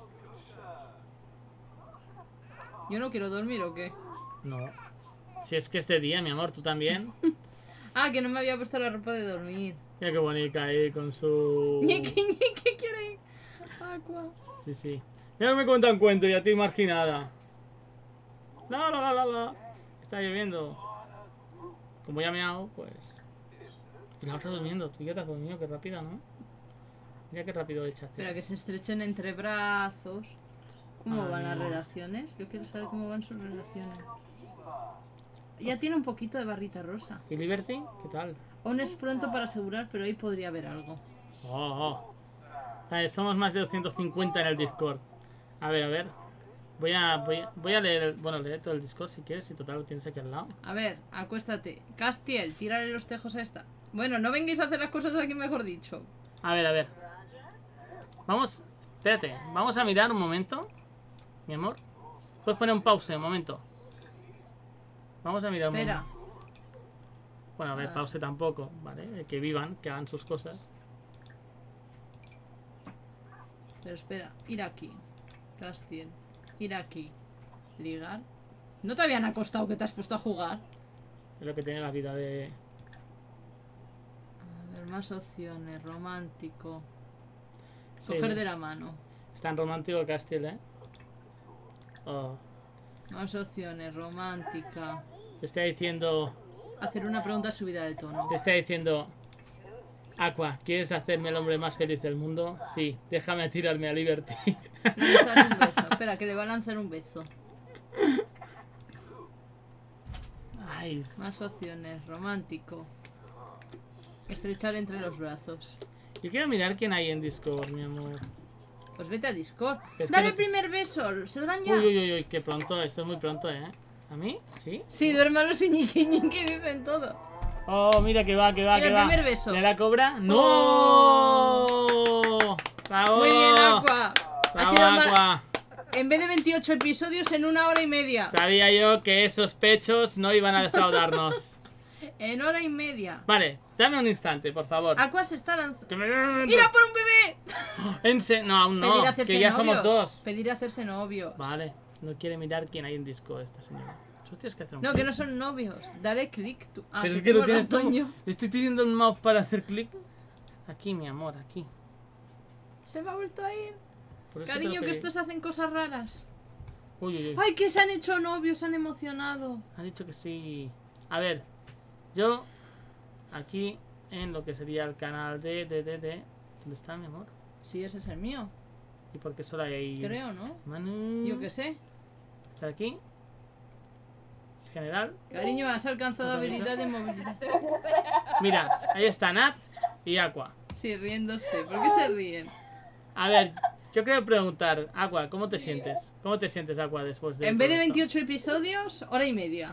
Speaker 2: ¿Yo no quiero dormir o qué?
Speaker 1: No. Si es que es de día, mi amor, tú también.
Speaker 2: Ah, que no me había puesto la ropa de dormir.
Speaker 1: Mira qué bonita ahí con su...
Speaker 2: Ñiqui, ñiqui, quiere. Aqua.
Speaker 1: Sí, sí. Mira que me cuenta un cuento y a ti marginada. La. Está lloviendo. Como ya me hago, pues... Y la otra durmiendo. Tú ya te has dormido, qué rápida, ¿no? Mira qué rápido echa.
Speaker 2: Espera, que se estrechen entre brazos. ¿Cómo
Speaker 1: Ay,
Speaker 2: van las
Speaker 1: no.
Speaker 2: relaciones? Yo quiero saber cómo van sus relaciones. Ya tiene un poquito de barrita rosa.
Speaker 1: ¿Y Liberty? ¿Qué tal?
Speaker 2: Aún es pronto para asegurar, pero ahí podría haber algo.
Speaker 1: Oh. Vale, somos más de 250 en el Discord. A ver. Voy a leer, bueno, leer todo el Discord si quieres, si total lo tienes aquí al lado.
Speaker 2: A ver, acuéstate. Castiel, tírale los tejos a esta. Bueno, no vengáis a hacer las cosas aquí, mejor dicho.
Speaker 1: A ver. Vamos, espérate, vamos a mirar un momento, mi amor. Puedes poner un pause un momento. Vamos a mirar un
Speaker 2: Espera.
Speaker 1: momento. Bueno, a ver,
Speaker 2: Ah.
Speaker 1: pause tampoco, ¿vale? Que vivan, que hagan sus cosas.
Speaker 2: Pero espera, ir aquí. Castiel. Ir aquí. Ligar. ¿No te habían acostado que te has puesto a jugar?
Speaker 1: Es lo que tiene la vida de...
Speaker 2: A ver, más opciones. Romántico.
Speaker 1: Sí,
Speaker 2: Coger de la mano.
Speaker 1: Es tan romántico Castiel, ¿eh? Oh.
Speaker 2: Más opciones. Romántica.
Speaker 1: Te está diciendo...
Speaker 2: Hacer una pregunta subida de tono.
Speaker 1: Te está diciendo... Aqua, ¿quieres hacerme el hombre más feliz del mundo? Sí, déjame tirarme a Liberty.
Speaker 2: Lanzar un beso. Espera, que le va a lanzar un beso.
Speaker 1: Ay,
Speaker 2: Más opciones. Romántico. Estrechar entre los brazos.
Speaker 1: yo quiero mirar quién hay en Discord, mi amor.
Speaker 2: Pues vete a Discord.
Speaker 1: Es que
Speaker 2: Dale
Speaker 1: no-
Speaker 2: el primer beso. ¿Se lo dan ya?
Speaker 1: Uy, uy, uy, uy, qué pronto, esto es muy pronto, ¿eh? ¿A mí? ¿Sí?
Speaker 2: Sí, duerman los ñiqui dicen todo.
Speaker 1: Oh, mira que va, que va,
Speaker 2: Mira,
Speaker 1: que
Speaker 2: el
Speaker 1: va.
Speaker 2: primer beso.
Speaker 1: ¿Le la cobra? ¡No! ¡Bravo!
Speaker 2: Muy bien, Aqua. Ha
Speaker 1: ¡Bravo,
Speaker 2: sido
Speaker 1: Aqua!
Speaker 2: en vez de 28 episodios en 1 hora y media.
Speaker 1: Sabía yo que esos pechos no iban a defraudarnos.
Speaker 2: En hora y media.
Speaker 1: Vale, dame un instante, por favor.
Speaker 2: Aqua se está lanzando.
Speaker 1: Que me-
Speaker 2: ¡Mira por un bebé!
Speaker 1: No, aún no,
Speaker 2: Pedir hacerse
Speaker 1: que ya
Speaker 2: novios.
Speaker 1: somos dos.
Speaker 2: Pedir hacerse novios.
Speaker 1: Vale, no quiere mirar quién hay en Discord esta señora. Tú tienes que hacer un
Speaker 2: No,
Speaker 1: clic.
Speaker 2: que no son novios. Dale clic tú. Ah,
Speaker 1: Pero es que lo
Speaker 2: tengo
Speaker 1: tienes todo.
Speaker 2: ratoño.
Speaker 1: Le estoy pidiendo el mouse para hacer clic. Aquí, mi amor, aquí.
Speaker 2: Se me ha vuelto a ir.
Speaker 1: Por eso te
Speaker 2: Cariño,
Speaker 1: lo
Speaker 2: que
Speaker 1: pedí.
Speaker 2: estos hacen cosas raras.
Speaker 1: Uy, uy, uy.
Speaker 2: ¡Ay, que se han hecho novios! Se han emocionado.
Speaker 1: Ha dicho que sí. A ver, yo aquí en lo que sería el canal de ¿dónde está, mi amor?
Speaker 2: Sí, ese es el mío.
Speaker 1: ¿Y por qué solo hay
Speaker 2: Creo, ¿no?
Speaker 1: Manu?
Speaker 2: Yo qué sé.
Speaker 1: ¿Está aquí? General.
Speaker 2: Cariño, has alcanzado habilidad de movilidad.
Speaker 1: Mira, ahí está Nat y Aqua.
Speaker 2: Sí, riéndose. ¿Por qué se ríen?
Speaker 1: A ver, yo quiero preguntar, Aqua, ¿cómo te sientes? ¿Cómo te sientes, Aqua, después de
Speaker 2: En vez de
Speaker 1: todo esto?
Speaker 2: 28 episodios, hora y media.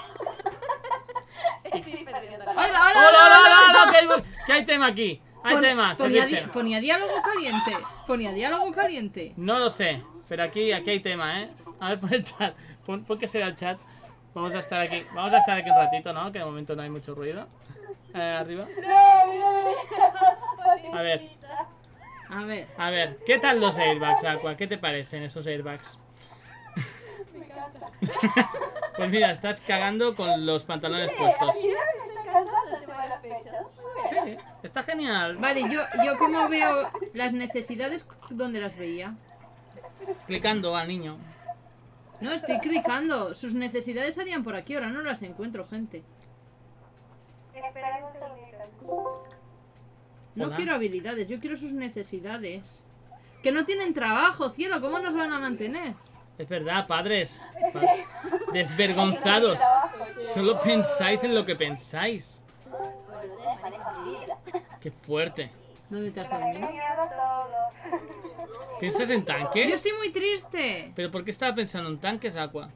Speaker 4: Estoy perdiendo la
Speaker 2: ¡Hola, hola,
Speaker 1: ¡Hola,
Speaker 2: hola!
Speaker 1: hola, hola! Que hay tema aquí. Hay tema,
Speaker 2: Ponía,
Speaker 1: servicio.
Speaker 2: ponía diálogo caliente. Ponía diálogo caliente.
Speaker 1: No lo sé, pero aquí hay tema, ¿eh? A ver, por el chat. Pon que sea el chat. Vamos a estar aquí un ratito, ¿no? Que de momento no hay mucho ruido. Arriba. A ver,
Speaker 2: A ver.
Speaker 1: ¿qué tal los airbags, Aqua? ¿Qué te parecen esos airbags?
Speaker 4: Me encanta.
Speaker 1: Pues mira, estás cagando con los pantalones puestos.
Speaker 4: Mira, me está encantando el tema de las fechas.
Speaker 1: Sí, está genial.
Speaker 2: Vale, yo como veo las necesidades, ¿dónde las veía?
Speaker 1: Clicando al niño.
Speaker 2: No, estoy clicando. Sus necesidades salían por aquí, ahora no las encuentro, gente.
Speaker 4: Esperad un segundito.
Speaker 2: No
Speaker 1: Hola.
Speaker 2: quiero habilidades, yo quiero sus necesidades. Que no tienen trabajo, cielo, ¿cómo nos van a mantener?
Speaker 1: Es verdad, padres. Desvergonzados. Solo pensáis en lo que pensáis.
Speaker 4: Manejo mi vida.
Speaker 1: Qué fuerte.
Speaker 2: ¿Dónde te has dormido?
Speaker 1: ¿Piensas en
Speaker 2: Yo
Speaker 1: tanques?
Speaker 2: estoy muy triste.
Speaker 1: ¿Pero por qué estaba pensando en tanques, Aqua?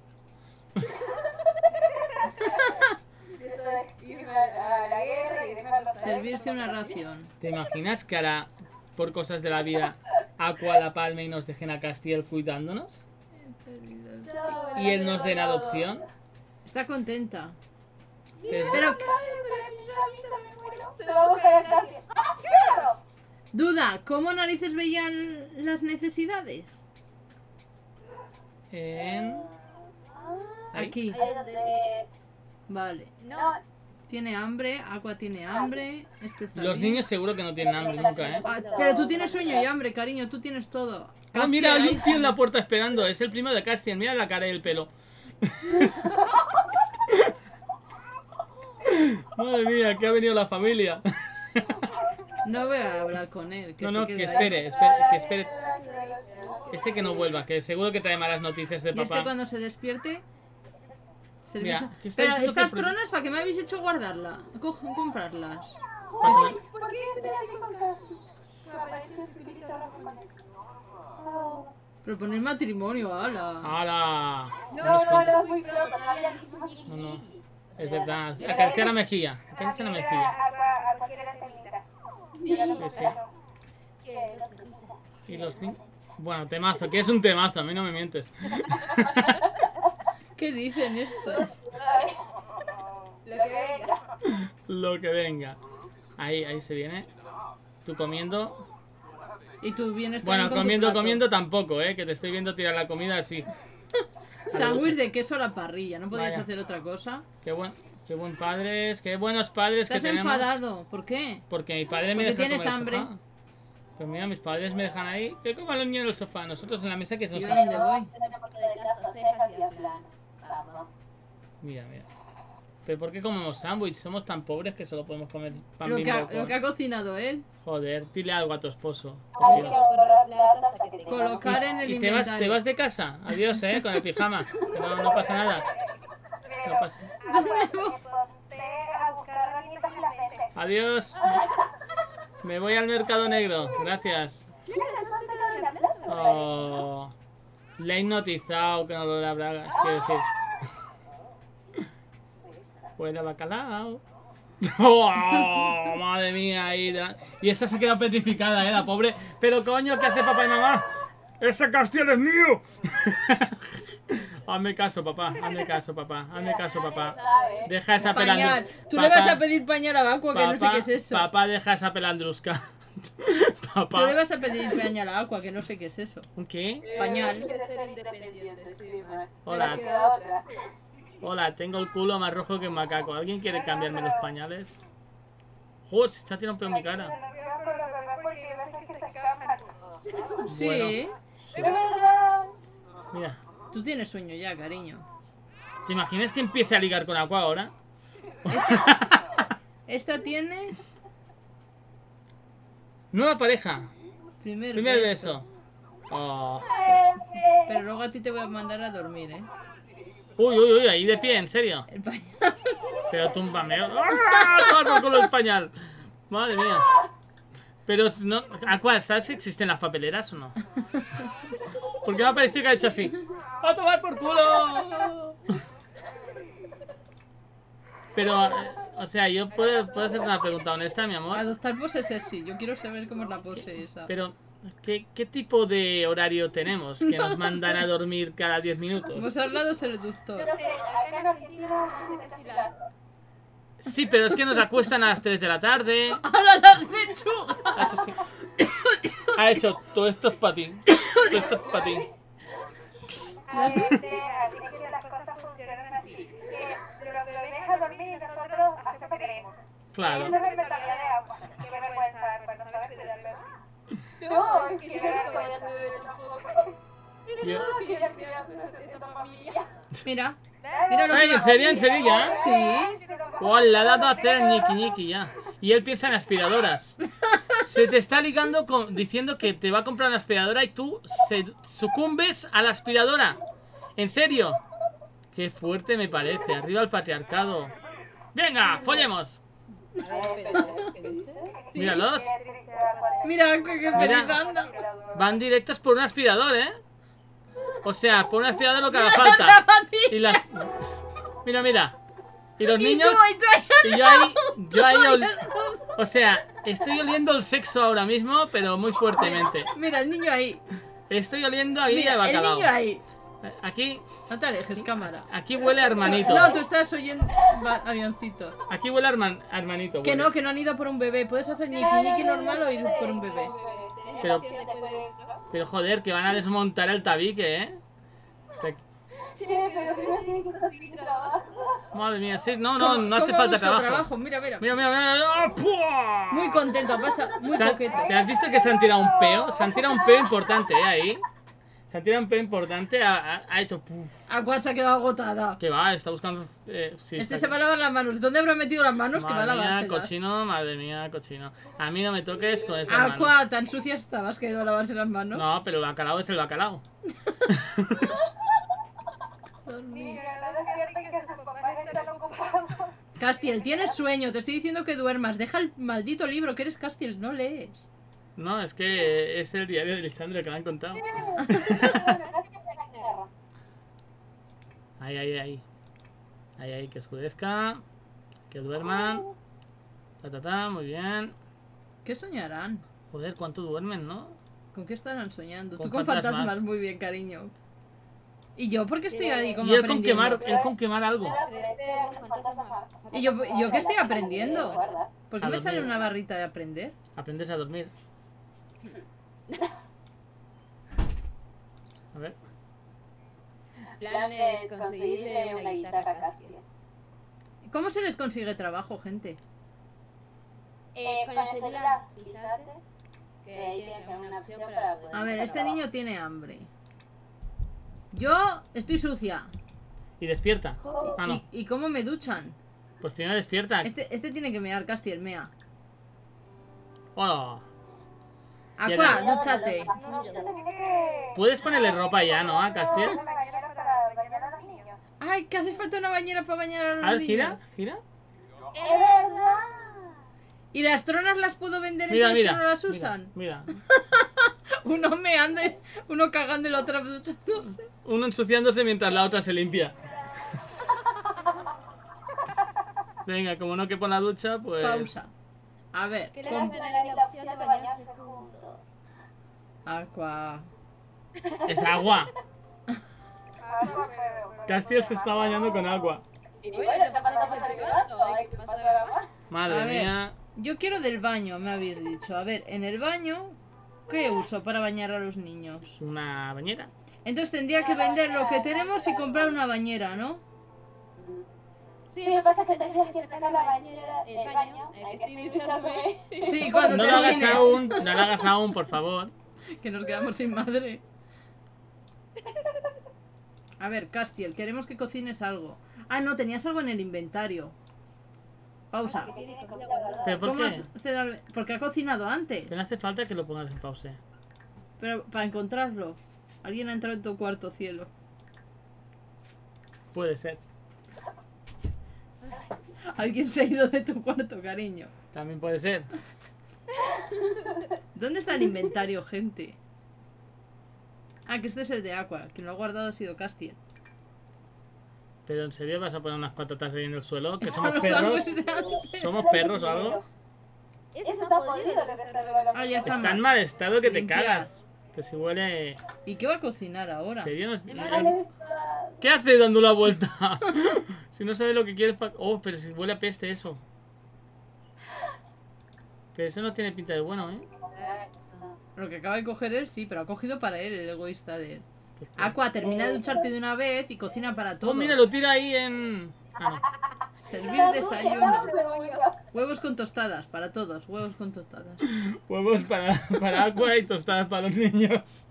Speaker 4: Eso es irme a la guerra y dejarlos
Speaker 2: Servirse una ración.
Speaker 1: ¿Te imaginas que ahora, por cosas de la vida, Aqua la palme y nos dejen a Castiel cuidándonos? ¿Y él nos den adopción?
Speaker 2: Está contenta.
Speaker 1: Es-
Speaker 2: Pero,
Speaker 4: Se lo va a buscar gracias.
Speaker 2: duda, ¿cómo narices veían las necesidades?
Speaker 1: En... Ahí.
Speaker 2: Aquí.
Speaker 4: Ahí es donde...
Speaker 2: Vale.
Speaker 4: No,
Speaker 2: Tiene hambre, Aqua tiene hambre. Este está
Speaker 1: Los
Speaker 2: bien.
Speaker 1: niños seguro que no tienen hambre nunca, ¿eh?
Speaker 2: Ah, pero tú tienes sueño y hambre, cariño, tú tienes todo.
Speaker 1: Ah, mira, hay
Speaker 2: Castiel,
Speaker 1: un tío en la puerta esperando. Es el primo de Castiel. Mira la cara y el pelo. Madre mía, que ha venido la familia.
Speaker 2: No voy a hablar con él. Que
Speaker 1: No,
Speaker 2: se
Speaker 1: no,
Speaker 2: quede
Speaker 1: que
Speaker 2: ahí.
Speaker 1: espere. Este que no vuelva, que seguro que trae malas noticias de
Speaker 2: Y este
Speaker 1: papá.
Speaker 2: cuando se despierte.
Speaker 1: Mira,
Speaker 2: servirse-
Speaker 1: que está
Speaker 2: Pero
Speaker 1: diciendo
Speaker 2: estas
Speaker 1: que pro-
Speaker 2: tronas, ¿para qué me habéis hecho guardarla? Comprarlas.
Speaker 4: ¿por qué te haces con Casti? Me aparece un espíritu rojo. Oh.
Speaker 2: Proponer matrimonio, ala.
Speaker 1: ¡Hala!
Speaker 4: No, muy pronto, todavía ni es un ñiqui.
Speaker 1: No, no. Es verdad. Acariciar la mejilla. Acariciar la mejilla.
Speaker 4: A cualquiera técnica.
Speaker 1: Sí, sí. Y los niños. Bueno, temazo, que es un temazo, a mí no me mientes.
Speaker 2: ¿Qué dicen estos?
Speaker 4: Lo que venga.
Speaker 1: Lo que venga. Ahí se viene. Tú comiendo.
Speaker 2: Y tú vienes
Speaker 1: Bueno,
Speaker 2: también con tu plato.
Speaker 1: comiendo tampoco, que te estoy viendo tirar la comida así.
Speaker 2: Sándwich de queso a la parrilla, ¿no podías
Speaker 1: Vaya.
Speaker 2: hacer otra cosa?
Speaker 1: Qué buen padres, qué buenos padres que
Speaker 2: ¿Estás
Speaker 1: tenemos.
Speaker 2: enfadado? ¿Por qué?
Speaker 1: Porque mi padre me
Speaker 2: Porque
Speaker 1: deja
Speaker 2: tienes
Speaker 1: comer en el
Speaker 2: hambre.
Speaker 1: sofá. Pues mira, mis padres me dejan ahí. Que coman los niños en el sofá, nosotros en la mesa que
Speaker 2: ¿Y
Speaker 1: nos...
Speaker 2: yo dónde voy?
Speaker 4: Tenemos foto de casa, cejas y a plano. Perdón.
Speaker 1: Mira. ¿Pero por qué comemos sándwich? Somos tan pobres que solo podemos comer pan
Speaker 2: Lo que,
Speaker 1: Bimbo
Speaker 2: ha,
Speaker 1: con-
Speaker 2: lo que ha cocinado él.
Speaker 1: Joder, dile algo a tu esposo.
Speaker 4: Hay
Speaker 1: tío.
Speaker 4: que ahorrar plata hasta que tengamos.
Speaker 2: Colocar en el
Speaker 1: ¿Y te
Speaker 2: inventario.
Speaker 1: vas de casa? Adiós, con el pijama. Que no pasa nada. No pasa...
Speaker 4: A buscar herramientas en la mente.
Speaker 1: Adiós. Me voy al mercado negro. Gracias.
Speaker 4: Mira, no se queda en la plaza.
Speaker 1: Oh, le he hipnotizado que no lo habrá. Quiero decir. Buena bacalao. Oh, madre mía, ahí. Y esta se ha quedado petrificada, la pobre. Pero coño, ¿qué hace papá y mamá? ¡Ese castillo es mío! Hazme caso, papá. Hazme caso, papá. Hazme caso, papá. Deja esa
Speaker 2: Pañal.
Speaker 1: pelandrusca.
Speaker 2: Tú le vas a pedir pañal a Aqua, que no sé qué es eso.
Speaker 1: Papá, deja esa pelandrusca. Papá.
Speaker 2: Tú le vas a pedir pañal a Aqua, que no sé qué es eso.
Speaker 1: ¿Un qué?
Speaker 2: Pañal.
Speaker 4: Quiere ser independiente, sí, man.
Speaker 1: Hola.
Speaker 4: No le queda otra.
Speaker 1: Hola, tengo el culo más rojo que un macaco. ¿Alguien quiere cambiarme los pañales? Joder, se está tirando un pedo en mi cara.
Speaker 2: Sí.
Speaker 1: Bueno.
Speaker 4: Es verdad.
Speaker 1: Mira,
Speaker 2: Tú tienes sueño ya, cariño.
Speaker 1: ¿te imaginas que empiece a ligar con Aqua ahora?
Speaker 2: Esta tiene
Speaker 1: Nueva pareja.
Speaker 2: primer
Speaker 1: Beso. Oh.
Speaker 2: Pero luego a ti te voy a mandar a dormir, ¿eh?
Speaker 1: Uy, ahí de pie, en serio.
Speaker 2: El pañal.
Speaker 1: Pero túmbame. ¡Ah! Tomar por culo el pañal. Madre mía. Pero no, Aqua, ¿sabes si existen las papeleras o no? Porque me ha parecido que ha hecho así. ¡A tomar por culo! Pero, o sea, yo puedo hacer una pregunta honesta, mi amor.
Speaker 2: Adoptar poses así. Yo quiero saber cómo es la pose esa.
Speaker 1: Pero, ¿qué tipo de horario tenemos que nos mandan a dormir cada 10 minutos?
Speaker 2: Hemos hablado seductor.
Speaker 4: Pero sí, acá en Argentina no se necesita.
Speaker 1: Sí, pero es que nos acuestan a las 3 de la tarde.
Speaker 2: ¡Ahora las pechugas!
Speaker 1: Ha hecho así. Ha hecho, todo esto es para ti. Todo esto es para ti.
Speaker 4: Así que las cosas funcionan así. Lo que deja dormir y nosotros hacemos lo que queremos.
Speaker 1: Claro.
Speaker 4: Esa es la mentalidad de Agua. Qué vergüenza, para no saber cuidarlo. No, es que yo no voy a beber tampoco.
Speaker 1: Yo-
Speaker 4: No quería criar esta familia.
Speaker 2: Mira. Mira lo
Speaker 1: Ay,
Speaker 2: que
Speaker 1: ¿en serio? ¿En serio ya?
Speaker 2: Sí.
Speaker 1: Oh, le ha dado a hacer el ñiqui ya. Y él piensa en aspiradoras. Se te está ligando diciendo que te va a comprar una aspiradora y tú sucumbes a la aspiradora. ¿En serio? Qué fuerte me parece. Arriba el patriarcado. ¡Venga, follemos! Míralos.
Speaker 2: Mira qué feliz anda.
Speaker 1: Van directos por un aspirador, ¿eh? O sea, por un aspirador lo que haga falta. Y la... Mira. Y los niños... Y yo ahí o sea, estoy oliendo el sexo ahora mismo, pero muy fuertemente.
Speaker 2: Mira, el niño ahí.
Speaker 1: Estoy oliendo ahí
Speaker 2: Mira,
Speaker 1: de
Speaker 2: el
Speaker 1: bacalao.
Speaker 2: niño ahí.
Speaker 1: Aquí
Speaker 2: No te alejes, cámara.
Speaker 1: huele a hermanito.
Speaker 2: No, tú estás oyendo avioncito.
Speaker 1: Aquí huele a hermanito.
Speaker 2: Que
Speaker 1: huele.
Speaker 2: no han ido por un bebé. Puedes hacer ñiqui normal o ir por un bebé.
Speaker 1: Pero joder, que van a desmontar el tabique, ¿eh?
Speaker 4: Che, pero primero tienen que conseguir trabajo.
Speaker 1: Madre mía, sí, no
Speaker 2: ¿Cómo
Speaker 1: hace falta
Speaker 2: busco
Speaker 1: trabajo.
Speaker 2: Mira.
Speaker 1: Mira. ¡Oh, ¡pua!
Speaker 2: Muy contento, pasa muy coqueto.
Speaker 1: ¿Te has visto que se han tirado un peo? Se han tirado un peo importante, ahí. Se han tirado un peo importante, ha hecho... Puf.
Speaker 2: Aqua se ha quedado agotada.
Speaker 1: Que va, está buscando... sí,
Speaker 2: Este
Speaker 1: está
Speaker 2: se va a lavar las manos. ¿Dónde habrá metido las manos? Que va a
Speaker 1: Madre mía,
Speaker 2: lavárselas.
Speaker 1: cochino, madre mía, cochino. A mí no me toques con esas manos.
Speaker 2: Aqua, tan sucia estabas que ha ido a lavarse las manos.
Speaker 1: No, pero el bacalao es el bacalao.
Speaker 4: Mira, no despierten que sus papás están ocupados.
Speaker 2: Castiel, tienes sueño. Te estoy diciendo que duermas. Deja el maldito libro que eres Castiel. No lees.
Speaker 1: No, es que es el diario de Lisandro que me han contado. Ahí, que oscurezca. Que duerman. Muy bien.
Speaker 2: ¿Qué soñarán?
Speaker 1: Joder, cuánto duermen, ¿no?
Speaker 2: ¿Con qué estarán soñando?
Speaker 1: Con
Speaker 2: Tú con
Speaker 1: fantasmas.
Speaker 2: fantasmas, muy bien, cariño. ¿Y yo por qué estoy ahí como
Speaker 1: Y él con
Speaker 2: aprendiendo?
Speaker 1: quemar algo.
Speaker 2: ¿Y yo qué estoy aprendiendo? ¿Por qué
Speaker 1: A
Speaker 2: me
Speaker 1: dormir.
Speaker 2: sale una barrita de aprender?
Speaker 1: Aprendes a dormir. A ver.
Speaker 5: plan de conseguirle una guitarra a Castiel.
Speaker 2: ¿Cómo se les consigue trabajo, gente?
Speaker 5: Con el celular, fíjate, que ahí tienes una opción para poder...
Speaker 2: A ver, este niño tiene hambre. Yo estoy sucia.
Speaker 1: Y despierta. Ah, no.
Speaker 2: ¿Y cómo me duchan?
Speaker 1: Pues primero despierta.
Speaker 2: Este tiene que mear, Castiel, mea.
Speaker 1: Hola.
Speaker 2: Aqua, dúchate.
Speaker 1: ¿Puedes ponerle ropa ya, no? A Castiel.
Speaker 4: Una bañera para bañar a los niños.
Speaker 2: Ay, que hace falta una bañera para bañar a los
Speaker 1: A ver,
Speaker 2: niños.
Speaker 1: gira, gira.
Speaker 5: ¡Es verdad!
Speaker 2: ¿Y las tronas las puedo vender
Speaker 1: Mira,
Speaker 2: entonces
Speaker 1: mira.
Speaker 2: que no las
Speaker 1: mira,
Speaker 2: usan?
Speaker 1: Mira.
Speaker 2: Uno meando, uno cagando y la otra duchándose.
Speaker 1: Uno ensuciándose mientras la otra se limpia. Venga, como no quepo en la ducha, pues...
Speaker 2: Pausa. A ver,
Speaker 5: Que le das la opción de bañarse juntos.
Speaker 2: Aqua.
Speaker 1: Es agua.
Speaker 4: Agua, pero
Speaker 1: Castiel se está bañando con agua.
Speaker 5: Y bueno, ya pasamos al gato, hay que pasar a más.
Speaker 1: Madre
Speaker 2: A ver.
Speaker 1: mía.
Speaker 2: Yo quiero del baño, me habéis dicho. A ver, en el baño, ¿qué uso para bañar a los niños?
Speaker 1: Una bañera.
Speaker 2: Entonces tendría que vender lo que tenemos y comprar una bañera, ¿no?
Speaker 5: Sí, lo que pasa es que tendrías que sacar la bañera del baño, en el que estoy duchándome.
Speaker 2: Sí, cuando
Speaker 1: No lo hagas
Speaker 2: termines.
Speaker 1: aún, no lo hagas aún, por favor.
Speaker 2: Que nos quedamos sin madre. A ver, Castiel, queremos que cocines algo. Ah, no, tenías algo en el inventario. Pausa.
Speaker 1: ¿Pero por
Speaker 2: ¿Cómo
Speaker 1: qué?
Speaker 2: acceder al- Porque ha cocinado antes.
Speaker 1: Que no hace falta que lo pongas en pause.
Speaker 2: Pero para encontrarlo. Alguien ha entrado en tu cuarto, cielo.
Speaker 1: Puede ser.
Speaker 2: Alguien se ha ido de tu cuarto, cariño.
Speaker 1: También puede ser.
Speaker 2: ¿Dónde está el inventario, gente? Ah, que este es el de Aqua. Quien lo ha guardado ha sido Castiel.
Speaker 1: Pero en serio vas a poner unas patatas ahí en el suelo, que
Speaker 2: Eso
Speaker 1: somos
Speaker 2: lo
Speaker 1: perros.
Speaker 2: sabes de antes.
Speaker 1: ¿Somos perros o algo?
Speaker 5: Eso está podrido lo que está regalando.
Speaker 2: Ah, ya está
Speaker 1: Está en
Speaker 2: mal.
Speaker 1: mal estado que te
Speaker 2: Limpiar.
Speaker 1: cagas. Pues si huele...
Speaker 2: ¿Y qué va a cocinar ahora?
Speaker 1: ¿En serio?
Speaker 5: Vale.
Speaker 1: ¿Qué hace dando la vuelta? Si no sabes lo que quieres para... Oh, pero si huele a peste eso. Pero eso no tiene pinta de bueno, ¿eh?
Speaker 2: Lo que acaba de coger él, sí, pero ha cogido para él, el egoísta de él. Aqua, termina de ducharte de una vez y cocina para todos.
Speaker 1: Oh, mira, lo tira ahí en... Ah, no.
Speaker 2: Servir desayuno. Huevos con tostadas, para todos, huevos con tostadas.
Speaker 1: Huevos para Aqua y tostadas para los niños.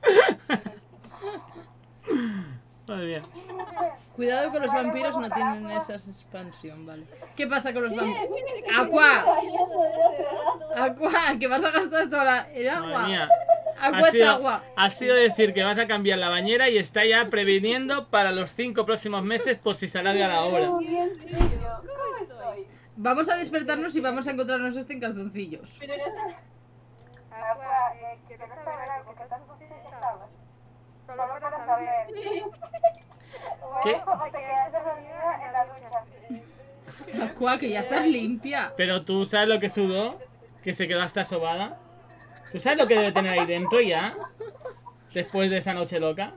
Speaker 1: Madre mía.
Speaker 2: Cuidado con los vampiros, no tienen esa expansión, vale. ¿Qué pasa con los vampiros? ¡Aqua! ¡Aqua! ¿Que vas a gastar toda el
Speaker 1: Madre
Speaker 2: agua?
Speaker 1: mía.
Speaker 2: ¡Agua es agua!
Speaker 1: Ha sido decir que vas a cambiar la bañera y está ya previniendo para los 5 próximos meses por si se alarga la obra.
Speaker 5: ¿Cómo estoy?
Speaker 2: Vamos a despertarnos y vamos a encontrarnos este en calzoncillos.
Speaker 5: Pero ya...
Speaker 4: Agua, quiero saber algo que tanto sí estabas. Solo para saber. O
Speaker 1: ¿Qué?
Speaker 4: eso, o te quedaste dormida en la ducha.
Speaker 2: Aqua, que ya estás limpia.
Speaker 1: Pero tú sabes lo que sudó, que se quedó hasta sobada. ¿Tú sabes lo que debe tener ahí dentro ya? Después de esa noche loca.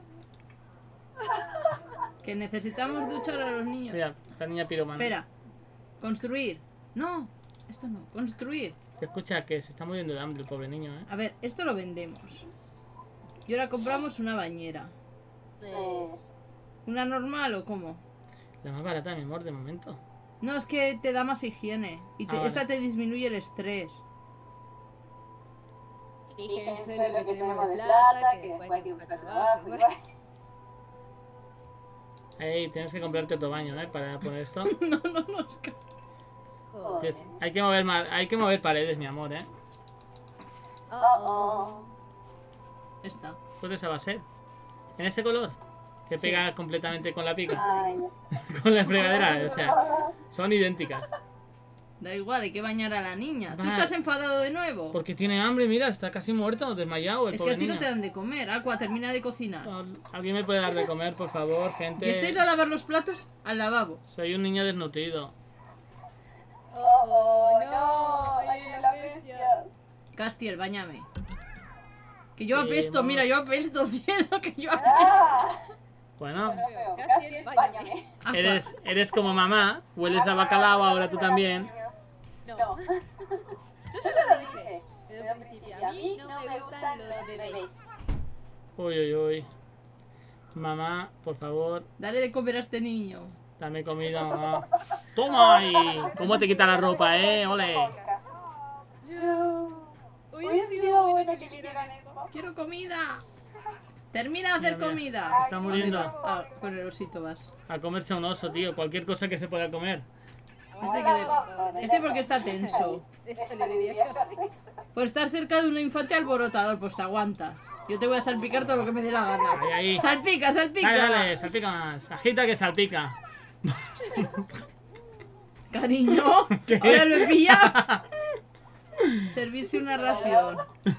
Speaker 2: Que necesitamos duchar a los niños.
Speaker 1: Mira, la niña piromana.
Speaker 2: Espera. Construir. No, esto no. Construir.
Speaker 1: Escucha, que se está muriendo de hambre el pobre niño, ¿eh?
Speaker 2: A ver, esto lo vendemos. Y ahora compramos una bañera.
Speaker 5: Pues...
Speaker 2: ¿Una normal o cómo?
Speaker 1: La más barata, mi amor, de momento.
Speaker 2: No, es que te da más higiene. Y
Speaker 1: Ah, vale.
Speaker 2: esta te disminuye el estrés.
Speaker 5: Fíjense lo que tenemos de plata, que después hay que buscar trabajo. Igual.
Speaker 1: Ey, tienes que comprarte otro baño, ¿eh? Para poner esto.
Speaker 2: No, es que...
Speaker 5: Joder.
Speaker 1: Hay que mover paredes, mi amor, ¿eh?
Speaker 2: Esta.
Speaker 1: Pues esa va a ser. En ese color. Que
Speaker 2: Sí.
Speaker 1: pega completamente con la pica.
Speaker 5: Ay,
Speaker 1: Con la fregadera, o sea, son idénticas.
Speaker 2: Da igual, hay que bañar a la niña. ¿Tú
Speaker 1: Vale.
Speaker 2: estás enfadado de nuevo?
Speaker 1: Porque tiene hambre, mira, está casi muerto, desmayado el
Speaker 2: Es que
Speaker 1: pobre
Speaker 2: a ti no
Speaker 1: niño.
Speaker 2: te dan de comer. Aqua, termina de cocinar.
Speaker 1: ¿Alguien me puede dar de comer, por favor, gente?
Speaker 2: Y estoy ido a lavar los platos al lavabo.
Speaker 1: Soy un niño desnutrido.
Speaker 5: no, ay, la bestia.
Speaker 2: Castiel, bañame. Que yo
Speaker 1: Sí,
Speaker 2: apesto,
Speaker 1: vamos.
Speaker 2: mira, yo apesto, cielo, que yo apesto.
Speaker 1: Bueno,
Speaker 5: Castiel, báñame.
Speaker 2: Aqua,
Speaker 1: eres como mamá, hueles a bacalao ahora tú también.
Speaker 5: No. Yo ya lo dije. Desde un principio, a mí no me gustan los bebés.
Speaker 1: Uy, uy, uy. Mamá, por favor,
Speaker 2: Dale de comer a este niño.
Speaker 1: dame comida, mamá. ¡Toma ahí! ¿Cómo te quita la ropa, ole?
Speaker 5: Hubiera sido bueno que quieran eso.
Speaker 2: Quiero comida. Termina de hacer
Speaker 1: Mira, mira.
Speaker 2: comida.
Speaker 1: Está muriendo.
Speaker 2: Ah, con el osito vas.
Speaker 1: A comerse un oso, tío. Cualquier cosa que se pueda comer.
Speaker 2: Este porque está tenso.
Speaker 5: Eso le diría yo así.
Speaker 2: Por estar cerca de un infante alborotador, pues te aguantas. Yo te voy a salpicar todo lo que me dé la gana.
Speaker 1: Ahí, ahí.
Speaker 2: ¡Salpica, salpica!
Speaker 1: Dale, dale, salpica más. Agita que salpica.
Speaker 2: Cariño,
Speaker 1: ¿Qué?
Speaker 2: ahora lo he pillado. Servirse una ración.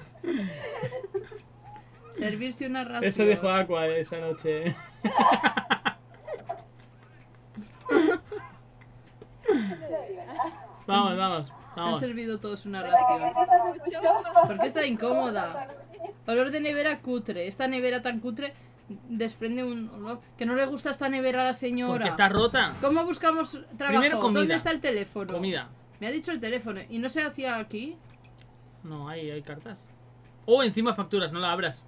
Speaker 2: Servirse una ración.
Speaker 1: Eso dejó Aqua esa noche. Vamos, vamos,
Speaker 2: Se han
Speaker 1: vamos.
Speaker 2: servido todos una
Speaker 4: Que
Speaker 2: ración.
Speaker 4: sepas mucho.
Speaker 2: Porque está incómoda. Olor de nevera cutre. Esta nevera tan cutre desprende un olor. Que no le gusta esta nevera a la señora.
Speaker 1: Porque está rota.
Speaker 2: ¿Cómo buscamos trabajo?
Speaker 1: Primero comida.
Speaker 2: ¿Dónde está el teléfono?
Speaker 1: Comida.
Speaker 2: Me ha dicho el teléfono. ¿Y no se hacía aquí?
Speaker 1: No, hay cartas. Oh, encima facturas, no la abras.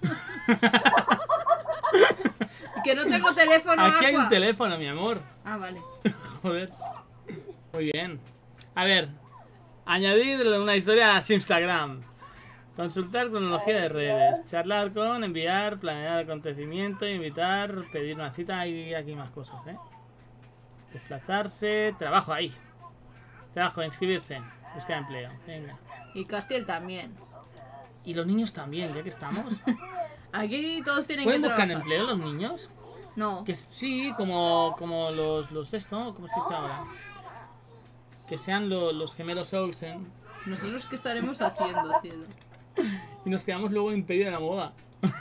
Speaker 2: Que no tengo teléfono,
Speaker 1: Aquí hay
Speaker 2: Aqua.
Speaker 1: un teléfono, mi amor.
Speaker 2: Ah, vale.
Speaker 1: Joder. Muy bien. A ver. Añadir una historia a Instagram. Consultar cronología de redes. Charlar con, enviar, planear acontecimiento, invitar, pedir una cita. Hay aquí más cosas, ¿eh? Desplazarse. Trabajo ahí. Trabajo, inscribirse. Buscar empleo. Venga.
Speaker 2: Y Castiel también.
Speaker 1: Y los niños también, ya que estamos.
Speaker 2: Aquí todos tienen que
Speaker 1: ¿Pueden buscar
Speaker 2: trabajar.
Speaker 1: empleo los niños?
Speaker 2: No.
Speaker 1: Que sí, como los esto, ¿cómo se dice ahora? Que sean los gemelos Olsen.
Speaker 2: Nosotros qué estaremos haciendo, cielo.
Speaker 1: Y nos quedamos luego en Imperio de la Moda.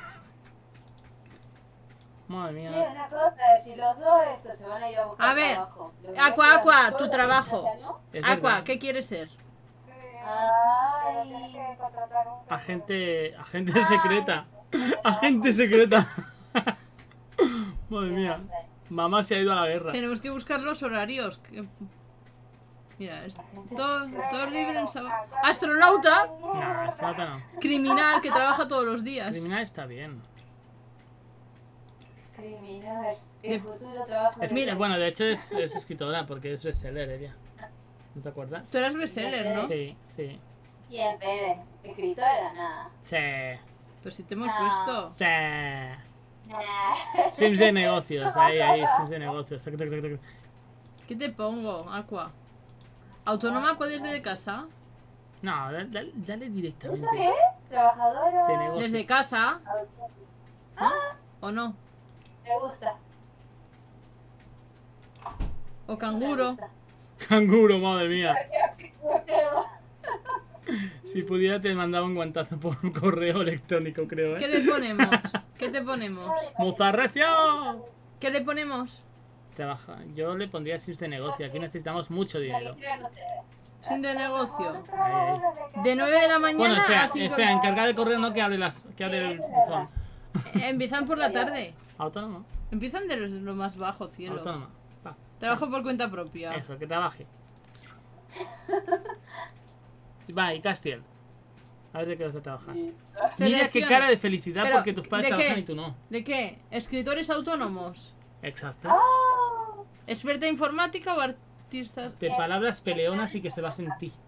Speaker 1: Madre
Speaker 5: Sí,
Speaker 1: mía.
Speaker 5: una cosa, si los dos estos se van a ir a buscar
Speaker 2: A ver,
Speaker 5: trabajo, los voy
Speaker 2: Aqua,
Speaker 5: quedar
Speaker 2: Aqua,
Speaker 5: sola
Speaker 2: tu
Speaker 5: en
Speaker 2: trabajo.
Speaker 5: casa, ¿no?
Speaker 1: Es
Speaker 2: Aqua,
Speaker 1: verdad.
Speaker 2: ¿qué quieres ser?
Speaker 5: Ay,
Speaker 4: Tienes que contratar un
Speaker 1: Agente secreta. Agente secreta. Madre mía. Mamá se ha ido a la guerra.
Speaker 2: Tenemos que buscar los horarios. Mira, todo libre en sábado. Astronauta,
Speaker 1: No, esta nota no.
Speaker 2: criminal que trabaja todos los días.
Speaker 1: Criminal está bien.
Speaker 5: criminal. El futuro trabajo.
Speaker 1: Es,
Speaker 2: Mira.
Speaker 1: bueno, de hecho es escritora porque es bestseller ella. ¿No te acuerdas?
Speaker 2: Tú eras bestseller, ¿no?
Speaker 1: Sí, sí.
Speaker 5: ¿Quién, Pérez? Escritora, nada.
Speaker 1: Sí.
Speaker 2: Pues si te hemos
Speaker 5: No.
Speaker 2: puesto.
Speaker 1: Sí.
Speaker 5: Nah.
Speaker 1: Sims de negocios. Ahí, Sims de negocios. Tac, tac, tac, tac.
Speaker 2: ¿Qué te pongo, Aqua? ¿Autónoma puedes desde casa?
Speaker 1: No, dale directamente.
Speaker 5: ¿Eso qué? Trabajadora.
Speaker 1: De negocio.
Speaker 2: ¿Desde casa? ¿O no?
Speaker 5: Me gusta.
Speaker 2: ¿O canguro?
Speaker 5: Me gusta.
Speaker 1: Canguro, madre mía.
Speaker 5: Me quedo.
Speaker 1: Si pudiera te mandaba un guantazo por correo electrónico, creo,
Speaker 2: ¿Qué
Speaker 1: ¿eh?
Speaker 2: le ponemos? ¿Qué te ponemos?
Speaker 1: ¡Mozarrecio!
Speaker 2: ¿Qué le ponemos?
Speaker 1: Trabaja. Yo le pondría Sims de negocio. Aquí necesitamos mucho dinero.
Speaker 2: Sin de negocio.
Speaker 1: Ahí, ahí.
Speaker 2: De 9 de la mañana
Speaker 1: Bueno, espera,
Speaker 2: a 5
Speaker 1: espera, encargada de correo no que abre el buzón.
Speaker 2: Empiezan por la tarde.
Speaker 1: Autónomo,
Speaker 2: Empiezan de lo más bajo, cielo.
Speaker 1: autónoma. Va.
Speaker 2: Trabajo por cuenta propia.
Speaker 1: Eso, que trabaje. Va, y Castiel. A ver de qué vas a trabajar. Mira qué
Speaker 2: Seleccione.
Speaker 1: cara de felicidad
Speaker 2: Pero,
Speaker 1: porque tus padres
Speaker 2: ¿de qué?
Speaker 1: trabajan y tú no.
Speaker 2: ¿De qué? ¿Escritores autónomos?
Speaker 1: Exacto.
Speaker 2: ¿Experta informática o artista?
Speaker 1: De palabras peleonas y que se basen en ti.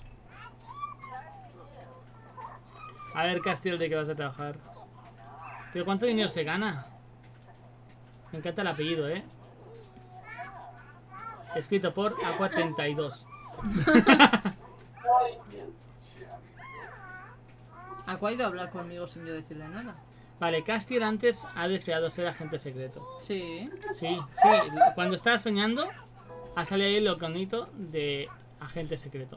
Speaker 1: A ver, Castiel, ¿de qué vas a trabajar? ¿Pero cuánto dinero se gana? Me encanta el apellido, ¿eh? Escrito por Aqua32.
Speaker 2: Aqua ha ido a hablar conmigo sin yo decirle nada.
Speaker 1: Vale, Castiel antes ha deseado ser agente secreto.
Speaker 2: Sí.
Speaker 1: Sí, sí. Cuando estaba soñando, ha salido ahí lo bonito de agente secreto.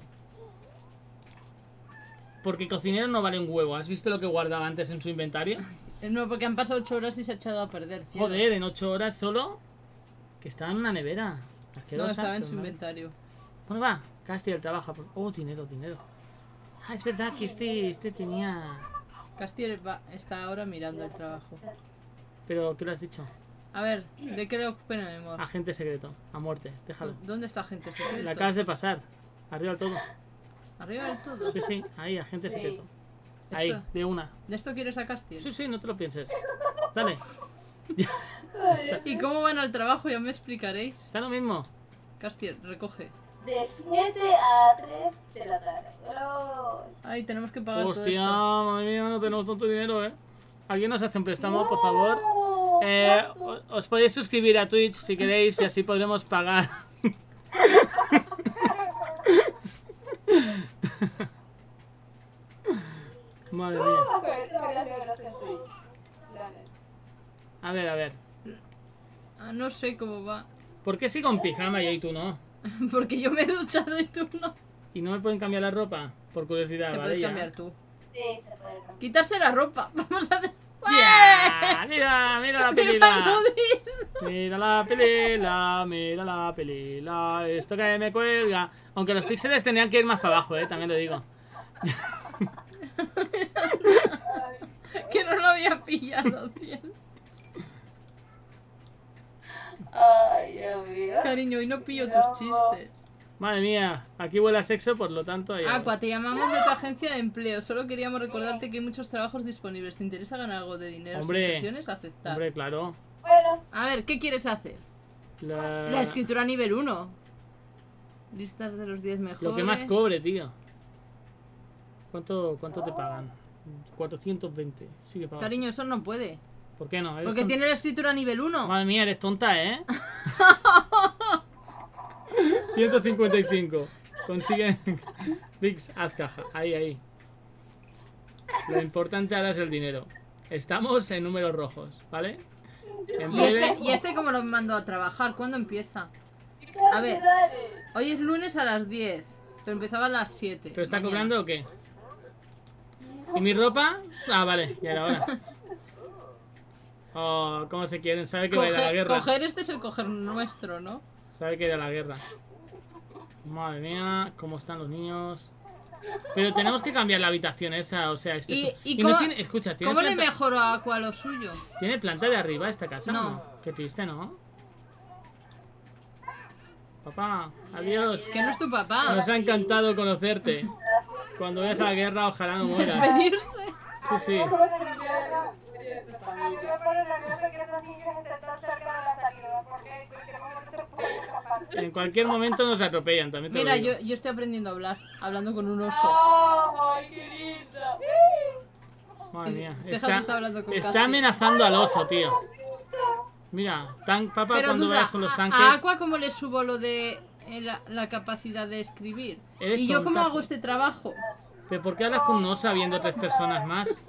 Speaker 1: Porque cocinero no vale un huevo. ¿Has visto lo que guardaba antes en su inventario?
Speaker 2: No, porque han pasado 8 horas y se ha echado a perder. cielo.
Speaker 1: Joder, en 8 horas solo. Que estaba en una nevera.
Speaker 2: No,
Speaker 1: Asquerosa,
Speaker 2: estaba en
Speaker 1: pero
Speaker 2: su
Speaker 1: vale.
Speaker 2: inventario.
Speaker 1: Bueno, va. Castiel trabaja. Oh, dinero, dinero. Ah, es verdad que este tenía...
Speaker 2: Castiel está ahora mirando el trabajo.
Speaker 1: Pero, ¿qué lo has dicho?
Speaker 2: A ver, ¿de qué le ponemos?
Speaker 1: Agente secreto. A muerte. Déjalo.
Speaker 2: ¿Dónde está gente secreto?
Speaker 1: La acabas de pasar. Arriba del todo.
Speaker 2: Arriba del todo.
Speaker 1: Sí, sí. Ahí, agente
Speaker 5: Sí.
Speaker 1: secreto. Ahí,
Speaker 2: Esto-
Speaker 1: de una.
Speaker 2: ¿De esto quieres a Castiel?
Speaker 1: Sí, sí, no te lo pienses. Dale.
Speaker 2: ¿Y cómo van al trabajo? Ya me explicaréis.
Speaker 1: Está lo mismo.
Speaker 2: Castiel, recoge.
Speaker 5: De 7 a 3 de la tarde.
Speaker 2: Ay, tenemos que pagar
Speaker 1: Hostia,
Speaker 2: todo esto.
Speaker 1: madre mía, no tenemos tanto dinero, ¿Alguien nos hace un préstamo, por favor? Os podéis suscribir a Twitch si queréis y así podremos pagar. Madre mía. A ver.
Speaker 2: Ah, no sé cómo va.
Speaker 1: ¿Por qué sigo en pijama yo y tú no?
Speaker 2: Porque yo me he duchado y tú no.
Speaker 1: ¿Y no me pueden cambiar la ropa? Por curiosidad,
Speaker 2: Te
Speaker 1: ¿vale?
Speaker 2: puedes
Speaker 1: Ya.
Speaker 2: cambiar tú.
Speaker 5: Sí, se puede cambiar.
Speaker 2: Quitarse la ropa. Vamos a hacer.
Speaker 1: ¡Ya! Mira la
Speaker 2: ¡Mira
Speaker 1: pelila.
Speaker 2: nudis!
Speaker 1: Mira la pelila. Esto que me cuelga. Aunque los píxeles tenían que ir más para abajo, también lo digo.
Speaker 2: Que no lo había pillado, tío.
Speaker 5: Ay, Dios mío.
Speaker 2: Cariño, hoy no pillo tus chistes.
Speaker 1: Madre mía, aquí huele a sexo, por lo tanto... ya-
Speaker 2: Aqua, te llamamos de tu agencia de empleo. Solo queríamos recordarte que hay muchos trabajos disponibles. ¿Te interesa ganar algo de dinero?
Speaker 1: Hombre.
Speaker 2: Sin presiones, aceptar.
Speaker 1: Hombre, claro.
Speaker 5: Bueno,
Speaker 2: A ver, ¿qué quieres hacer? La escritura nivel 1. Listas de los 10 mejores.
Speaker 1: Lo que más cobre, tío. ¿Cuánto te pagan? 420. Sigue pagando.
Speaker 2: Cariño, eso no puede.
Speaker 1: ¿Por qué no? ¿Eres
Speaker 2: Porque
Speaker 1: tonta?
Speaker 2: tiene la escritura nivel 1.
Speaker 1: Madre mía, eres tonta, 155. Consigue... Vix, haz caja. Ahí. Lo importante ahora es el dinero. Estamos en números rojos, ¿vale? En breve...
Speaker 2: ¿Y este cómo lo mando a trabajar? ¿Cuándo empieza? A ver, hoy es lunes a las 10. Pero empezaba a las 7.
Speaker 1: ¿Pero está
Speaker 2: mañana.
Speaker 1: cobrando o qué? ¿Y mi ropa? Ah, vale, ya era hora. Oh, ¿cómo se quieren? Sabe que va a ir a la guerra.
Speaker 2: Coger este es el coger nuestro, ¿no?
Speaker 1: Sabe que ir a la guerra. Madre mía, cómo están los niños. Pero tenemos que cambiar la habitación esa, o sea,
Speaker 2: ¿Y
Speaker 1: no
Speaker 2: cómo-
Speaker 1: tiene, escucha, ¿tiene
Speaker 2: ¿Cómo le
Speaker 1: planta,
Speaker 2: mejoro a Aqua lo suyo?
Speaker 1: ¿tiene planta de arriba esta casa?
Speaker 2: No.
Speaker 1: ¿O no? Qué triste, ¿no? Papá, adiós.
Speaker 2: Que no es tu papá.
Speaker 1: Nos ha encantado conocerte. Cuando vayas a la guerra, ojalá no mueras.
Speaker 2: Despedirse.
Speaker 1: Sí, sí.
Speaker 4: A mí me pone nervioso que esos niños estén tan cerca de la salida, porque en cualquier momento se pueden escapar.
Speaker 1: En cualquier momento nos atropellan, también te lo
Speaker 2: Mira,
Speaker 1: digo.
Speaker 2: yo estoy aprendiendo a hablar. Hablando con un oso.
Speaker 5: ¡Ay, qué linda!
Speaker 1: Madre mía.
Speaker 2: Tejas está hablando con
Speaker 1: Está
Speaker 2: Casti.
Speaker 1: amenazando al oso, tío. Mira, papá,
Speaker 2: Pero
Speaker 1: cuando
Speaker 2: duda,
Speaker 1: vayas con los tanques...
Speaker 2: ¿a Aqua cómo le subo lo de la capacidad de escribir?
Speaker 1: Eres
Speaker 2: ¿Y yo cómo
Speaker 1: tonta,
Speaker 2: hago
Speaker 1: tú.
Speaker 2: este trabajo?
Speaker 1: ¿Pero por qué hablas con un oso habiendo 3 personas más?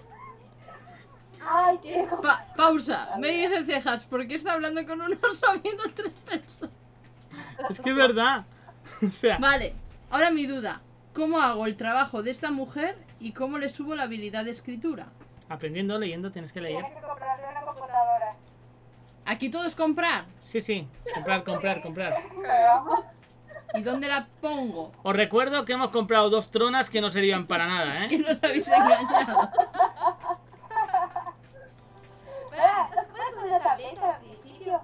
Speaker 5: ¡Ay, Diego!
Speaker 2: Pausa. Me dice Cejas, ¿por qué está hablando con un oso viendo 3 personas?
Speaker 1: Es que es verdad. O sea,
Speaker 2: Vale, ahora mi duda. ¿Cómo hago el trabajo de esta mujer y cómo le subo la habilidad de escritura?
Speaker 1: aprendiendo, leyendo, tienes que leer.
Speaker 4: Tienes que comprarte una computadora.
Speaker 2: ¿Aquí todo es comprar?
Speaker 1: Sí. Comprar.
Speaker 2: ¿Y dónde la pongo?
Speaker 1: Os recuerdo que hemos comprado 2 tronas que no servían para nada,
Speaker 2: Que
Speaker 1: ¿eh?
Speaker 2: nos habéis engañado.
Speaker 5: ¿Verdad? ¿Nos puedes poner la tableta al principio?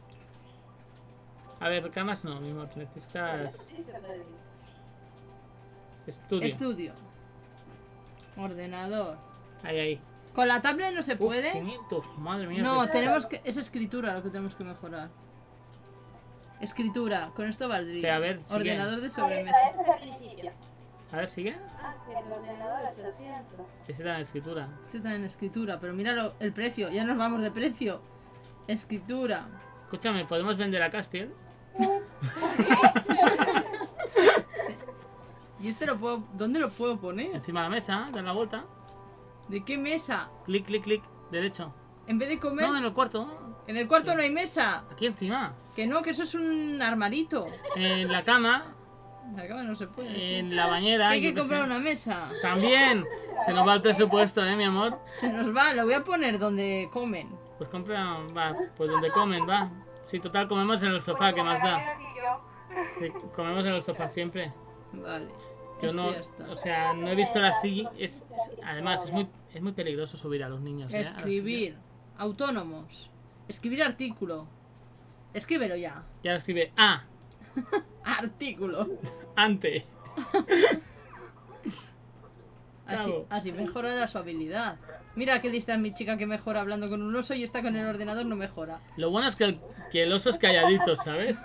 Speaker 1: A ver, camas no, mi amor. Necesitas
Speaker 5: Sí, se puede.
Speaker 1: estudio.
Speaker 2: Estudio. Ordenador.
Speaker 1: Ahí.
Speaker 2: ¿Con la tablet no se
Speaker 1: Uf,
Speaker 2: puede?
Speaker 1: 500, madre mía.
Speaker 2: No,
Speaker 1: qué-
Speaker 2: tenemos que... Es escritura lo que tenemos que mejorar. Escritura, con esto valdría.
Speaker 1: Pero a ver, sigue.
Speaker 2: Ordenador de
Speaker 5: Ahí
Speaker 2: sobremesa.
Speaker 5: está, este es al principio.
Speaker 1: A ver, sigue.
Speaker 5: Ah, que el ordenador 800.
Speaker 1: Este da en escritura.
Speaker 2: Este también escritura, pero míralo, el precio. Ya nos vamos de precio. Escritura.
Speaker 1: Escúchame, ¿podemos vender a Castiel?
Speaker 2: ¿Y este lo puedo... ¿Dónde lo puedo poner?
Speaker 1: Encima de la mesa, dar la vuelta.
Speaker 2: ¿De qué mesa?
Speaker 1: Clic, derecho.
Speaker 2: En vez de comer...
Speaker 1: No, en el cuarto.
Speaker 2: En el cuarto no hay mesa.
Speaker 1: Aquí encima.
Speaker 2: Que no, que eso es un armarito.
Speaker 1: En la cama,
Speaker 2: En la cama no se puede.
Speaker 1: en la bañera.
Speaker 2: Hay
Speaker 1: yo
Speaker 2: que
Speaker 1: qué
Speaker 2: comprar
Speaker 1: sé.
Speaker 2: una mesa.
Speaker 1: También. Se nos va el presupuesto, mi amor.
Speaker 2: Se nos va, lo voy a poner donde comen.
Speaker 1: Pues compra, va, pues donde comen, va. Sí, total, comemos en el sofá, ¿qué más da? Sí, comemos en el sofá siempre.
Speaker 2: Vale.
Speaker 1: Yo
Speaker 2: Esto
Speaker 1: no,
Speaker 2: ya está.
Speaker 1: o sea, no he visto la silla. Además, es muy peligroso subir a los niños. ¿eh? A la
Speaker 2: Escribir. Autónomos. Escribir artículo. Escríbelo ya.
Speaker 1: silla. Ya lo escribe. Ah,
Speaker 2: Artículo.
Speaker 1: ante.
Speaker 2: Así,
Speaker 1: Bravo.
Speaker 2: así mejorará su habilidad. Mira qué lista es mi chica que mejora hablando con un oso y está con el ordenador no mejora.
Speaker 1: Lo bueno es que el oso es calladito, ¿sabes?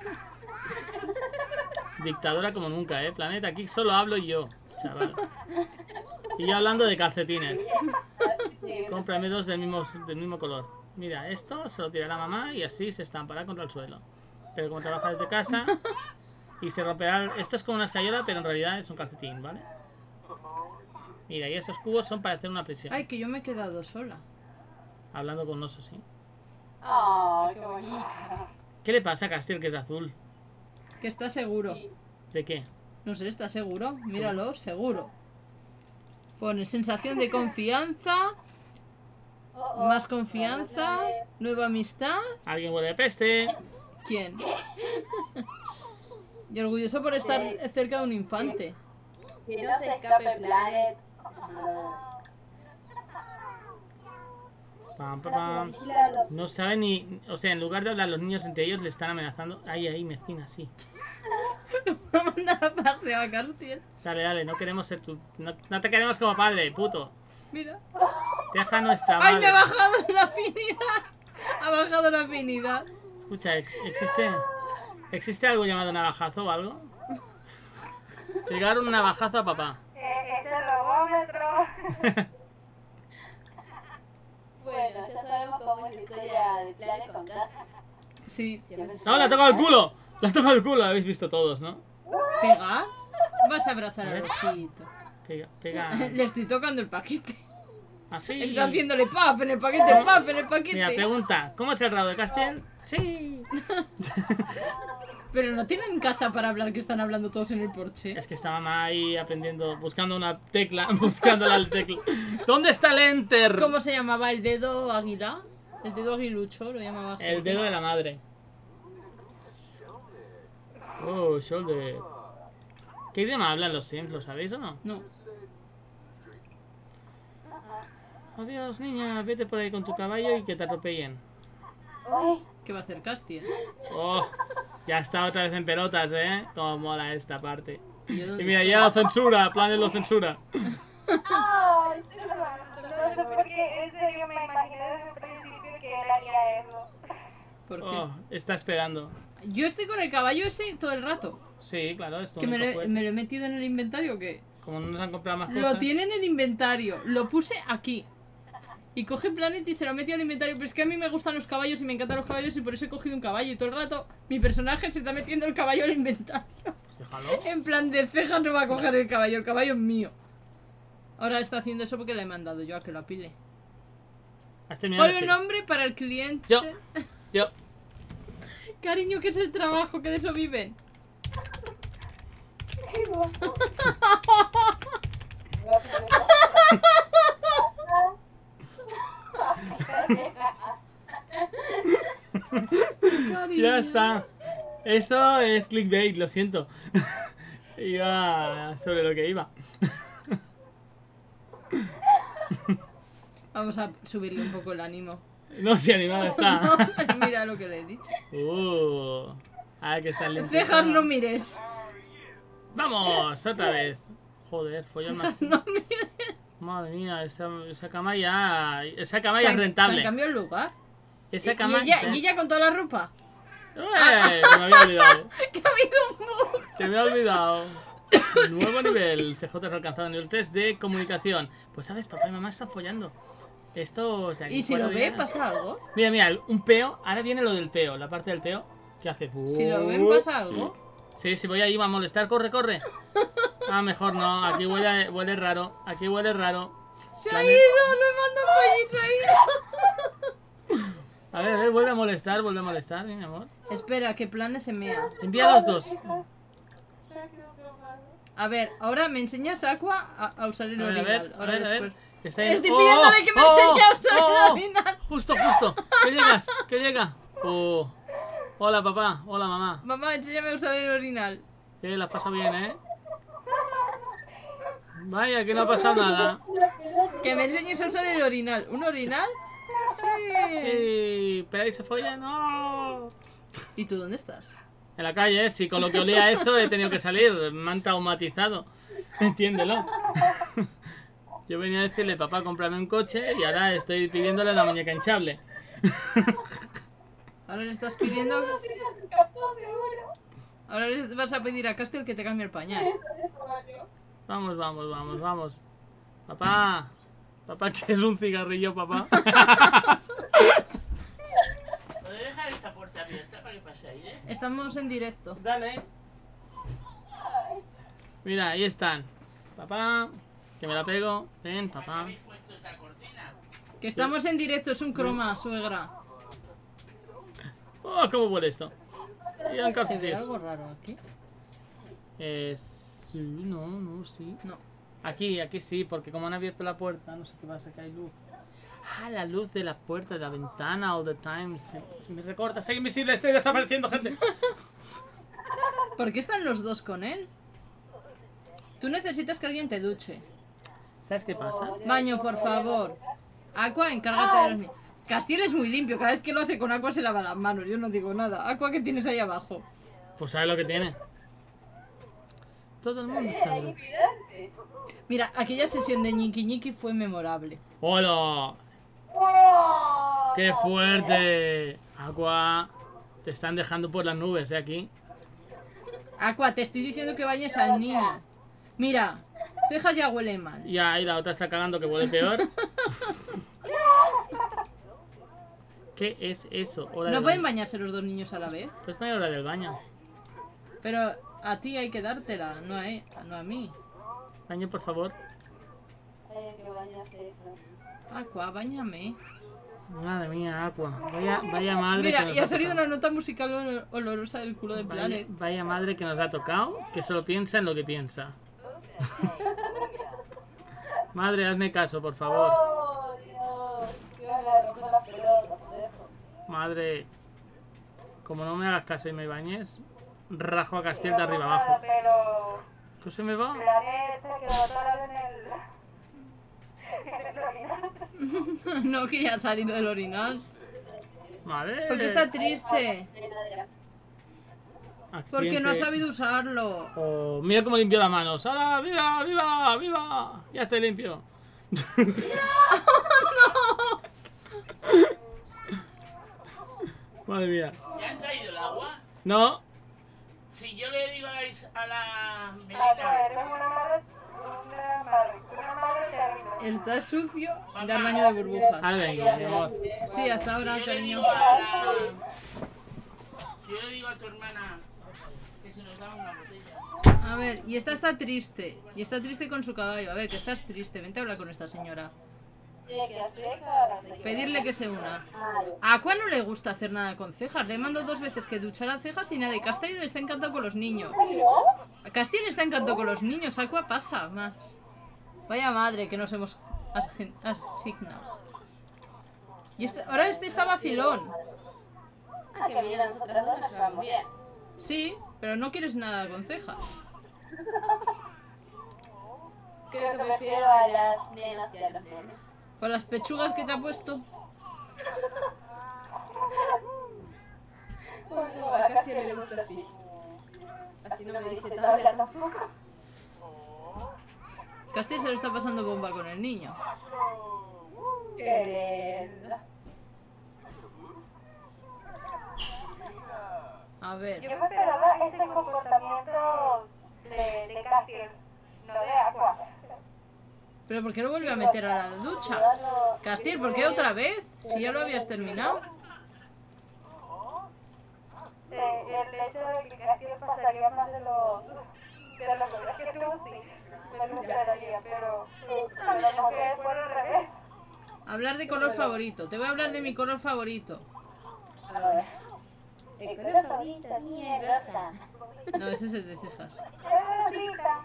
Speaker 1: Dictadora como nunca, Planeta. Aquí solo hablo yo, chaval. Y yo hablando de calcetines. Cómprame 2 del mismo color. Mira, esto se lo tirará mamá y así se estampará contra el suelo. Pero como trabaja desde casa y se romperá... Esto es como una escayola, pero en realidad es un calcetín, ¿vale? Mira, y esos cubos son para hacer una prisión.
Speaker 2: Ay, que yo me he quedado sola.
Speaker 1: Hablando con un oso, sí.
Speaker 5: Oh, qué bonito.
Speaker 1: ¿Qué le pasa a Castiel, que es azul?
Speaker 2: Que está seguro.
Speaker 1: ¿De qué?
Speaker 2: No sé, ¿está seguro? Míralo, seguro. Pone sensación de confianza, más confianza, nueva amistad.
Speaker 1: ¿Alguien huele de peste?
Speaker 2: ¿Quién? Y orgulloso por estar cerca de un infante.
Speaker 5: Que no se escape Planet.
Speaker 1: Pam, pam, pam. No saben ni... O sea, en lugar de hablar los niños entre ellos, le están amenazando. Ahí, mezquina, sí.
Speaker 2: Vamos a mandar a paseo a Castiel.
Speaker 1: Dale, no queremos ser tu... No te queremos como padre, puto.
Speaker 2: Mira.
Speaker 1: Deja nuestra madre.
Speaker 2: ¡Ay, me ha bajado la afinidad! Ha bajado la afinidad.
Speaker 1: Escucha, ¿existe algo llamado navajazo o algo? Llegaron un navajazo a papá.
Speaker 4: Ese robómetro.
Speaker 5: Bueno, ya sabemos cómo es la historia de Planet con Cass.
Speaker 2: Sí.
Speaker 1: ¡No, le ha tocado el culo! ¡Le ha tocado el culo! Lo habéis visto todos, ¿no?
Speaker 2: ¿Pega? Vas a abrazar al osito.
Speaker 1: Pega.
Speaker 2: Le estoy tocando el paquete.
Speaker 1: Así.
Speaker 2: Está haciéndole puff en el paquete, puff en el paquete.
Speaker 1: Mira, pregunta. ¿Cómo es el rabo de Castiel? Sí.
Speaker 2: Pero no tienen casa para hablar, que están hablando todos en el porche.
Speaker 1: Es que está mamá ahí aprendiendo, buscando una tecla, buscando la tecla. ¿Dónde está el enter?
Speaker 2: ¿Cómo se llamaba? ¿El dedo águila? El dedo aguilucho lo llamaba.
Speaker 1: El dedo de la madre. Oh, shoulder. ¿Qué idioma hablan los Sims? ¿Lo sabéis o no?
Speaker 2: No.
Speaker 1: Adiós, niña, vete por ahí con tu caballo y que te atropellen.
Speaker 2: ¿Qué va a hacer Castiel?
Speaker 1: Oh, ya está otra vez en pelotas, Como mola esta parte.
Speaker 2: ¿Y dónde
Speaker 1: Y mira,
Speaker 2: está?
Speaker 1: ya lo censura, Planet lo censura.
Speaker 4: Ay, no sé por qué, en serio me imaginé desde un principio que él haría eso.
Speaker 2: ¿Por qué?
Speaker 1: Oh, está esperando.
Speaker 2: Yo estoy con el caballo ese todo el rato.
Speaker 1: Sí, claro, esto
Speaker 2: ¿Que me lo he metido en el inventario o qué?
Speaker 1: Como no nos han comprado más cosas.
Speaker 2: Lo tiene en el inventario. Lo puse aquí. Y coge Planet y se lo metió al inventario. Pero es que a mí me gustan los caballos y me encantan los caballos y por eso he cogido un caballo. Y todo el rato mi personaje se está metiendo el caballo al inventario.
Speaker 1: Pues déjalo.
Speaker 2: En plan de cejas no va a coger el caballo es mío. Ahora está haciendo eso porque le he mandado yo a que lo apile.
Speaker 1: Has terminado.
Speaker 2: Pon un nombre para el cliente.
Speaker 1: Yo.
Speaker 2: Cariño, que es el trabajo, que de eso viven. Cariño.
Speaker 1: Ya está. Eso es clickbait, lo siento. Iba sobre lo que iba.
Speaker 2: Vamos a subirle un poco el ánimo.
Speaker 1: No, si animada está.
Speaker 2: No, pero mira lo que le he dicho.
Speaker 1: A ver que está limpio.
Speaker 2: Cejas no mires.
Speaker 1: Vamos, otra vez. Joder, follón más.
Speaker 2: Cejas no mires.
Speaker 1: Madre mía, esa cama ya. Esa cama
Speaker 2: Se
Speaker 1: ya
Speaker 2: han-
Speaker 1: es rentable.
Speaker 2: Se han cambiado el lugar.
Speaker 1: Esa cama.
Speaker 2: ¿Y ella con toda la ropa?
Speaker 1: Se me había olvidado.
Speaker 2: Que ha habido un bug.
Speaker 1: Se me ha olvidado. Nuevo nivel. CJ has alcanzado nivel 3 de comunicación. Pues sabes, papá y mamá están follando. Estos de aquí.
Speaker 2: ¿Y si
Speaker 1: 4
Speaker 2: lo ve,
Speaker 1: días.
Speaker 2: pasa algo?
Speaker 1: Mira, un peo. Ahora viene lo del peo. La parte del peo. ¿Qué hace?
Speaker 2: Si lo ven, pasa algo.
Speaker 1: Sí, si voy ahí va a molestar. Corre, corre. Ah, mejor no. Aquí huele raro. Aquí huele raro.
Speaker 2: Se ha ido, lo he mandado para allí, se ha ido.
Speaker 1: A ver, vuelve a molestar, mi amor.
Speaker 2: Espera, que Planet se mea.
Speaker 1: Envía a los dos.
Speaker 2: A ver, ahora me enseñas Aqua a usar el
Speaker 1: A ver,
Speaker 2: orinal. Ahora después.
Speaker 1: Está ahí.
Speaker 2: Estoy pidiéndole que me enseñe a usar el orinal.
Speaker 1: Justo. Que llega. Hola, papá. Hola, mamá.
Speaker 2: Mamá, enséñame a usar el orinal.
Speaker 1: Sí, la paso bien, Vaya, que no ha pasado nada.
Speaker 2: Que me enseñes a usar el orinal. ¿Un orinal? Sí.
Speaker 1: Sí, pero ahí se folla, no.
Speaker 2: ¿Y tú dónde estás?
Speaker 1: En la calle, si con lo que olía eso he tenido que salir. Me han traumatizado. Entiéndelo. Yo venía a decirle, papá, cómprame un coche y ahora estoy pidiéndole la muñeca hinchable.
Speaker 2: Ahora le estás pidiendo...
Speaker 5: Capó, seguro.
Speaker 2: Ahora le vas a pedir a Castel que te cambie el pañal.
Speaker 1: Vamos, vamos, vamos, vamos. Papá. Papá, ¿qué es un cigarrillo, papá?
Speaker 6: ¿Puedes dejar esta puerta abierta para que pase aire?
Speaker 2: Estamos en directo.
Speaker 1: Dale. Mira, ahí están. Papá, que me la pego. Ven, papá.
Speaker 6: ¿Habéis puesto esta cortina?
Speaker 2: Que estamos en directo, es un croma, suegra.
Speaker 1: Oh, ¿cómo huele esto? Y un
Speaker 2: ¿Se ve
Speaker 1: calcetín.
Speaker 2: algo raro aquí?
Speaker 1: Sí, no, sí.
Speaker 2: No.
Speaker 1: Aquí sí, porque como han abierto la puerta, no sé qué pasa, que hay luz. Ah, la luz de la puerta, de la ventana, all the time. Se me recorta, soy invisible, estoy desapareciendo, gente.
Speaker 2: ¿Por qué están los dos con él? Tú necesitas que alguien te duche.
Speaker 1: ¿Sabes qué pasa?
Speaker 2: Baño, por favor. Aqua, encárgate de los niños. Castiel es muy limpio, cada vez que lo hace con Aqua se lava las manos, yo no digo nada. Aqua, ¿qué tienes ahí abajo?
Speaker 1: Pues sabes lo que tiene. Todo el mundo sabe.
Speaker 5: Cuidarte.
Speaker 2: Mira, aquella sesión de Ñiqui Ñiqui fue memorable.
Speaker 1: ¡Hola! ¡Qué fuerte! Aqua, te están dejando por las nubes, aquí.
Speaker 2: Aqua, te estoy diciendo que bañes al niño. Mira, Cejas ya huele mal.
Speaker 1: Y ahí la otra está cagando que huele peor. ¿Qué es eso? Hora
Speaker 2: ¿No
Speaker 1: del
Speaker 2: pueden
Speaker 1: baño.
Speaker 2: bañarse los dos niños a la vez?
Speaker 1: Pues no hay hora del baño.
Speaker 2: Pero a ti hay que dártela, no a mí.
Speaker 1: Baño, por favor.
Speaker 5: Que bañarse.
Speaker 2: Aqua, báñame.
Speaker 1: Madre mía, Aqua. Vaya madre que
Speaker 2: Mira,
Speaker 1: nos
Speaker 2: y ha
Speaker 1: ha
Speaker 2: salido
Speaker 1: tocado.
Speaker 2: una nota musical olorosa del culo de Planet.
Speaker 1: Vaya madre que nos ha tocado, que solo piensa en lo que piensa. Madre, hazme caso, por favor.
Speaker 5: Oh, Dios. Que van a romper las pelotas, dejo.
Speaker 1: Madre, como no me hagas caso y me bañes, rajo a Castiel de arriba abajo.
Speaker 4: Pero
Speaker 1: ¿Qué se me va?
Speaker 4: Planet se quedó atorado en el orinal.
Speaker 2: No, que ya ha salido del orinal.
Speaker 1: Madre.
Speaker 2: Porque está triste. Porque no ha
Speaker 1: Accidente.
Speaker 2: sabido usarlo.
Speaker 1: Oh, mira cómo limpió las manos. ¡Hala! ¡Viva! ¡Viva! ¡Viva! Ya estoy limpio. Madre mía.
Speaker 6: ¿Ya han traído el agua?
Speaker 1: No.
Speaker 6: Si yo le digo a la
Speaker 4: Ah, no,
Speaker 6: Melina,
Speaker 4: eres una madre terrible.
Speaker 2: Está sucio. Dar baño de burbujas.
Speaker 1: Ahora venga, mi amor.
Speaker 2: Sí, hasta ahora,
Speaker 6: si yo le
Speaker 2: cariño.
Speaker 6: digo a la... Si yo le digo a tu hermana que se nos da una botella.
Speaker 2: A ver, y esta está triste. Y está triste con su caballo. A ver, que estás triste. Vente a hablar con esta señora.
Speaker 5: Tiene que hacer para seguir.
Speaker 2: Pedirle que se una.
Speaker 5: Ah,
Speaker 2: A Aqua no le gusta hacer nada con Cejas. Le mando 2 veces que duchara Cejas y nada. Y Castiel está encantado con los niños. Castiel está encantado con los niños. Aqua pasa más. Vaya madre que nos hemos asignado. Y ahora este está vacilón.
Speaker 5: Ah, que bien, nosotras dos nos llevamos bien.
Speaker 2: Sí, pero no quieres nada con Cejas.
Speaker 5: Creo que prefiero a las nenas que a los nenes.
Speaker 2: Con las pechugas que te ha puesto.
Speaker 5: Bueno, a Casti le gusta así. Así no me dice tabla tampoco.
Speaker 2: Castiel se lo está pasando bomba con el niño.
Speaker 5: Qué linda.
Speaker 2: A ver.
Speaker 4: Yo me esperaba ese comportamiento de Castiel, no de Aqua.
Speaker 2: ¿Pero por qué lo volvió a meter a la ducha? Castiel, ¿por qué otra vez? Si ya lo habías terminado.
Speaker 4: El hecho de que Castiel pasaría más de los horas que tú, sí, me lo esperaría, pero la mujer fue al revés.
Speaker 2: Hablar de color favorito. Te voy a hablar de mi color favorito.
Speaker 5: A ver. El color favorito mío es rosa.
Speaker 2: No, ese es el de Cejas.
Speaker 4: Rosita.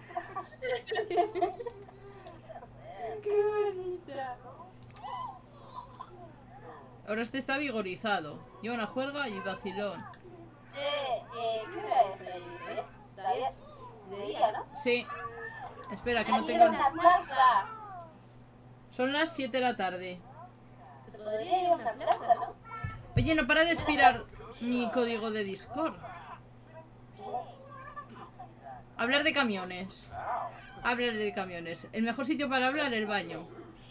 Speaker 5: ¡Qué bonita!
Speaker 2: Ahora este está vigorizado. Lleva una juerga y vacilón.
Speaker 5: ¿Qué hora es ahí? Todavía es de día, ¿no?
Speaker 2: Sí. Espera, que no
Speaker 5: ¡Ahí
Speaker 2: tengo...
Speaker 5: viene una plaza!
Speaker 2: Son las 7 de la tarde.
Speaker 5: Se podría ir a una plaza, ¿no?
Speaker 2: Oye, no para de expirar mi código de Discord. Hablar de camiones. Háblale de camiones. El mejor sitio para hablar, el baño.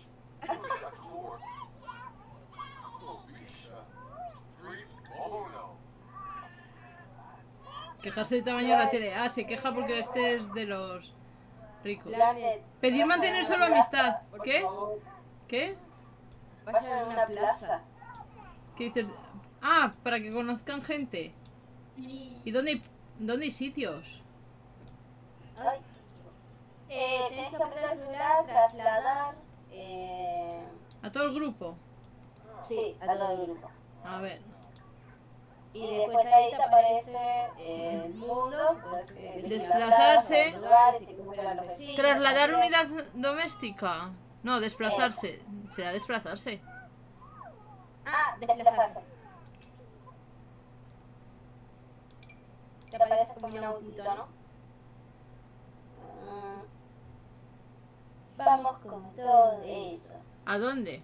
Speaker 2: Quejarse del tamaño de la tele. Ah, se queja porque este es de los ricos.
Speaker 5: Planet.
Speaker 2: Pedir mantener solo amistad. ¿Qué? ¿Qué?
Speaker 5: Vayan a una plaza.
Speaker 2: ¿Qué dices? Ah, para que conozcan gente.
Speaker 5: Sí.
Speaker 2: ¿Y dónde hay sitios?
Speaker 5: Ay. Tenés que apretar el celular, trasladar.
Speaker 2: ¿A todo el grupo?
Speaker 5: Sí, a todo el grupo.
Speaker 2: A ver.
Speaker 5: Y después ahí te aparece el mundo. Pues,
Speaker 2: Desplazarse.
Speaker 5: Lugares, te encuentran los vecinos,
Speaker 2: ¿Trasladar
Speaker 5: los
Speaker 2: unidad doméstica? No, desplazarse. Será desplazarse.
Speaker 5: Ah, desplazarse. Te aparece como un autito, ¿no? Vamos con todo eso.
Speaker 2: ¿A dónde?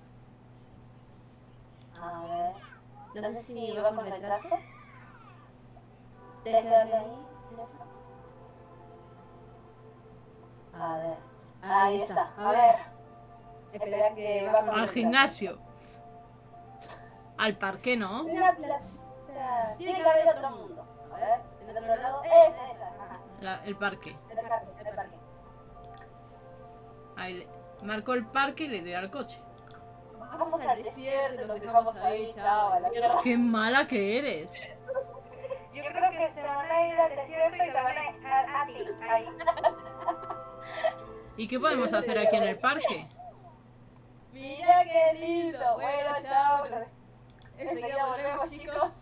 Speaker 5: A ver. No sé si va con retraso. Tienes que darle ahí. Eso. A ver. Ahí está. A ver. Espera que va con
Speaker 2: Al
Speaker 5: retraso.
Speaker 2: gimnasio. Al parque, ¿no?
Speaker 5: Una plata. Tiene que haber otro mundo. A ver. En otro lado. Esa. Ajá.
Speaker 2: El parque.
Speaker 5: El parque.
Speaker 2: Ahí marco el parque y le doy al coche.
Speaker 5: Vamos al desierto, nos dejamos ahí, chao, a la mierda.
Speaker 2: ¡Qué mala que eres!
Speaker 4: Yo creo que se van a ir al desierto y te van a dejar a ti, ahí.
Speaker 2: ¿Y qué podemos hacer aquí en el parque?
Speaker 5: Mira qué lindo. Bueno, chao. Enseguida volvemos, chicos.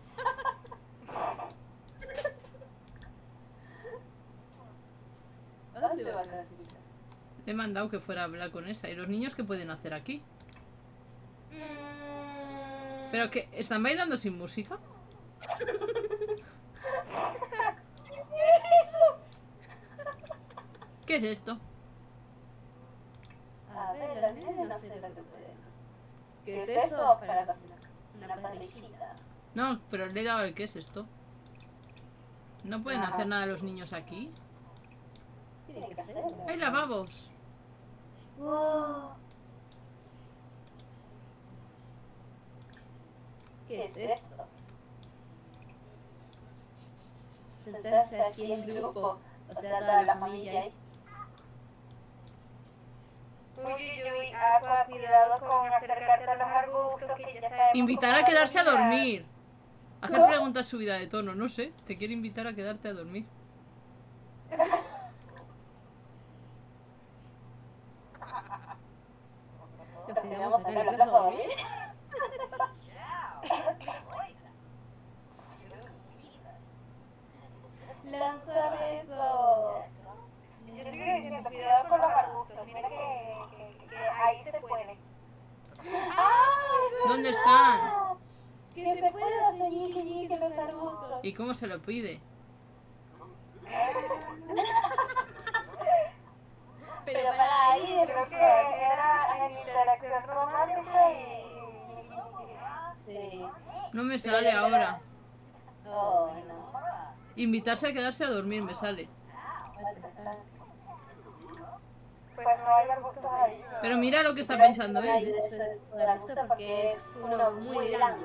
Speaker 5: ¿A dónde va la silla?
Speaker 2: Le he mandado que fuera a hablar con esa. ¿Y los niños qué pueden hacer aquí? ¿Pero qué? ¿Están bailando sin música? ¿Qué es esto?
Speaker 5: A ver, los nenes no sé lo que pueden hacer. ¿Qué es eso? Para cocinar. Una parejita.
Speaker 2: No, pero le he dado el ¿qué es esto? ¿No pueden hacer nada los niños aquí?
Speaker 5: Tienen que hacerlo.
Speaker 2: ¡Hay lavabos!
Speaker 5: Wow. ¿Qué es esto? Sentarse aquí en grupo, o sea, toda la familia ahí.
Speaker 4: Uy, Aqua, cuidado con acercarte a los arbustos que ya sabemos.
Speaker 2: Invitar
Speaker 4: cómo
Speaker 2: a quedarse a
Speaker 4: van mirar.
Speaker 2: dormir. Hacer preguntas subida de tono, no sé. Te quiere invitar a quedarte a dormir.
Speaker 5: ¿Nos quedamos acá en la plaza a dormir? Lanza besos.
Speaker 4: Yo sigo diciendo, cuidado con los arbustos. Mira que ahí se puede.
Speaker 2: ¿Dónde están?
Speaker 5: Que se puede hacer ñiqui en los arbustos.
Speaker 2: ¿Y cómo se lo pide?
Speaker 5: Pero para ahí
Speaker 4: Creo que era en interacción romántica y...
Speaker 5: Sí.
Speaker 2: No me sale ahora.
Speaker 5: Oh, no.
Speaker 2: Invitarse a quedarse a dormir me sale.
Speaker 4: Pues no hay arbustos ahí.
Speaker 2: Pero mira lo que está pensando
Speaker 5: Ay,
Speaker 2: él.
Speaker 5: de ese tipo de arbusto porque es uno muy grande.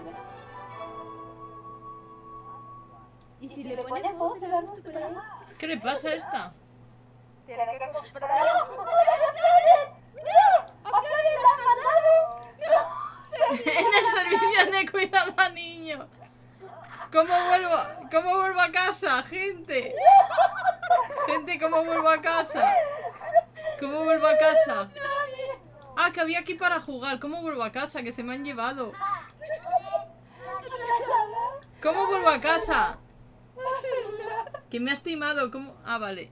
Speaker 5: ¿Y si le pones vos el arbusto por ahí?
Speaker 2: ¿Qué le pasa a esta?
Speaker 4: Tiene que comprar...
Speaker 2: En el servicio de cuidado a niños. ¿Cómo vuelvo a casa, gente? Gente, ¿cómo vuelvo a casa? ¿Cómo vuelvo a casa? Ah, que había aquí para jugar. ¿Cómo vuelvo a casa? Que se me han llevado. ¿Cómo vuelvo a casa? Que me ha estimado. ¿Cómo? Ah, vale.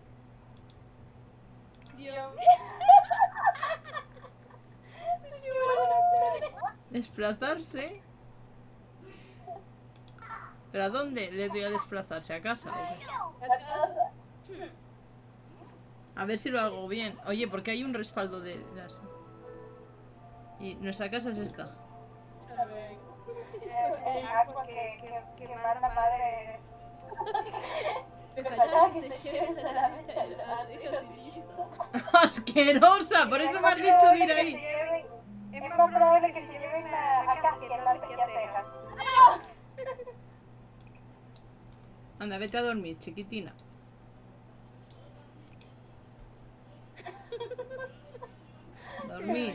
Speaker 2: Desplazarse. ¿Pero a dónde le doy a desplazarse? ¿A casa? A ver si lo hago bien. Oye, porque hay un respaldo de las... Y nuestra casa es esta.
Speaker 4: Aqua, que mala madre eres.
Speaker 5: Me faltaba que se lleve solamente las cejas y listo.
Speaker 2: ¡Asquerosa! Por eso me has dicho de ir ahí.
Speaker 4: Es más probable que se lleven a Caspian las cejas.
Speaker 2: Anda, vete a dormir, chiquitina. Dormir.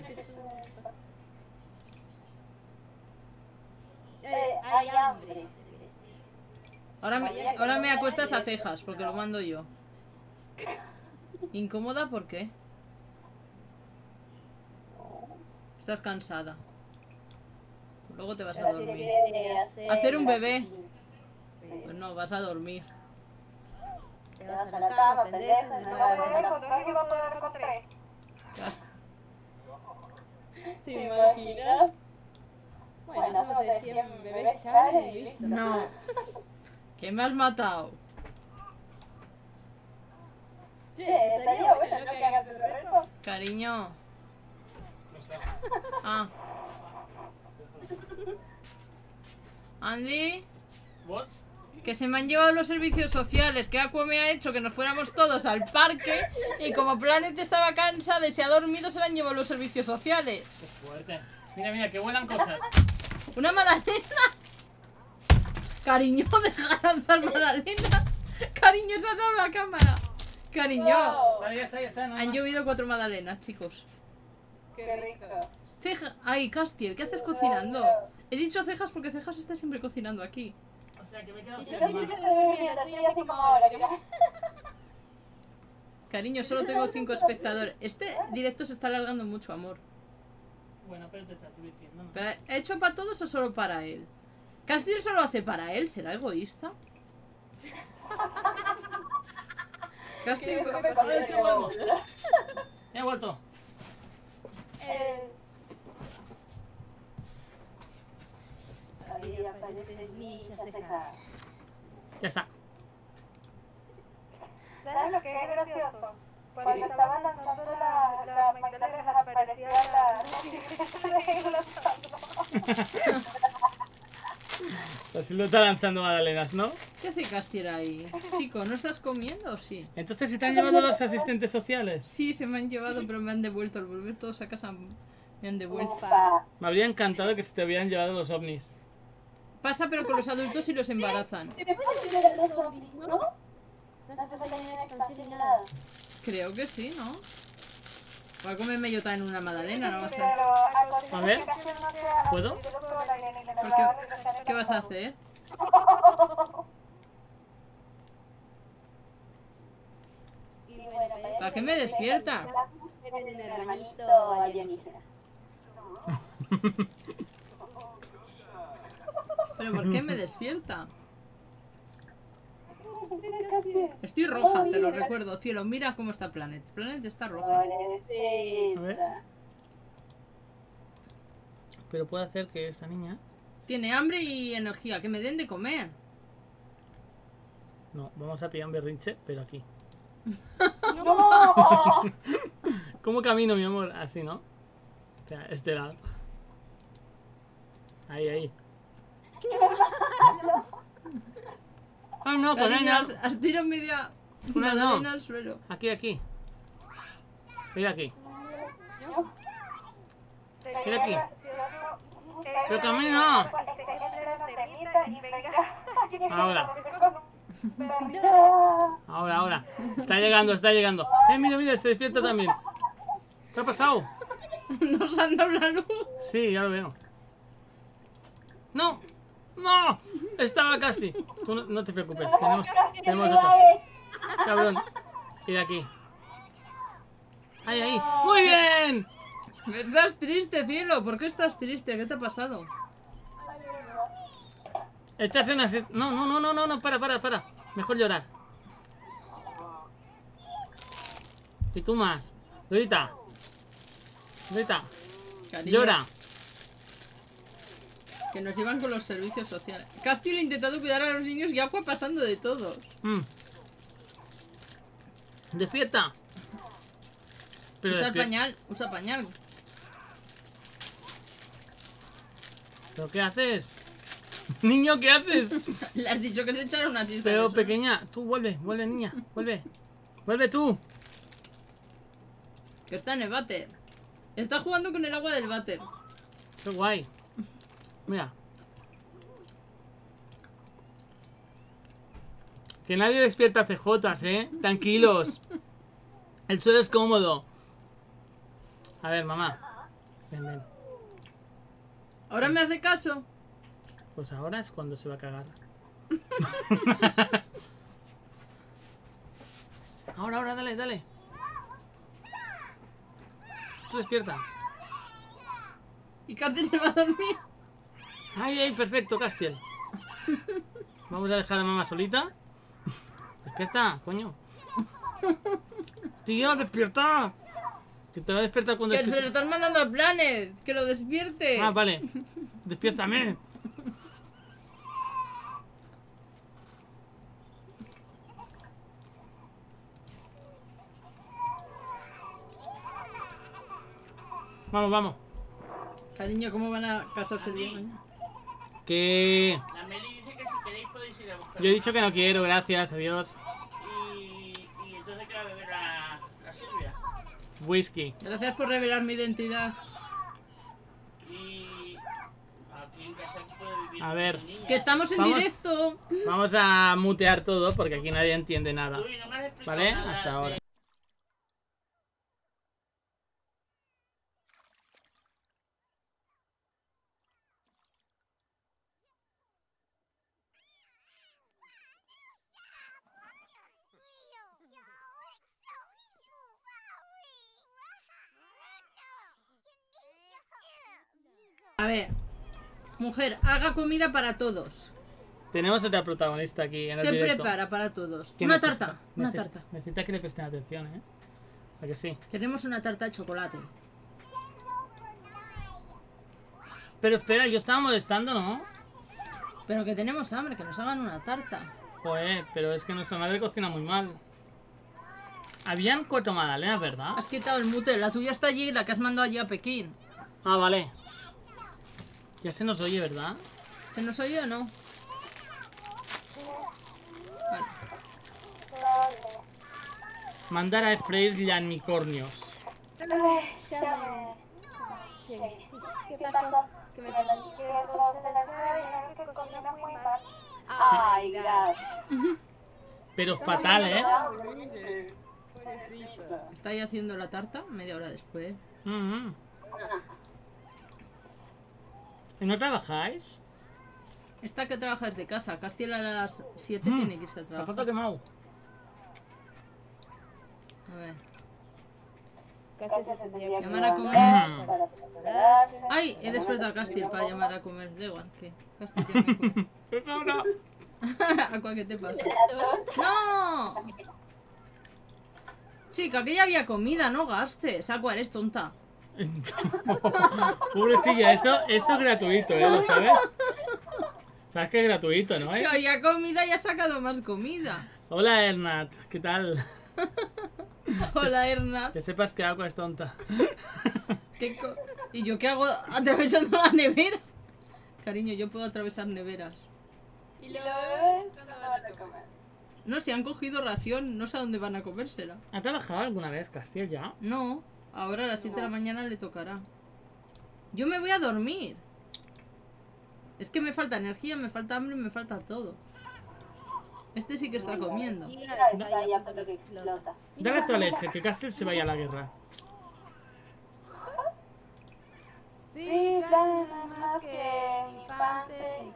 Speaker 5: Hay hambre.
Speaker 2: Ahora me acuestas a cejas, porque lo mando yo. ¿Incómoda por qué? Estás cansada. Luego te vas a dormir. Hacer un bebé. Pues no, vas a dormir.
Speaker 5: Te vas a la cama, pendejo. ¿Te imaginas? Bueno, hacemos de 100 bebés chales y listo.
Speaker 2: No. ¿Qué me has matado?
Speaker 5: Che, estaría bueno, ¿no? Que hagas el reto.
Speaker 2: Cariño. Ah. Andy,
Speaker 1: What?
Speaker 2: que se me han llevado los servicios sociales, que Aqua me ha hecho que nos fuéramos todos al parque y como Planet estaba cansada y se ha dormido, se le han llevado los servicios sociales.
Speaker 1: Qué fuerte. Mira, mira, que vuelan cosas.
Speaker 2: ¡Una magdalena! Cariño, deja de lanzar magdalena. Cariño, se ha dado la cámara. Cariño.
Speaker 1: Vale, ya está.
Speaker 2: Han llovido 4 magdalenas, chicos.
Speaker 5: Qué rico.
Speaker 2: Ceja. Ay, Castiel, ¿qué haces cocinando? He dicho cejas porque cejas está siempre cocinando aquí.
Speaker 1: O sea, que me he quedado
Speaker 5: Y
Speaker 1: sin
Speaker 5: yo siempre estoy durmiendo, estoy así como ahora, mira.
Speaker 2: Cariño, solo tengo 5 espectadores. Este directo se está alargando mucho, amor.
Speaker 1: Bueno, pero te estás divirtiendo, ¿no?
Speaker 2: ¿Pero ¿he hecho para todos o solo para él? ¿Castiel solo hace para él? ¿Será egoísta? Castiel...
Speaker 1: He vuelto.
Speaker 5: Ahí aparece Ninja Ceja.
Speaker 1: Ya está.
Speaker 4: ¿Sabes lo que es gracioso? Cuando estaban lanzando las magdalenas aparecía la
Speaker 1: La silueta lanzando magdalenas, ¿no?
Speaker 2: ¿Qué hace Castiel ahí? Chico, ¿no estás comiendo o sí?
Speaker 1: Entonces, ¿se te han llevado los asistentes sociales?
Speaker 2: Sí, se me han llevado, pero me han devuelto. Al volver todos a casa me han devuelto.
Speaker 1: Me habría encantado que se te hubieran llevado los ovnis.
Speaker 2: Pasa, pero con los adultos y los embarazan.
Speaker 5: ¿Te puedes tirar a los zombies, no? No hace falta ni una expansión ni nada.
Speaker 2: Creo que sí, ¿no? Voy a comerme yo también una magdalena, no va a ser...
Speaker 1: A ver. ¿Puedo?
Speaker 2: ¿Por qué vas a hacer?
Speaker 5: Y bueno, parece
Speaker 2: ¿Para qué me despierta?
Speaker 5: que es un hermanito alienígena.
Speaker 2: ¿Pero por qué me despierta?
Speaker 5: Casi.
Speaker 2: Estoy roja, te lo recuerdo. Cielo, mira cómo está Planet. Planet está roja.
Speaker 1: A ver. Pero puede hacer que esta niña...
Speaker 2: Tiene hambre y energía. Que me den de comer.
Speaker 1: No, vamos a pillar un berrinche, pero aquí.
Speaker 5: ¡No!
Speaker 1: ¿Cómo camino, mi amor? Así, ¿no? O sea, este lado. Ahí, ahí. ¡Ay, no, con
Speaker 2: Cariño,
Speaker 1: ella!
Speaker 2: has tirado media
Speaker 1: Una no.
Speaker 2: magdalena al suelo.
Speaker 1: Aquí, aquí. Mira aquí. Mira aquí. Pero camina. Ahora. Ahora. Está llegando. Mira, se despierta también. ¿Qué ha pasado?
Speaker 2: Nos han dado la luz.
Speaker 1: Sí, ya lo veo. ¡No! ¡No! Estaba casi. Tú no te preocupes. Tenemos otro. Cabrón. Y de aquí. Ahí. ¡Muy bien!
Speaker 2: Estás triste, cielo. ¿Por qué estás triste? ¿Qué te ha pasado?
Speaker 1: Echarse una... No, para. Mejor llorar. Y tú más. Lolita.
Speaker 2: Cariño,
Speaker 1: Llora.
Speaker 2: que nos llevan con los servicios sociales. Castiel ha intentado cuidar a los niños y Aqua pasando de todos.
Speaker 1: Despierta. Pero
Speaker 2: Usa
Speaker 1: despierta.
Speaker 2: pañal.
Speaker 1: ¿Pero qué haces? Niño, ¿qué haces?
Speaker 2: Le has dicho que se echara una siesta.
Speaker 1: Pero
Speaker 2: de eso.
Speaker 1: pequeña, tú vuelve, niña, vuelve. Vuelve tú.
Speaker 2: Que está en el váter. Está jugando con el agua del váter.
Speaker 1: Qué guay. Mira. Que nadie despierta CJs, Tranquilos. El suelo es cómodo. A ver, mamá. Ven, ven.
Speaker 2: ¿Ahora me hace caso?
Speaker 1: Pues ahora es cuando se va a cagar. Ahora, dale. Tú despierta.
Speaker 2: Y Castiel se va a dormir.
Speaker 1: Ay, perfecto, Castiel. Vamos a dejar a mamá solita. Despierta, coño. Tío, despierta. Que te va a despertar cuando
Speaker 2: Que se lo están mandando a Planet. Que lo despierte.
Speaker 1: Ah, vale. Despiértame. Vamos.
Speaker 2: Cariño, ¿cómo van a casarse el día de mañana?
Speaker 1: Que...
Speaker 6: La Meli dice que si queréis podéis ir a buscar.
Speaker 1: Yo he dicho que no quiero, gracias, adiós.
Speaker 6: Y entonces, ¿qué va a beber la Silvia?
Speaker 1: Whisky.
Speaker 2: Gracias por revelar mi identidad.
Speaker 6: Y aquí en casa puede vivir
Speaker 1: A ver.
Speaker 6: mi niña.
Speaker 2: Que estamos en
Speaker 1: Vamos.
Speaker 2: directo.
Speaker 1: Vamos a mutear todo porque aquí nadie entiende nada.
Speaker 6: Uy, no me has explicado
Speaker 1: ¿Vale?
Speaker 6: nada
Speaker 1: Hasta ahora.
Speaker 2: A ver. Mujer, haga comida para todos.
Speaker 1: Tenemos otra protagonista aquí en el
Speaker 2: ¿Qué
Speaker 1: directo.
Speaker 2: prepara para todos?
Speaker 1: ¿Qué
Speaker 2: Una
Speaker 1: necesita?
Speaker 2: tarta. Una tarta.
Speaker 1: Necesita que le presten atención, ¿A que sí?
Speaker 2: Queremos una tarta de chocolate.
Speaker 1: Pero espera, yo estaba molestando, ¿no?
Speaker 2: Pero que tenemos hambre, que nos hagan una tarta.
Speaker 1: Joder, pero es que nuestra madre cocina muy mal. Habían 4 magdalenas, ¿verdad?
Speaker 2: Has quitado el mute, la tuya está allí, la que has mandado allí a Pekín.
Speaker 1: Ah, vale. Ya se nos oye, ¿verdad?
Speaker 2: ¿Se nos oye o no? Vale.
Speaker 1: Mandar a freír lanicornios.
Speaker 4: Sí.
Speaker 5: ¿Qué pasó? ¿Qué me pasó?
Speaker 4: Que los de la ciudad que cocinan muy mal.
Speaker 5: Ay, gracias.
Speaker 1: Pero fatal,
Speaker 2: Está ahí haciendo la tarta, media hora después.
Speaker 1: Mm. ¿Y no trabajáis?
Speaker 2: Esta que trabaja desde casa, Castiel a las 7 tiene que irse a
Speaker 1: Zapato
Speaker 2: trabajar.
Speaker 1: quemado.
Speaker 2: A ver.
Speaker 5: Casi se tendría que
Speaker 2: Llamar a comer.
Speaker 5: para prepararse.
Speaker 2: ¡Ay! He despertado a Castiel para llamar a comer. Da igual, que Castiel llame a comer.
Speaker 1: Ahora.
Speaker 2: ¿A qué te pasa? ¡No! Chica, que ya había comida, no gastes. Aqua, eres tonta.
Speaker 1: Pobrecilla, eso es gratuito, ¿Lo sabes? Sabes que es gratuito, ¿no?
Speaker 2: Que había comida y ha sacado más comida.
Speaker 1: Hola, Ernat, ¿qué tal?
Speaker 2: Hola, Erna.
Speaker 1: Que sepas que Aqua es tonta.
Speaker 2: ¿Y yo qué hago atravesando la nevera? Cariño, yo puedo atravesar neveras.
Speaker 5: ¿Y los bebés cuándo van a comer?
Speaker 2: No, si han cogido ración, no sé a dónde van a comérsela.
Speaker 1: ¿Ha trabajado alguna vez, Castiel, ya?
Speaker 2: No, ahora a las 7 de la mañana le tocará. Yo me voy a dormir. Es que me falta energía, me falta hambre, me falta todo. Este sí que está comiendo.
Speaker 5: Y la está ahí a punto que explota.
Speaker 1: Dale tu leche, que Castiel se vaya a la guerra.
Speaker 5: Sí, planes más que infante.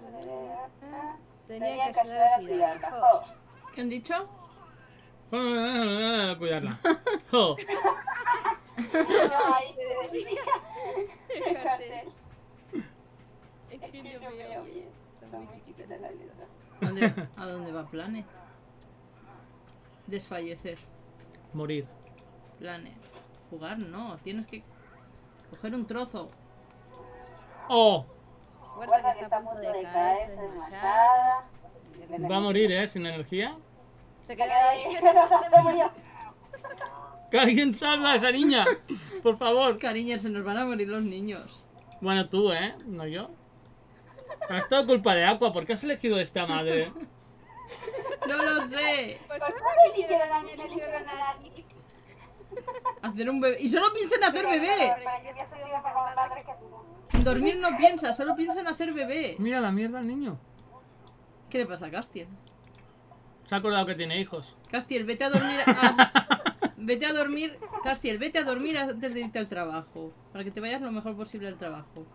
Speaker 5: Tenía que ayudar a cuidar cajón.
Speaker 2: ¿Qué han dicho?
Speaker 1: Cuidarla. Oh,
Speaker 5: No, ahí te decía. El cartel. Es que no veo bien. Son muy chiquitas las letras.
Speaker 2: ¿A dónde va Planet? Desfallecer.
Speaker 1: morir.
Speaker 2: Planet. Jugar no, tienes que coger un trozo.
Speaker 1: ¡Oh!
Speaker 5: Guarda que está a punto de caerse desmayada.
Speaker 1: Va a morir, sin energía.
Speaker 5: Se quedó ahí. Se murió.
Speaker 1: ¡Que alguien salva a esa niña! Por favor.
Speaker 2: Cariño, se nos van a morir los niños.
Speaker 1: Bueno, tú, no yo. Es todo culpa de Aqua. ¿Por qué has elegido esta madre?
Speaker 2: No lo sé.
Speaker 5: ¿Por qué me eligieron a mí? Me eligieron a Dani.
Speaker 2: Hacer un bebé. Y solo piensa en hacer bebés.
Speaker 4: Yo soy una mejor madre que tú.
Speaker 2: En dormir no piensa, solo piensa en hacer bebé.
Speaker 1: Mira la mierda al niño.
Speaker 2: ¿Qué le pasa a Castiel?
Speaker 1: Se ha acordado que tiene hijos.
Speaker 2: Castiel, vete a dormir. Vete a dormir. Castiel, vete a dormir antes de irte al trabajo. Para que te vayas lo mejor posible al trabajo.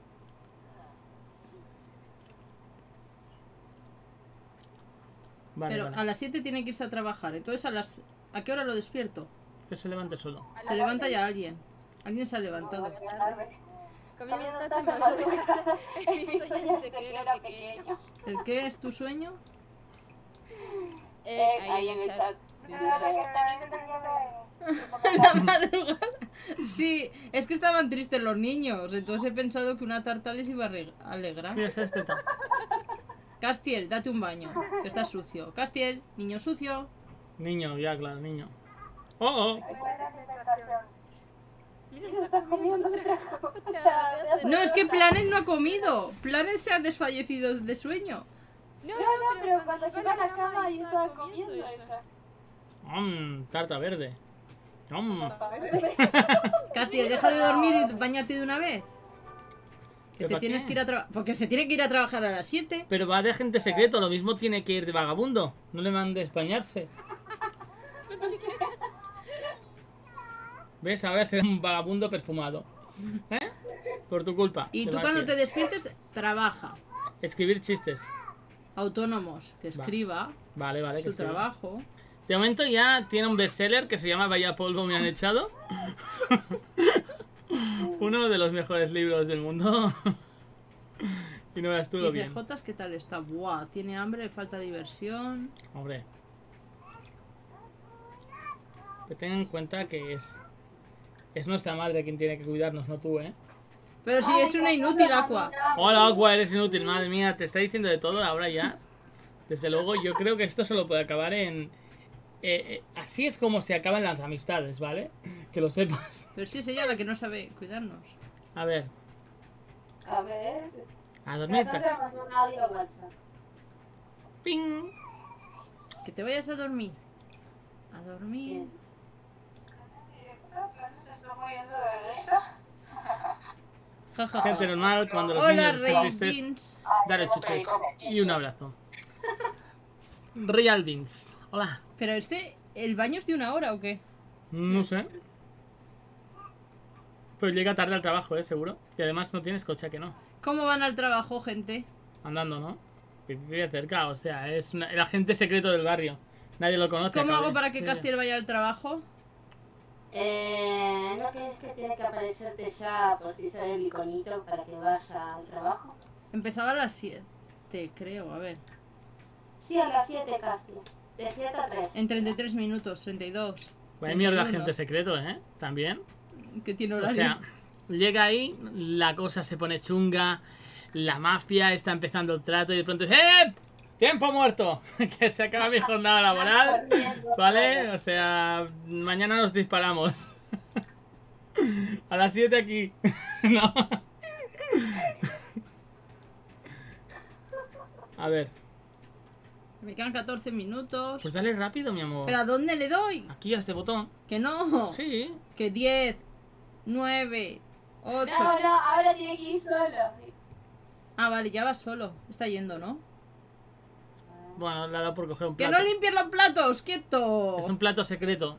Speaker 1: Vale,
Speaker 2: Pero
Speaker 1: vale.
Speaker 2: a las 7 tiene que irse a trabajar. Entonces ¿a qué hora lo despierto?
Speaker 1: Que se levante solo.
Speaker 2: Se levanta ya alguien. Alguien se ha levantado.
Speaker 5: Comiendo tanta madrugada. Mi sueño desde que era pequeño.
Speaker 2: ¿El qué es tu sueño?
Speaker 5: Ahí en el chat.
Speaker 2: La madrugada. Sí, es que estaban tristes los niños. Entonces he pensado que una tarta les iba a alegrar.
Speaker 1: Mira, se ha despertado.
Speaker 2: Castiel, date un baño, que estás sucio. Castiel, niño sucio.
Speaker 1: Niño, ya, claro, niño. Oh, oh.
Speaker 5: Mira, se está comiendo otra cosa.
Speaker 2: No, es que Planet no ha comido. Planet se ha desfallecido de sueño.
Speaker 5: No, pero cuando llega a la cama yo estaba comiendo ella.
Speaker 1: Tarta verde.
Speaker 2: Castiel, deja de dormir y bañate de una vez. Que te
Speaker 1: ¿Para
Speaker 2: tienes
Speaker 1: qué?
Speaker 2: que ir a trabajar. Porque se tiene que ir a trabajar a las 7.
Speaker 1: Pero va de agente secreto, lo mismo tiene que ir de vagabundo. No le mandes bañarse. ¿Ves? Ahora será un vagabundo perfumado. ¿Eh? Por tu culpa.
Speaker 2: Y
Speaker 1: de
Speaker 2: tú cuando te
Speaker 1: Marcia.
Speaker 2: despiertes, trabaja.
Speaker 1: Escribir chistes.
Speaker 2: Autónomos, que escriba
Speaker 1: Vale, vale. que
Speaker 2: su
Speaker 1: sí.
Speaker 2: trabajo.
Speaker 1: De momento ya tiene un bestseller que se llama Vaya polvo me han echado. Uno de los mejores libros del mundo. Y no veas tú lo
Speaker 2: Dice,
Speaker 1: bien.
Speaker 2: Jotas, ¿qué tal está? Buah, tiene hambre, le falta diversión.
Speaker 1: Hombre. Que ten en cuenta que es nuestra madre quien tiene que cuidarnos, no tú, ¿eh?
Speaker 2: Pero si es una inútil, Aqua.
Speaker 1: Hola, Aqua, eres inútil, madre mía, te está diciendo de todo ahora ya. Desde luego, yo creo que esto solo puede acabar en... así es como se acaban las amistades, ¿vale? Que lo sepas.
Speaker 2: Pero si es ella la que no sabe cuidarnos.
Speaker 1: A ver,
Speaker 5: A ver.
Speaker 1: a dormir.
Speaker 5: Cassandra mandó un audio a WhatsApp.
Speaker 1: ¡Ping!
Speaker 2: Que te vayas a dormir. A dormir.
Speaker 5: Bien.
Speaker 4: ¿Se está muriendo de risa?
Speaker 2: Ja, ja,
Speaker 1: Gente
Speaker 2: ja.
Speaker 1: normal, cuando los
Speaker 2: Hola,
Speaker 1: niños estén
Speaker 2: Rey
Speaker 1: tristes,
Speaker 2: Beans.
Speaker 1: dale chuches y un abrazo. Real Beans. Hola.
Speaker 2: Pero ¿el baño es de 1 hora o qué?
Speaker 1: No sé. Pues llega tarde al trabajo, seguro. Y además no tienes coche, ¿a que no?
Speaker 2: ¿Cómo van al trabajo, gente?
Speaker 1: Andando, ¿no? Vive cerca, o sea, es el agente secreto del barrio. Nadie lo conoce.
Speaker 2: ¿Cómo
Speaker 1: acá,
Speaker 2: hago para que
Speaker 1: mira.
Speaker 2: Castiel vaya al trabajo?
Speaker 5: ¿No crees que tiene que aparecerte ya por si sale el iconito para que vaya al trabajo?
Speaker 2: Empezaba a las 7, creo, a ver.
Speaker 5: Sí, a las 7, Casti. De 7 a 3.
Speaker 2: En 33 minutos, 32.
Speaker 1: Vaya mierda,
Speaker 2: 31.
Speaker 1: agente secreto, También.
Speaker 2: Que tiene
Speaker 1: O
Speaker 2: horario.
Speaker 1: sea, llega ahí, la cosa se pone chunga, la mafia está empezando el trato y de pronto dice ¡eh! ¡Tiempo muerto! Que se acaba mi jornada laboral, ¿vale? O sea, mañana nos disparamos. A las 7 aquí. No. A ver,
Speaker 2: Me quedan 14 minutos.
Speaker 1: pues dale rápido, mi amor.
Speaker 2: ¿Pero a dónde le doy?
Speaker 1: Aquí a este botón.
Speaker 2: Que no.
Speaker 1: Sí.
Speaker 2: Que 10, 9, 8.
Speaker 5: No, ahora tiene que ir solo.
Speaker 2: Ah, vale, ya va solo. Está yendo, ¿no?
Speaker 1: Bueno, le ha dado por coger un
Speaker 2: ¡Que
Speaker 1: plato.
Speaker 2: no limpies los platos! ¡Quieto!
Speaker 1: Es un plato secreto.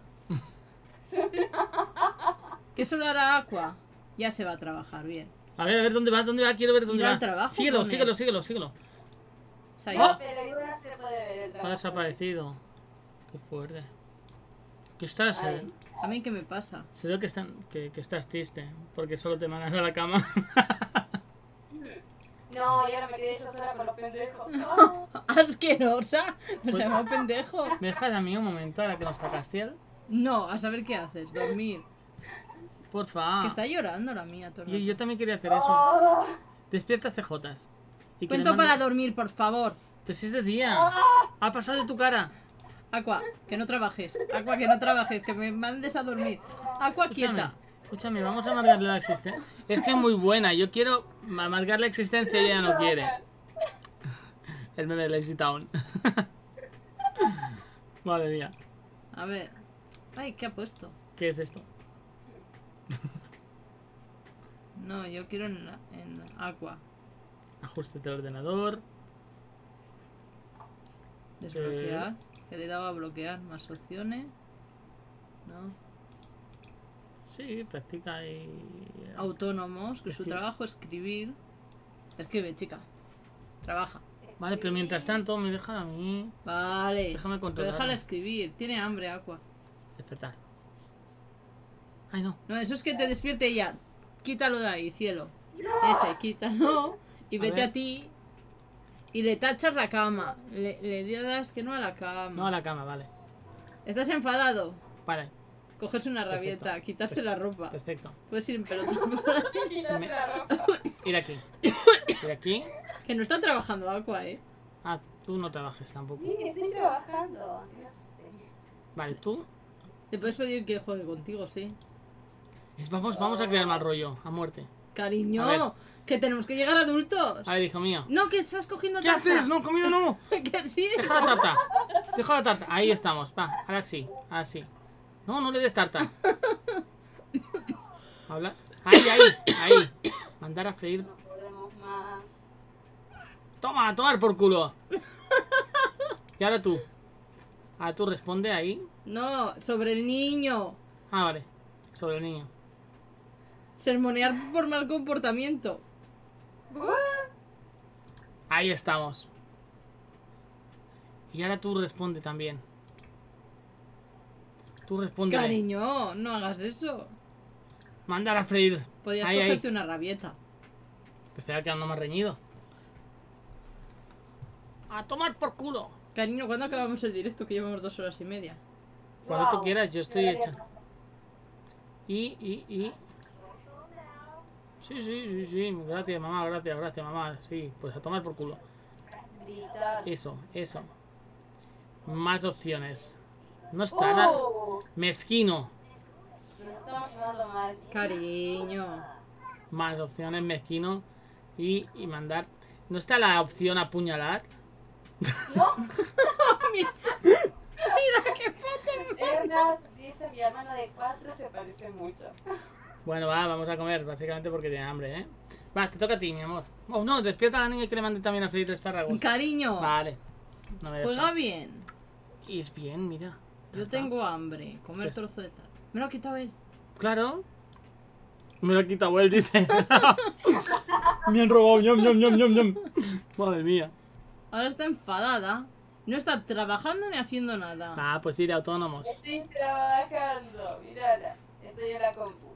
Speaker 2: ¿Qué solo hará Aqua? Ya se va a trabajar, bien.
Speaker 1: A ver, ¿dónde va? ¿Dónde va? Quiero ver dónde
Speaker 2: Ir
Speaker 1: va.
Speaker 2: al trabajo,
Speaker 1: Síguelo,
Speaker 2: pone.
Speaker 1: síguelo, síguelo, síguelo.
Speaker 2: Se ha ido.
Speaker 1: ¡Oh!
Speaker 5: Pero igual se puede ver el
Speaker 1: Ha
Speaker 5: trabajo.
Speaker 1: desaparecido. Qué fuerte. ¿Qué estás?
Speaker 5: Ay.
Speaker 2: ¿A mí qué me pasa?
Speaker 1: Seguro que, que estás triste. Porque solo te mandas a la cama.
Speaker 5: No, y ahora me quedé yo sola con los pendejos.
Speaker 2: ¡Asquerosa! No
Speaker 1: Pues-
Speaker 2: se llama pendejo.
Speaker 1: ¿Me dejas a mí un momento ahora que no está Castiel?
Speaker 2: No, a saber qué haces. Dormir.
Speaker 1: Porfa.
Speaker 2: Que está llorando la mía todo el rato.
Speaker 1: Yo también quería hacer eso. Despierta CJs. Y que le
Speaker 2: Cuento para
Speaker 1: mande-
Speaker 2: dormir, por favor.
Speaker 1: Pero si es de día. Ha pasado de tu cara.
Speaker 2: Aqua, que no trabajes. Aqua, que no trabajes. Que me mandes a dormir. Aqua, quieta.
Speaker 1: Escúchame, vamos a amargarle la existencia. Es que es muy buena. Yo quiero amargarle la existencia y ella no quiere. El meme de Lazy Town. Madre mía.
Speaker 2: A ver. Ay, ¿qué ha puesto?
Speaker 1: ¿Qué es esto?
Speaker 2: No, yo quiero en Aqua.
Speaker 1: Ajuste del ordenador.
Speaker 2: Desbloquear. Que le daba a bloquear. Más opciones. No.
Speaker 1: Sí, practica y...
Speaker 2: Autónomos. Que su
Speaker 1: Escribe.
Speaker 2: trabajo es escribir. Escribe, chica. Trabaja.
Speaker 1: Vale, pero mientras tanto me dejan a mí
Speaker 2: Vale.
Speaker 1: Déjame
Speaker 2: Pero
Speaker 1: controlarlo.
Speaker 2: déjala escribir. Tiene hambre, Aqua.
Speaker 1: despertar. Ay, no.
Speaker 2: No, eso es que te despierte ella. Quítalo de ahí, cielo. Ese, quítalo. Y
Speaker 1: A
Speaker 2: vete
Speaker 1: ver.
Speaker 2: a ti. Y le tachas la cama. Le das que no a la cama.
Speaker 1: No a la cama, vale.
Speaker 2: ¿Estás enfadado?
Speaker 1: Vale,
Speaker 2: Cogerse una rabieta, quitarse la ropa.
Speaker 1: perfecto.
Speaker 2: Puedes ir en pelota por ahí.
Speaker 5: Quítate la ropa.
Speaker 1: Ir aquí. Ir aquí.
Speaker 2: Que no está trabajando Aqua,
Speaker 1: Ah, tú no trabajes tampoco.
Speaker 5: Sí, estoy trabajando.
Speaker 1: Vale, tú.
Speaker 2: Le puedes pedir que juegue contigo, sí.
Speaker 1: Vamos a crear mal rollo, a muerte. A ver.
Speaker 2: Cariño, que tenemos que llegar adultos.
Speaker 1: A ver, hijo mío.
Speaker 2: No, que estás cogiendo
Speaker 1: ¿Qué
Speaker 2: tarta.
Speaker 1: haces? No, comida no.
Speaker 2: Que sí.
Speaker 1: Deja la tarta. Deja la tarta. Ahí estamos. Va, ahora sí. Ahora sí. No, no le des tarta. Habla. Ahí, ahí. Mandar a freír.
Speaker 5: No podemos más.
Speaker 1: Toma, a tomar por culo. Y ahora tú. Ahora tú responde ahí.
Speaker 2: No, sobre el niño.
Speaker 1: Ah, vale. Sobre el niño.
Speaker 2: Sermonear por mal comportamiento.
Speaker 1: Ahí estamos. Y ahora tú responde también. Tú responde.
Speaker 2: Cariño, no hagas eso.
Speaker 1: Mandar a freír.
Speaker 2: Podías
Speaker 1: Ahí,
Speaker 2: cogerte
Speaker 1: ahí.
Speaker 2: una rabieta.
Speaker 1: Prefiero que no me ha reñido. A tomar por culo.
Speaker 2: Cariño, ¿cuándo acabamos el directo? Que llevamos 2 horas y media.
Speaker 1: Cuando tú
Speaker 5: Wow,
Speaker 1: quieras, yo estoy
Speaker 5: debería-
Speaker 1: hecha. Y. Sí. Gracias, mamá, gracias, mamá. Sí, pues a tomar por culo.
Speaker 5: Gritar.
Speaker 1: Eso. Más opciones. No está nada. Mezquino.
Speaker 5: Nos estamos llevando mal.
Speaker 2: Cariño.
Speaker 1: Más opciones, mezquino. Y mandar. ¿No está la opción apuñalar?
Speaker 2: Mira qué foto.
Speaker 5: Erna dice mi hermana de 4 se parece mucho.
Speaker 1: Bueno, vamos a comer, básicamente porque tiene hambre, ¿eh? Va, te toca a ti, mi amor. Oh, no, despierta a la niña y que le mande también a freír espárragos.
Speaker 2: Cariño,
Speaker 1: Vale. No me
Speaker 2: juega
Speaker 1: deja.
Speaker 2: bien.
Speaker 1: Y es bien, mira.
Speaker 2: Yo tengo hambre. Comer
Speaker 1: Pues-
Speaker 2: trozo de tal. Me lo ha quitado él.
Speaker 1: Claro. Me lo ha quitado él, dice. Me han robado, ñom. Madre mía.
Speaker 2: Ahora está enfadada. No está trabajando ni haciendo nada.
Speaker 1: Ah, pues ir autónomos.
Speaker 5: Estoy trabajando. Mirala. Estoy en la compu.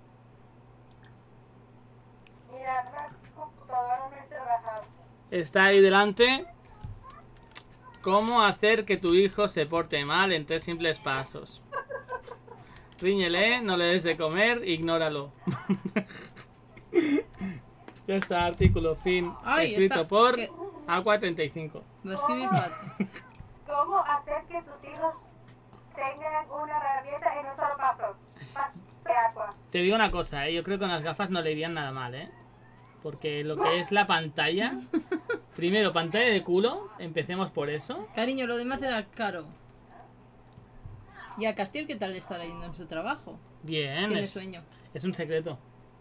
Speaker 4: Mira, la computadora no trabaja.
Speaker 1: Está ahí delante. ¿Cómo hacer que tu hijo se porte mal en 3 simples pasos? Ríñele, no le des de comer, ignóralo. Ya está, artículo fin.
Speaker 2: Ay,
Speaker 1: Escrito
Speaker 2: está-
Speaker 1: por
Speaker 2: que-
Speaker 1: Aqua35.
Speaker 2: Va a escribir fatal.
Speaker 4: ¿Cómo hacer que tus hijos tengan una rabieta en un solo paso? Pase agua.
Speaker 1: Te digo una cosa, yo creo que con las gafas no le irían nada mal, porque lo que es la pantalla, primero pantalla de culo, empecemos por eso.
Speaker 2: Cariño, lo demás era caro. ¿Y a Castiel qué tal le está yendo en su trabajo?
Speaker 1: Bien,
Speaker 2: Tiene
Speaker 1: es,
Speaker 2: sueño.
Speaker 1: es un secreto.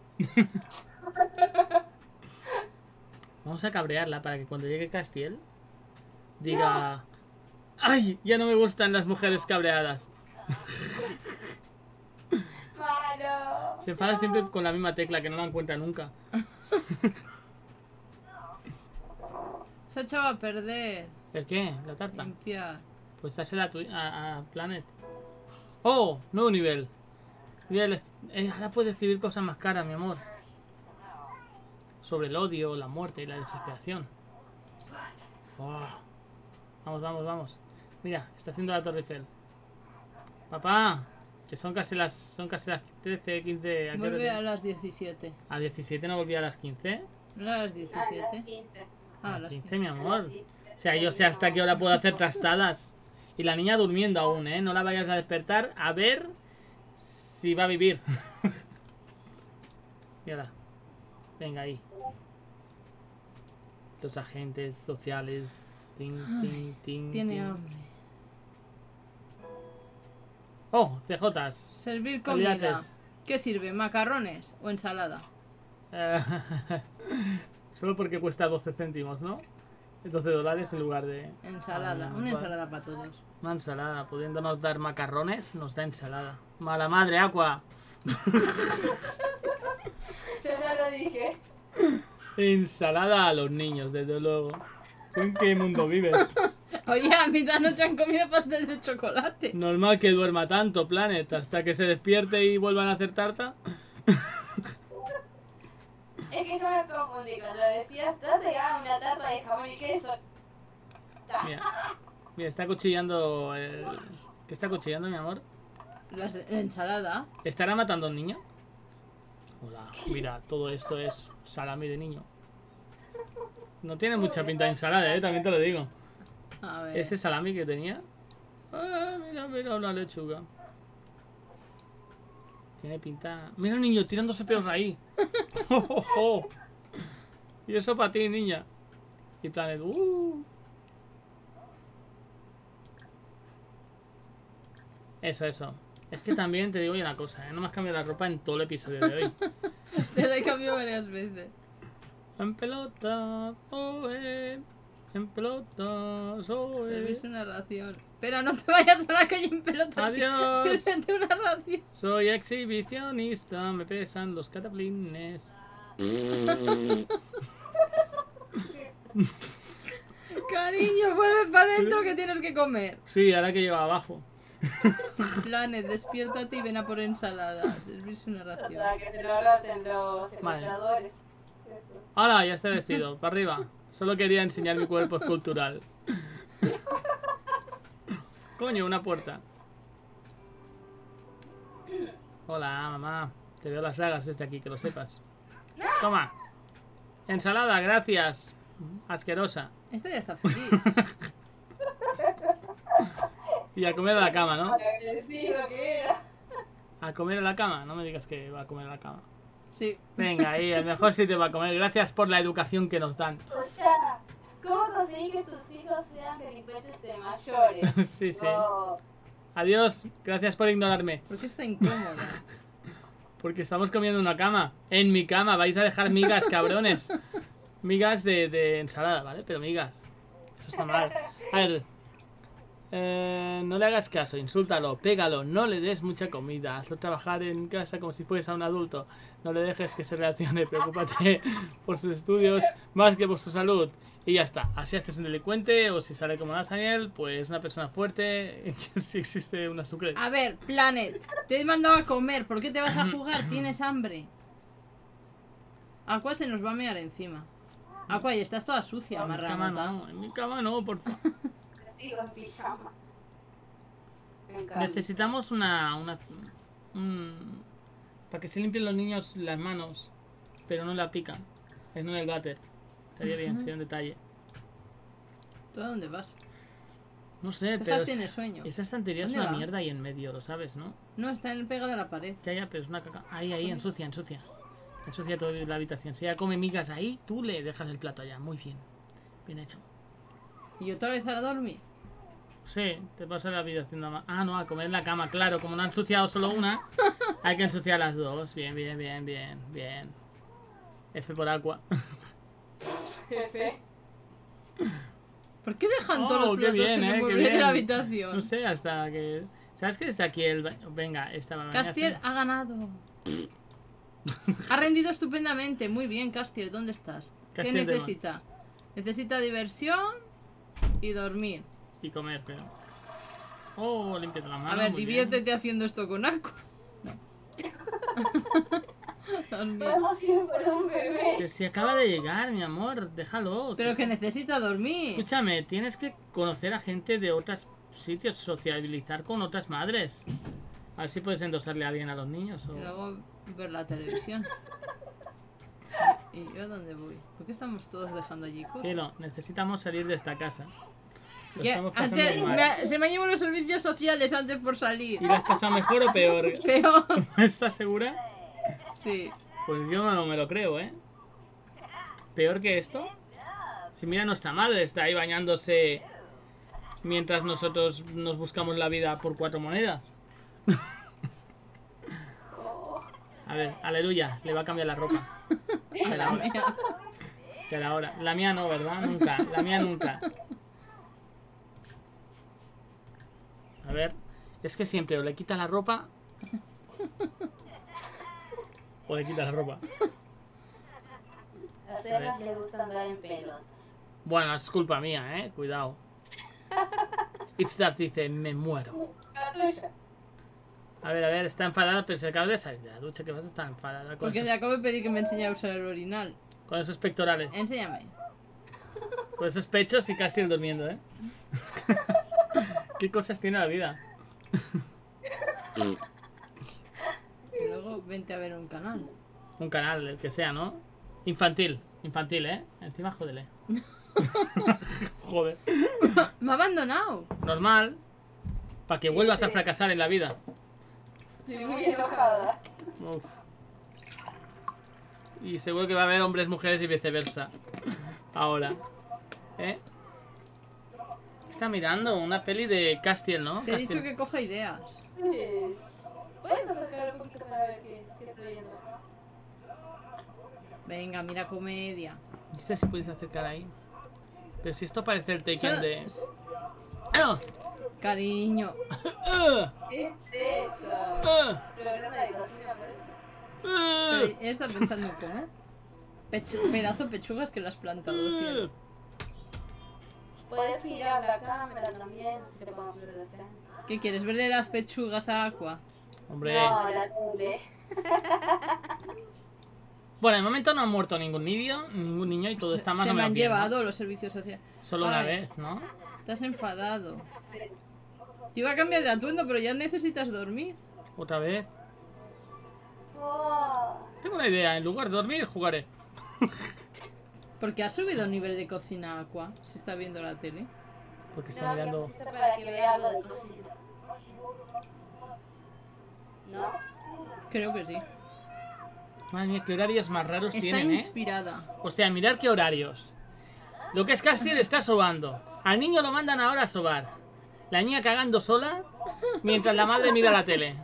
Speaker 1: Vamos a cabrearla para que cuando llegue Castiel diga: ¡ay! Ya no me gustan las mujeres cabreadas.
Speaker 5: Malo.
Speaker 1: Se enfada siempre con la misma tecla que no la encuentra nunca.
Speaker 2: Se ha echado a perder.
Speaker 1: ¿El qué? ¿La tarta?
Speaker 2: Limpiar.
Speaker 1: Pues dásela a Planet. ¡Oh! Nuevo nivel. Ahora puede escribir cosas más caras, mi amor. Sobre el odio, la muerte y la desesperación. Oh. Vamos. Mira, está haciendo la Torre Eiffel. Papá, que son casi las 13, 15. ¿A qué hora
Speaker 2: Vuelve a
Speaker 1: tiene?
Speaker 2: las 17.
Speaker 1: ¿A 17 no volvía a las 15?
Speaker 2: No a las
Speaker 5: A las
Speaker 2: 17.
Speaker 5: 15.
Speaker 2: Ah, a
Speaker 1: A
Speaker 2: las
Speaker 1: 15,
Speaker 2: 15.
Speaker 1: mi amor. O sea, yo sé hasta qué hora puedo hacer trastadas. Y la niña durmiendo aún, ¿eh? No la vayas a despertar a ver si va a vivir. Mírala. Venga ahí. Los agentes sociales. Ting, ting, ting.
Speaker 2: Tiene
Speaker 1: ting.
Speaker 2: hambre.
Speaker 1: Oh, CJs.
Speaker 2: Servir comida.
Speaker 1: Aliates.
Speaker 2: ¿Qué sirve? ¿Macarrones o ensalada?
Speaker 1: Solo porque cuesta 12 céntimos, ¿no? $12 en lugar de...
Speaker 2: Ensalada. Una ensalada para todos.
Speaker 1: Una ensalada. Pudiéndonos dar macarrones, nos da ensalada. Mala madre, Aqua.
Speaker 5: Yo ya lo dije.
Speaker 1: Ensalada a los niños, desde luego. ¿En qué mundo vives?
Speaker 2: Oye, a mitad de noche han comido pastel de chocolate.
Speaker 1: Normal que duerma tanto, Planet, hasta que se despierte y vuelvan a hacer tarta.
Speaker 5: Es que yo me confundí cuando decías, te llegaba una tarta de jamón y queso.
Speaker 1: Mira, mira, está cuchillando el... ¿Qué está cuchillando, mi amor?
Speaker 2: La ensalada.
Speaker 1: ¿Estará matando a un niño? Hola, mira, todo esto es salami de niño. No tiene mucha pinta de ensalada, también te lo digo.
Speaker 2: A ver.
Speaker 1: Ese salami que tenía. Ah, mira, mira, una lechuga. Tiene pinta. Mira un niño tirándose peos ahí. Oh, oh, oh. Y eso para ti, niña. Y Planet. Eso, eso. Es que también te digo una cosa, no me has cambiado la ropa en todo el episodio de hoy.
Speaker 2: Te la he cambiado varias veces.
Speaker 1: En pelota, en pelota,
Speaker 2: Servirse una ración. Pero no te vayas a la calle en pelotas.
Speaker 1: Adiós.
Speaker 2: Sírvete una ración.
Speaker 1: Soy exhibicionista, me pesan los cataplines.
Speaker 2: Cariño, vuelve para adentro que tienes que comer.
Speaker 1: Sí, ahora que lleva abajo.
Speaker 2: Planet, despiértate y ven a por ensalada. Servirse una ración.
Speaker 5: Para que te lo raten los secuestradores.
Speaker 1: ¡Hala! Ya está vestido, para arriba. Solo quería enseñar mi cuerpo escultural. Coño, una puerta. Hola, mamá. Te veo las ragas desde aquí, que lo sepas. Toma. Ensalada, gracias. Asquerosa.
Speaker 2: Esta ya está feliz.
Speaker 1: Y a comer a la cama, ¿no?
Speaker 5: Agradecido que era.
Speaker 1: A comer a la cama. No me digas que va a comer a la cama.
Speaker 2: Sí.
Speaker 1: Venga, ahí, el mejor sitio para comer. Gracias por la educación que nos dan.
Speaker 5: Escucha, ¿cómo conseguir que tus hijos sean delincuentes de mayores?
Speaker 1: Sí, sí.
Speaker 5: Oh,
Speaker 1: Adiós. Gracias por ignorarme.
Speaker 2: ¿Por qué está incómoda?
Speaker 1: Porque estamos comiendo en una cama. En mi cama. Vais a dejar migas, cabrones. Migas de ensalada, ¿vale? Pero migas. Eso está mal. A ver. No le hagas caso. Insúltalo. Pégalo. No le des mucha comida. Hazlo trabajar en casa como si fueras un adulto. No le dejes que se reaccione. Preocúpate por sus estudios más que por su salud. Y ya está. Así haces un delincuente. O si sale como Nathaniel, pues una persona fuerte. Si existe una sucre.
Speaker 2: A ver, Planet, te he mandado a comer. ¿Por qué te vas a jugar? ¿Tienes hambre? Aqua se nos va a mear encima. Aqua, y estás toda sucia,
Speaker 1: En mi cama
Speaker 2: marranota.
Speaker 1: no. En mi cama no, por favor.
Speaker 5: sigo en pijama. Me encanta.
Speaker 1: Necesitamos una para que se limpien los niños las manos, pero no la pican, es no en el váter. Estaría bien, sería un detalle.
Speaker 2: ¿Tú a dónde vas?
Speaker 1: No sé,
Speaker 2: Cejas
Speaker 1: pero
Speaker 2: tiene sueño.
Speaker 1: esa estantería es
Speaker 2: ¿Dónde
Speaker 1: una
Speaker 2: va?
Speaker 1: mierda ahí en medio, lo sabes, ¿no?
Speaker 2: No, está pegada a la pared.
Speaker 1: Ya, pero es una caca. Ahí, ensucia, ensucia. Ensucia toda la habitación. Si ella come migas ahí, tú le dejas el plato allá. Muy bien. Bien hecho.
Speaker 2: ¿Y otra vez a dormir?
Speaker 1: Sí, te pasa la vida haciendo más. Ah, no, a comer en la cama, claro. Como no ha ensuciado solo una, hay que ensuciar las dos. Bien, bien, bien, bien, bien. F por Aqua.
Speaker 5: Jefe.
Speaker 2: ¿Por qué dejan todos los
Speaker 1: Oh, qué
Speaker 2: platos
Speaker 1: bien,
Speaker 2: en el
Speaker 1: qué
Speaker 2: mueble de
Speaker 1: bien.
Speaker 2: la habitación?
Speaker 1: No sé, hasta que... ¿Sabes que desde aquí el... Venga, esta va a
Speaker 2: Castiel ha ganado. Ha rendido estupendamente. Muy bien, Castiel, ¿dónde estás?
Speaker 1: Castiel
Speaker 2: ¿Qué
Speaker 1: de
Speaker 2: necesita? Necesita diversión y dormir.
Speaker 1: Y comer, pero... Oh, límpiate la mano.
Speaker 2: A ver,
Speaker 1: muy
Speaker 2: diviértete haciendo esto con Aqua. No. Dormir.
Speaker 5: Podemos ir por un
Speaker 1: bien.
Speaker 5: bebé.
Speaker 1: Pero si acaba de llegar, mi amor, déjalo.
Speaker 2: Pero que necesita dormir.
Speaker 1: Escúchame, tienes que conocer a gente de otros sitios, sociabilizar con otras madres. A ver si puedes endosarle a alguien a los niños. O...
Speaker 2: Y luego ver la televisión. ¿Y yo a dónde voy? ¿Por qué estamos todos dejando allí cosas?
Speaker 1: Cielo, necesitamos salir de esta casa. Lo
Speaker 2: Ya,
Speaker 1: estamos pasando
Speaker 2: antes,
Speaker 1: muy mal.
Speaker 2: se me han llevado los servicios sociales antes por salir.
Speaker 1: ¿Y lo has pasado mejor o peor?
Speaker 2: Peor.
Speaker 1: ¿Estás segura?
Speaker 2: Sí.
Speaker 1: Pues yo no me lo creo, ¿eh? Peor que esto. Si mira, nuestra madre está ahí bañándose mientras nosotros nos buscamos la vida por 4 monedas. A ver, aleluya, le va a cambiar la ropa. Que la hora. Que la hora. La mía no, ¿verdad? Nunca. La mía nunca. A ver, es que siempre o le quita la ropa o le quita la ropa.
Speaker 5: A Sebas le gusta andar en pelotas.
Speaker 1: Bueno, es culpa mía, cuidado. It's that dice, me muero.
Speaker 5: La tuya.
Speaker 1: A ver, está enfadada, pero se acaba de salir de la ducha. ¿Qué vas a estar enfadada con
Speaker 2: Porque
Speaker 1: esos,
Speaker 2: le acabo de pedir que me enseñe a usar el orinal.
Speaker 1: con esos pectorales?
Speaker 2: Enséñame.
Speaker 1: Con esos pechos y Castiel durmiendo, ¿eh? ¿Qué cosas tiene la vida?
Speaker 2: Y luego vente a ver un canal.
Speaker 1: Un canal, el que sea, ¿no? Infantil, ¿eh? Encima jódele. Joder.
Speaker 2: Me ha abandonado.
Speaker 1: Normal. Para que vuelvas a fracasar en la vida.
Speaker 5: Estoy muy enojada.
Speaker 1: Uf. Y seguro que va a haber hombres, mujeres y viceversa. Ahora. ¿Eh? Está mirando una peli de Castiel, ¿no?
Speaker 2: Te he dicho
Speaker 1: Castiel.
Speaker 2: que coja ideas.
Speaker 5: Pues, ¿puedes acercar un poquito para ver qué estoy viendo?
Speaker 2: Venga, mira comedia.
Speaker 1: Dice si puedes acercar ahí. Pero si esto parece el Taken
Speaker 2: So-
Speaker 1: de... ¡Ah!
Speaker 2: Cariño.
Speaker 1: ¡Ah!
Speaker 5: ¿Qué es eso?
Speaker 1: ¡Ah!
Speaker 5: Programa de cocina, parece.
Speaker 1: ¡Ah!
Speaker 2: Pero ella está pensando en comer. Pedazo de pechugas que le has plantado, cielo.
Speaker 5: Puedes girar la cámara también, si se puede ver de frente.
Speaker 2: ¿Qué quieres? ¿Verle las pechugas a Aqua?
Speaker 1: Hombre.
Speaker 5: No, la tele.
Speaker 1: Bueno, de momento no ha muerto ningún niño y todo está más
Speaker 2: Se
Speaker 1: o
Speaker 2: me
Speaker 1: menos
Speaker 2: han
Speaker 1: bien, ¿no?
Speaker 2: llevado los servicios sociales.
Speaker 1: Solo una
Speaker 2: Ay,
Speaker 1: vez, ¿no?
Speaker 2: Estás enfadado.
Speaker 5: Sí.
Speaker 2: Te iba a cambiar de atuendo, pero ya necesitas dormir.
Speaker 1: Otra vez.
Speaker 5: Oh,
Speaker 1: Tengo una idea, en lugar de dormir, jugaré.
Speaker 2: ¿Por qué has subido el nivel de cocina Aqua? Si está viendo la tele.
Speaker 1: Porque está
Speaker 5: no,
Speaker 1: mirando...
Speaker 5: que para que vea algo de cocina. ¿No?
Speaker 2: Creo que sí.
Speaker 1: Madre mía, qué horarios más raros
Speaker 2: Está
Speaker 1: tienen, ¿eh?
Speaker 2: inspirada.
Speaker 1: O sea, mirar qué horarios. Lo que es Castiel está sobando. Al niño lo mandan ahora a sobar. La niña cagando sola mientras la madre mira la tele.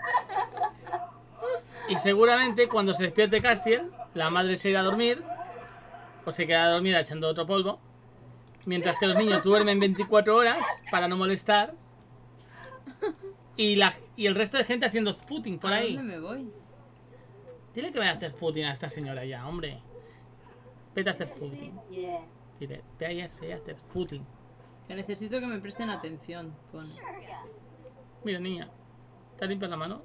Speaker 1: Y seguramente cuando se despierte Castiel, la madre se irá a dormir. O se queda dormida echando otro polvo. Mientras que los niños duermen 24 horas para no molestar. Y el resto de gente haciendo footing por
Speaker 2: ¿A
Speaker 1: ahí.
Speaker 2: dónde me voy?
Speaker 1: Dile que vaya a hacer footing a esta señora ya, hombre. Vete a hacer footing.
Speaker 5: Yeah.
Speaker 1: Dile, váyase a hacer footing.
Speaker 2: Que necesito que me presten atención. Pone.
Speaker 1: Mira, niña. ¿Te limpias la mano?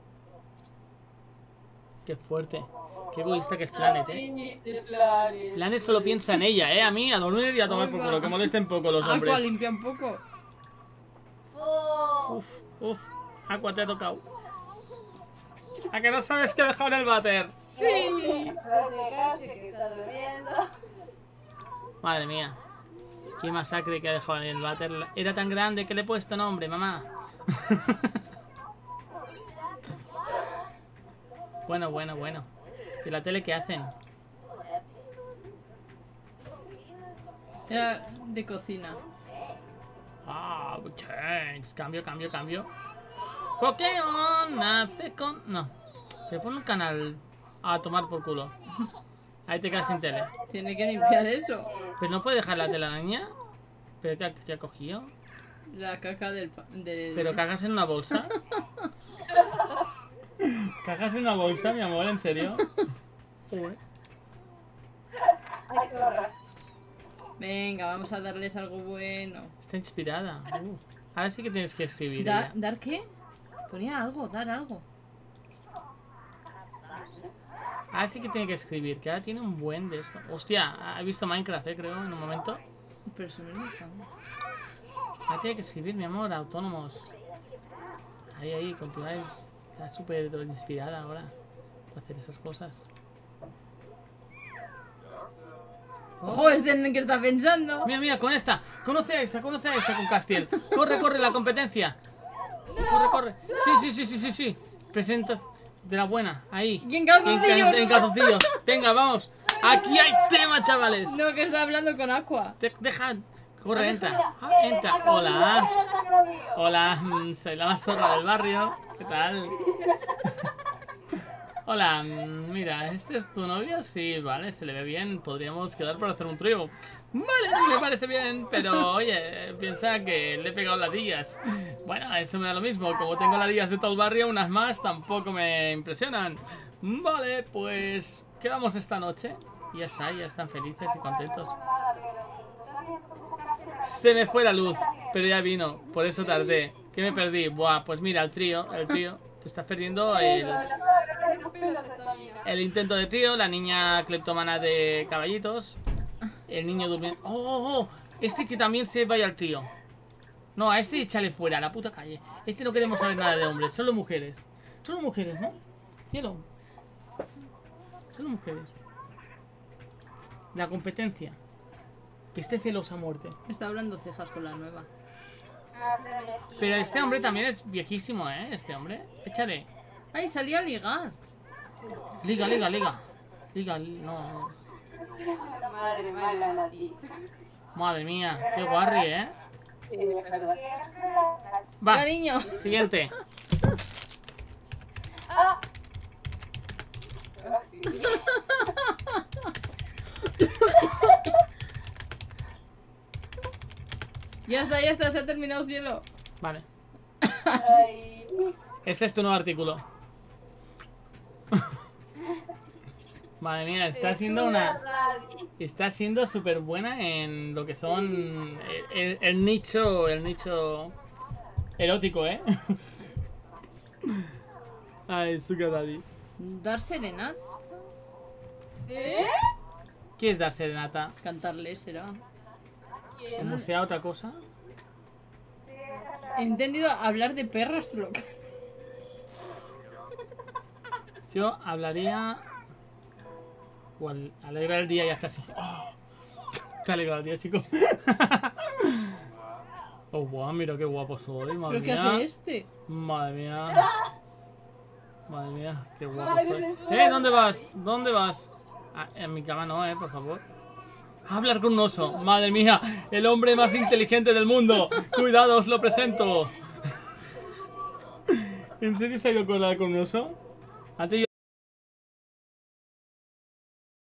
Speaker 1: Qué fuerte. Qué egoísta que es Planet, Planet solo piensa en ella, A mí, a dormir y a tomar por
Speaker 2: Oiga.
Speaker 1: culo. Que molesten poco los
Speaker 2: Aqua
Speaker 1: hombres.
Speaker 2: limpia un poco.
Speaker 5: Oh,
Speaker 1: Uf. Aqua, te ha tocado. ¿A que no sabes que he dejado en el váter? Sí.
Speaker 5: que está durmiendo.
Speaker 1: Madre mía. Qué masacre que ha dejado en el váter. Era tan grande que le he puesto nombre, mamá. Bueno. ¿Y la tele qué hacen?
Speaker 2: Era de cocina.
Speaker 1: Ah, change. Cambio. Pokémon nace con... No. Te pone un canal a tomar por culo. Ahí te quedas sin tele.
Speaker 2: Tiene que limpiar eso.
Speaker 1: Pero no puede dejar la tele a la niña. ¿Pero qué ha cogido?
Speaker 2: La caca del...
Speaker 1: ¿Pero cagas en una bolsa? ¿Cagas en una bolsa, mi amor? ¿En serio? Joder.
Speaker 5: Ay, qué horror.
Speaker 2: Venga, vamos a darles algo bueno.
Speaker 1: Está inspirada. Ahora sí que tienes que escribir.
Speaker 2: ¿Dar,
Speaker 1: ella.
Speaker 2: ¿Dar qué? Ponía algo, dar algo.
Speaker 1: Ahora sí que tiene que escribir. Que ahora tiene un buen de esto. Hostia, he visto Minecraft, creo, en un momento.
Speaker 2: Personaliza.
Speaker 1: Ahora tiene que escribir, mi amor, autónomos. Ahí, continuáis. Está súper inspirada ahora. Para hacer esas cosas.
Speaker 2: ¡Ojo, este en el que está pensando!
Speaker 1: Mira, con esta. Conoce a esa con Castiel. Corre, la competencia. Corre. Sí. Presenta. De la buena, ahí.
Speaker 2: Y en calzoncillos.
Speaker 1: En calzoncillos. Venga, vamos. Aquí hay tema, chavales.
Speaker 2: No, que está hablando con Aqua.
Speaker 1: Deja. Corre, entra. Entra. Hola. Hola, soy la más zorra del barrio. ¿Qué tal? Hola, mira, ¿este es tu novio? Sí, vale, se le ve bien. Podríamos quedar para hacer un trío. Vale, me parece bien, pero oye, piensa que le he pegado ladillas. Bueno, eso me da lo mismo. Como tengo ladillas de todo el barrio, unas más tampoco me impresionan. Vale, pues quedamos esta noche. Y ya está, ya están felices y contentos. Se me fue la luz, pero ya vino, por eso tardé. ¿Qué me perdí? Buah, pues mira, el trío. Te estás perdiendo el intento de trío, la niña cleptómana de caballitos, el niño durmiendo. ¡Oh! Este que también se vaya al trío. No, a este échale fuera, a la puta calle. Este no queremos saber nada de hombres, solo mujeres. Solo mujeres, ¿no? Cielo. Solo mujeres. La competencia. Que esté celosa a muerte.
Speaker 2: Está hablando cejas con la nueva.
Speaker 1: Pero este hombre también es viejísimo, ¿eh? Este hombre. Échale.
Speaker 2: Ay, salía a ligar.
Speaker 1: Liga, no. Madre mía, qué guarri, ¿eh? Va,
Speaker 2: Cariño.
Speaker 1: siguiente.
Speaker 2: Ya está, se ha terminado, cielo.
Speaker 1: Vale. Este es tu nuevo artículo. Madre mía, está siendo súper buena en lo que son el nicho erótico, ¿eh? Ay, Sugar Daddy.
Speaker 2: Dar serenata.
Speaker 1: ¿Qué es dar serenata?
Speaker 2: Cantarle será.
Speaker 1: Como sea otra cosa.
Speaker 2: He entendido hablar de perras locas.
Speaker 1: Yo hablaría... O alegrar el día y hacer así. Oh, te alegra el día, chicos. Oh, guau, mira qué guapo soy, madre
Speaker 2: ¿Pero qué
Speaker 1: mía.
Speaker 2: hace este?
Speaker 1: Madre mía. Madre mía, qué guapo soy. ¿Dónde vas? ¿Dónde vas? Ah, en mi cama no, por favor. A hablar con un oso. Madre mía, el hombre más inteligente del mundo. Cuidado, os lo presento. ¿En serio se ha ido con un oso? Antes yo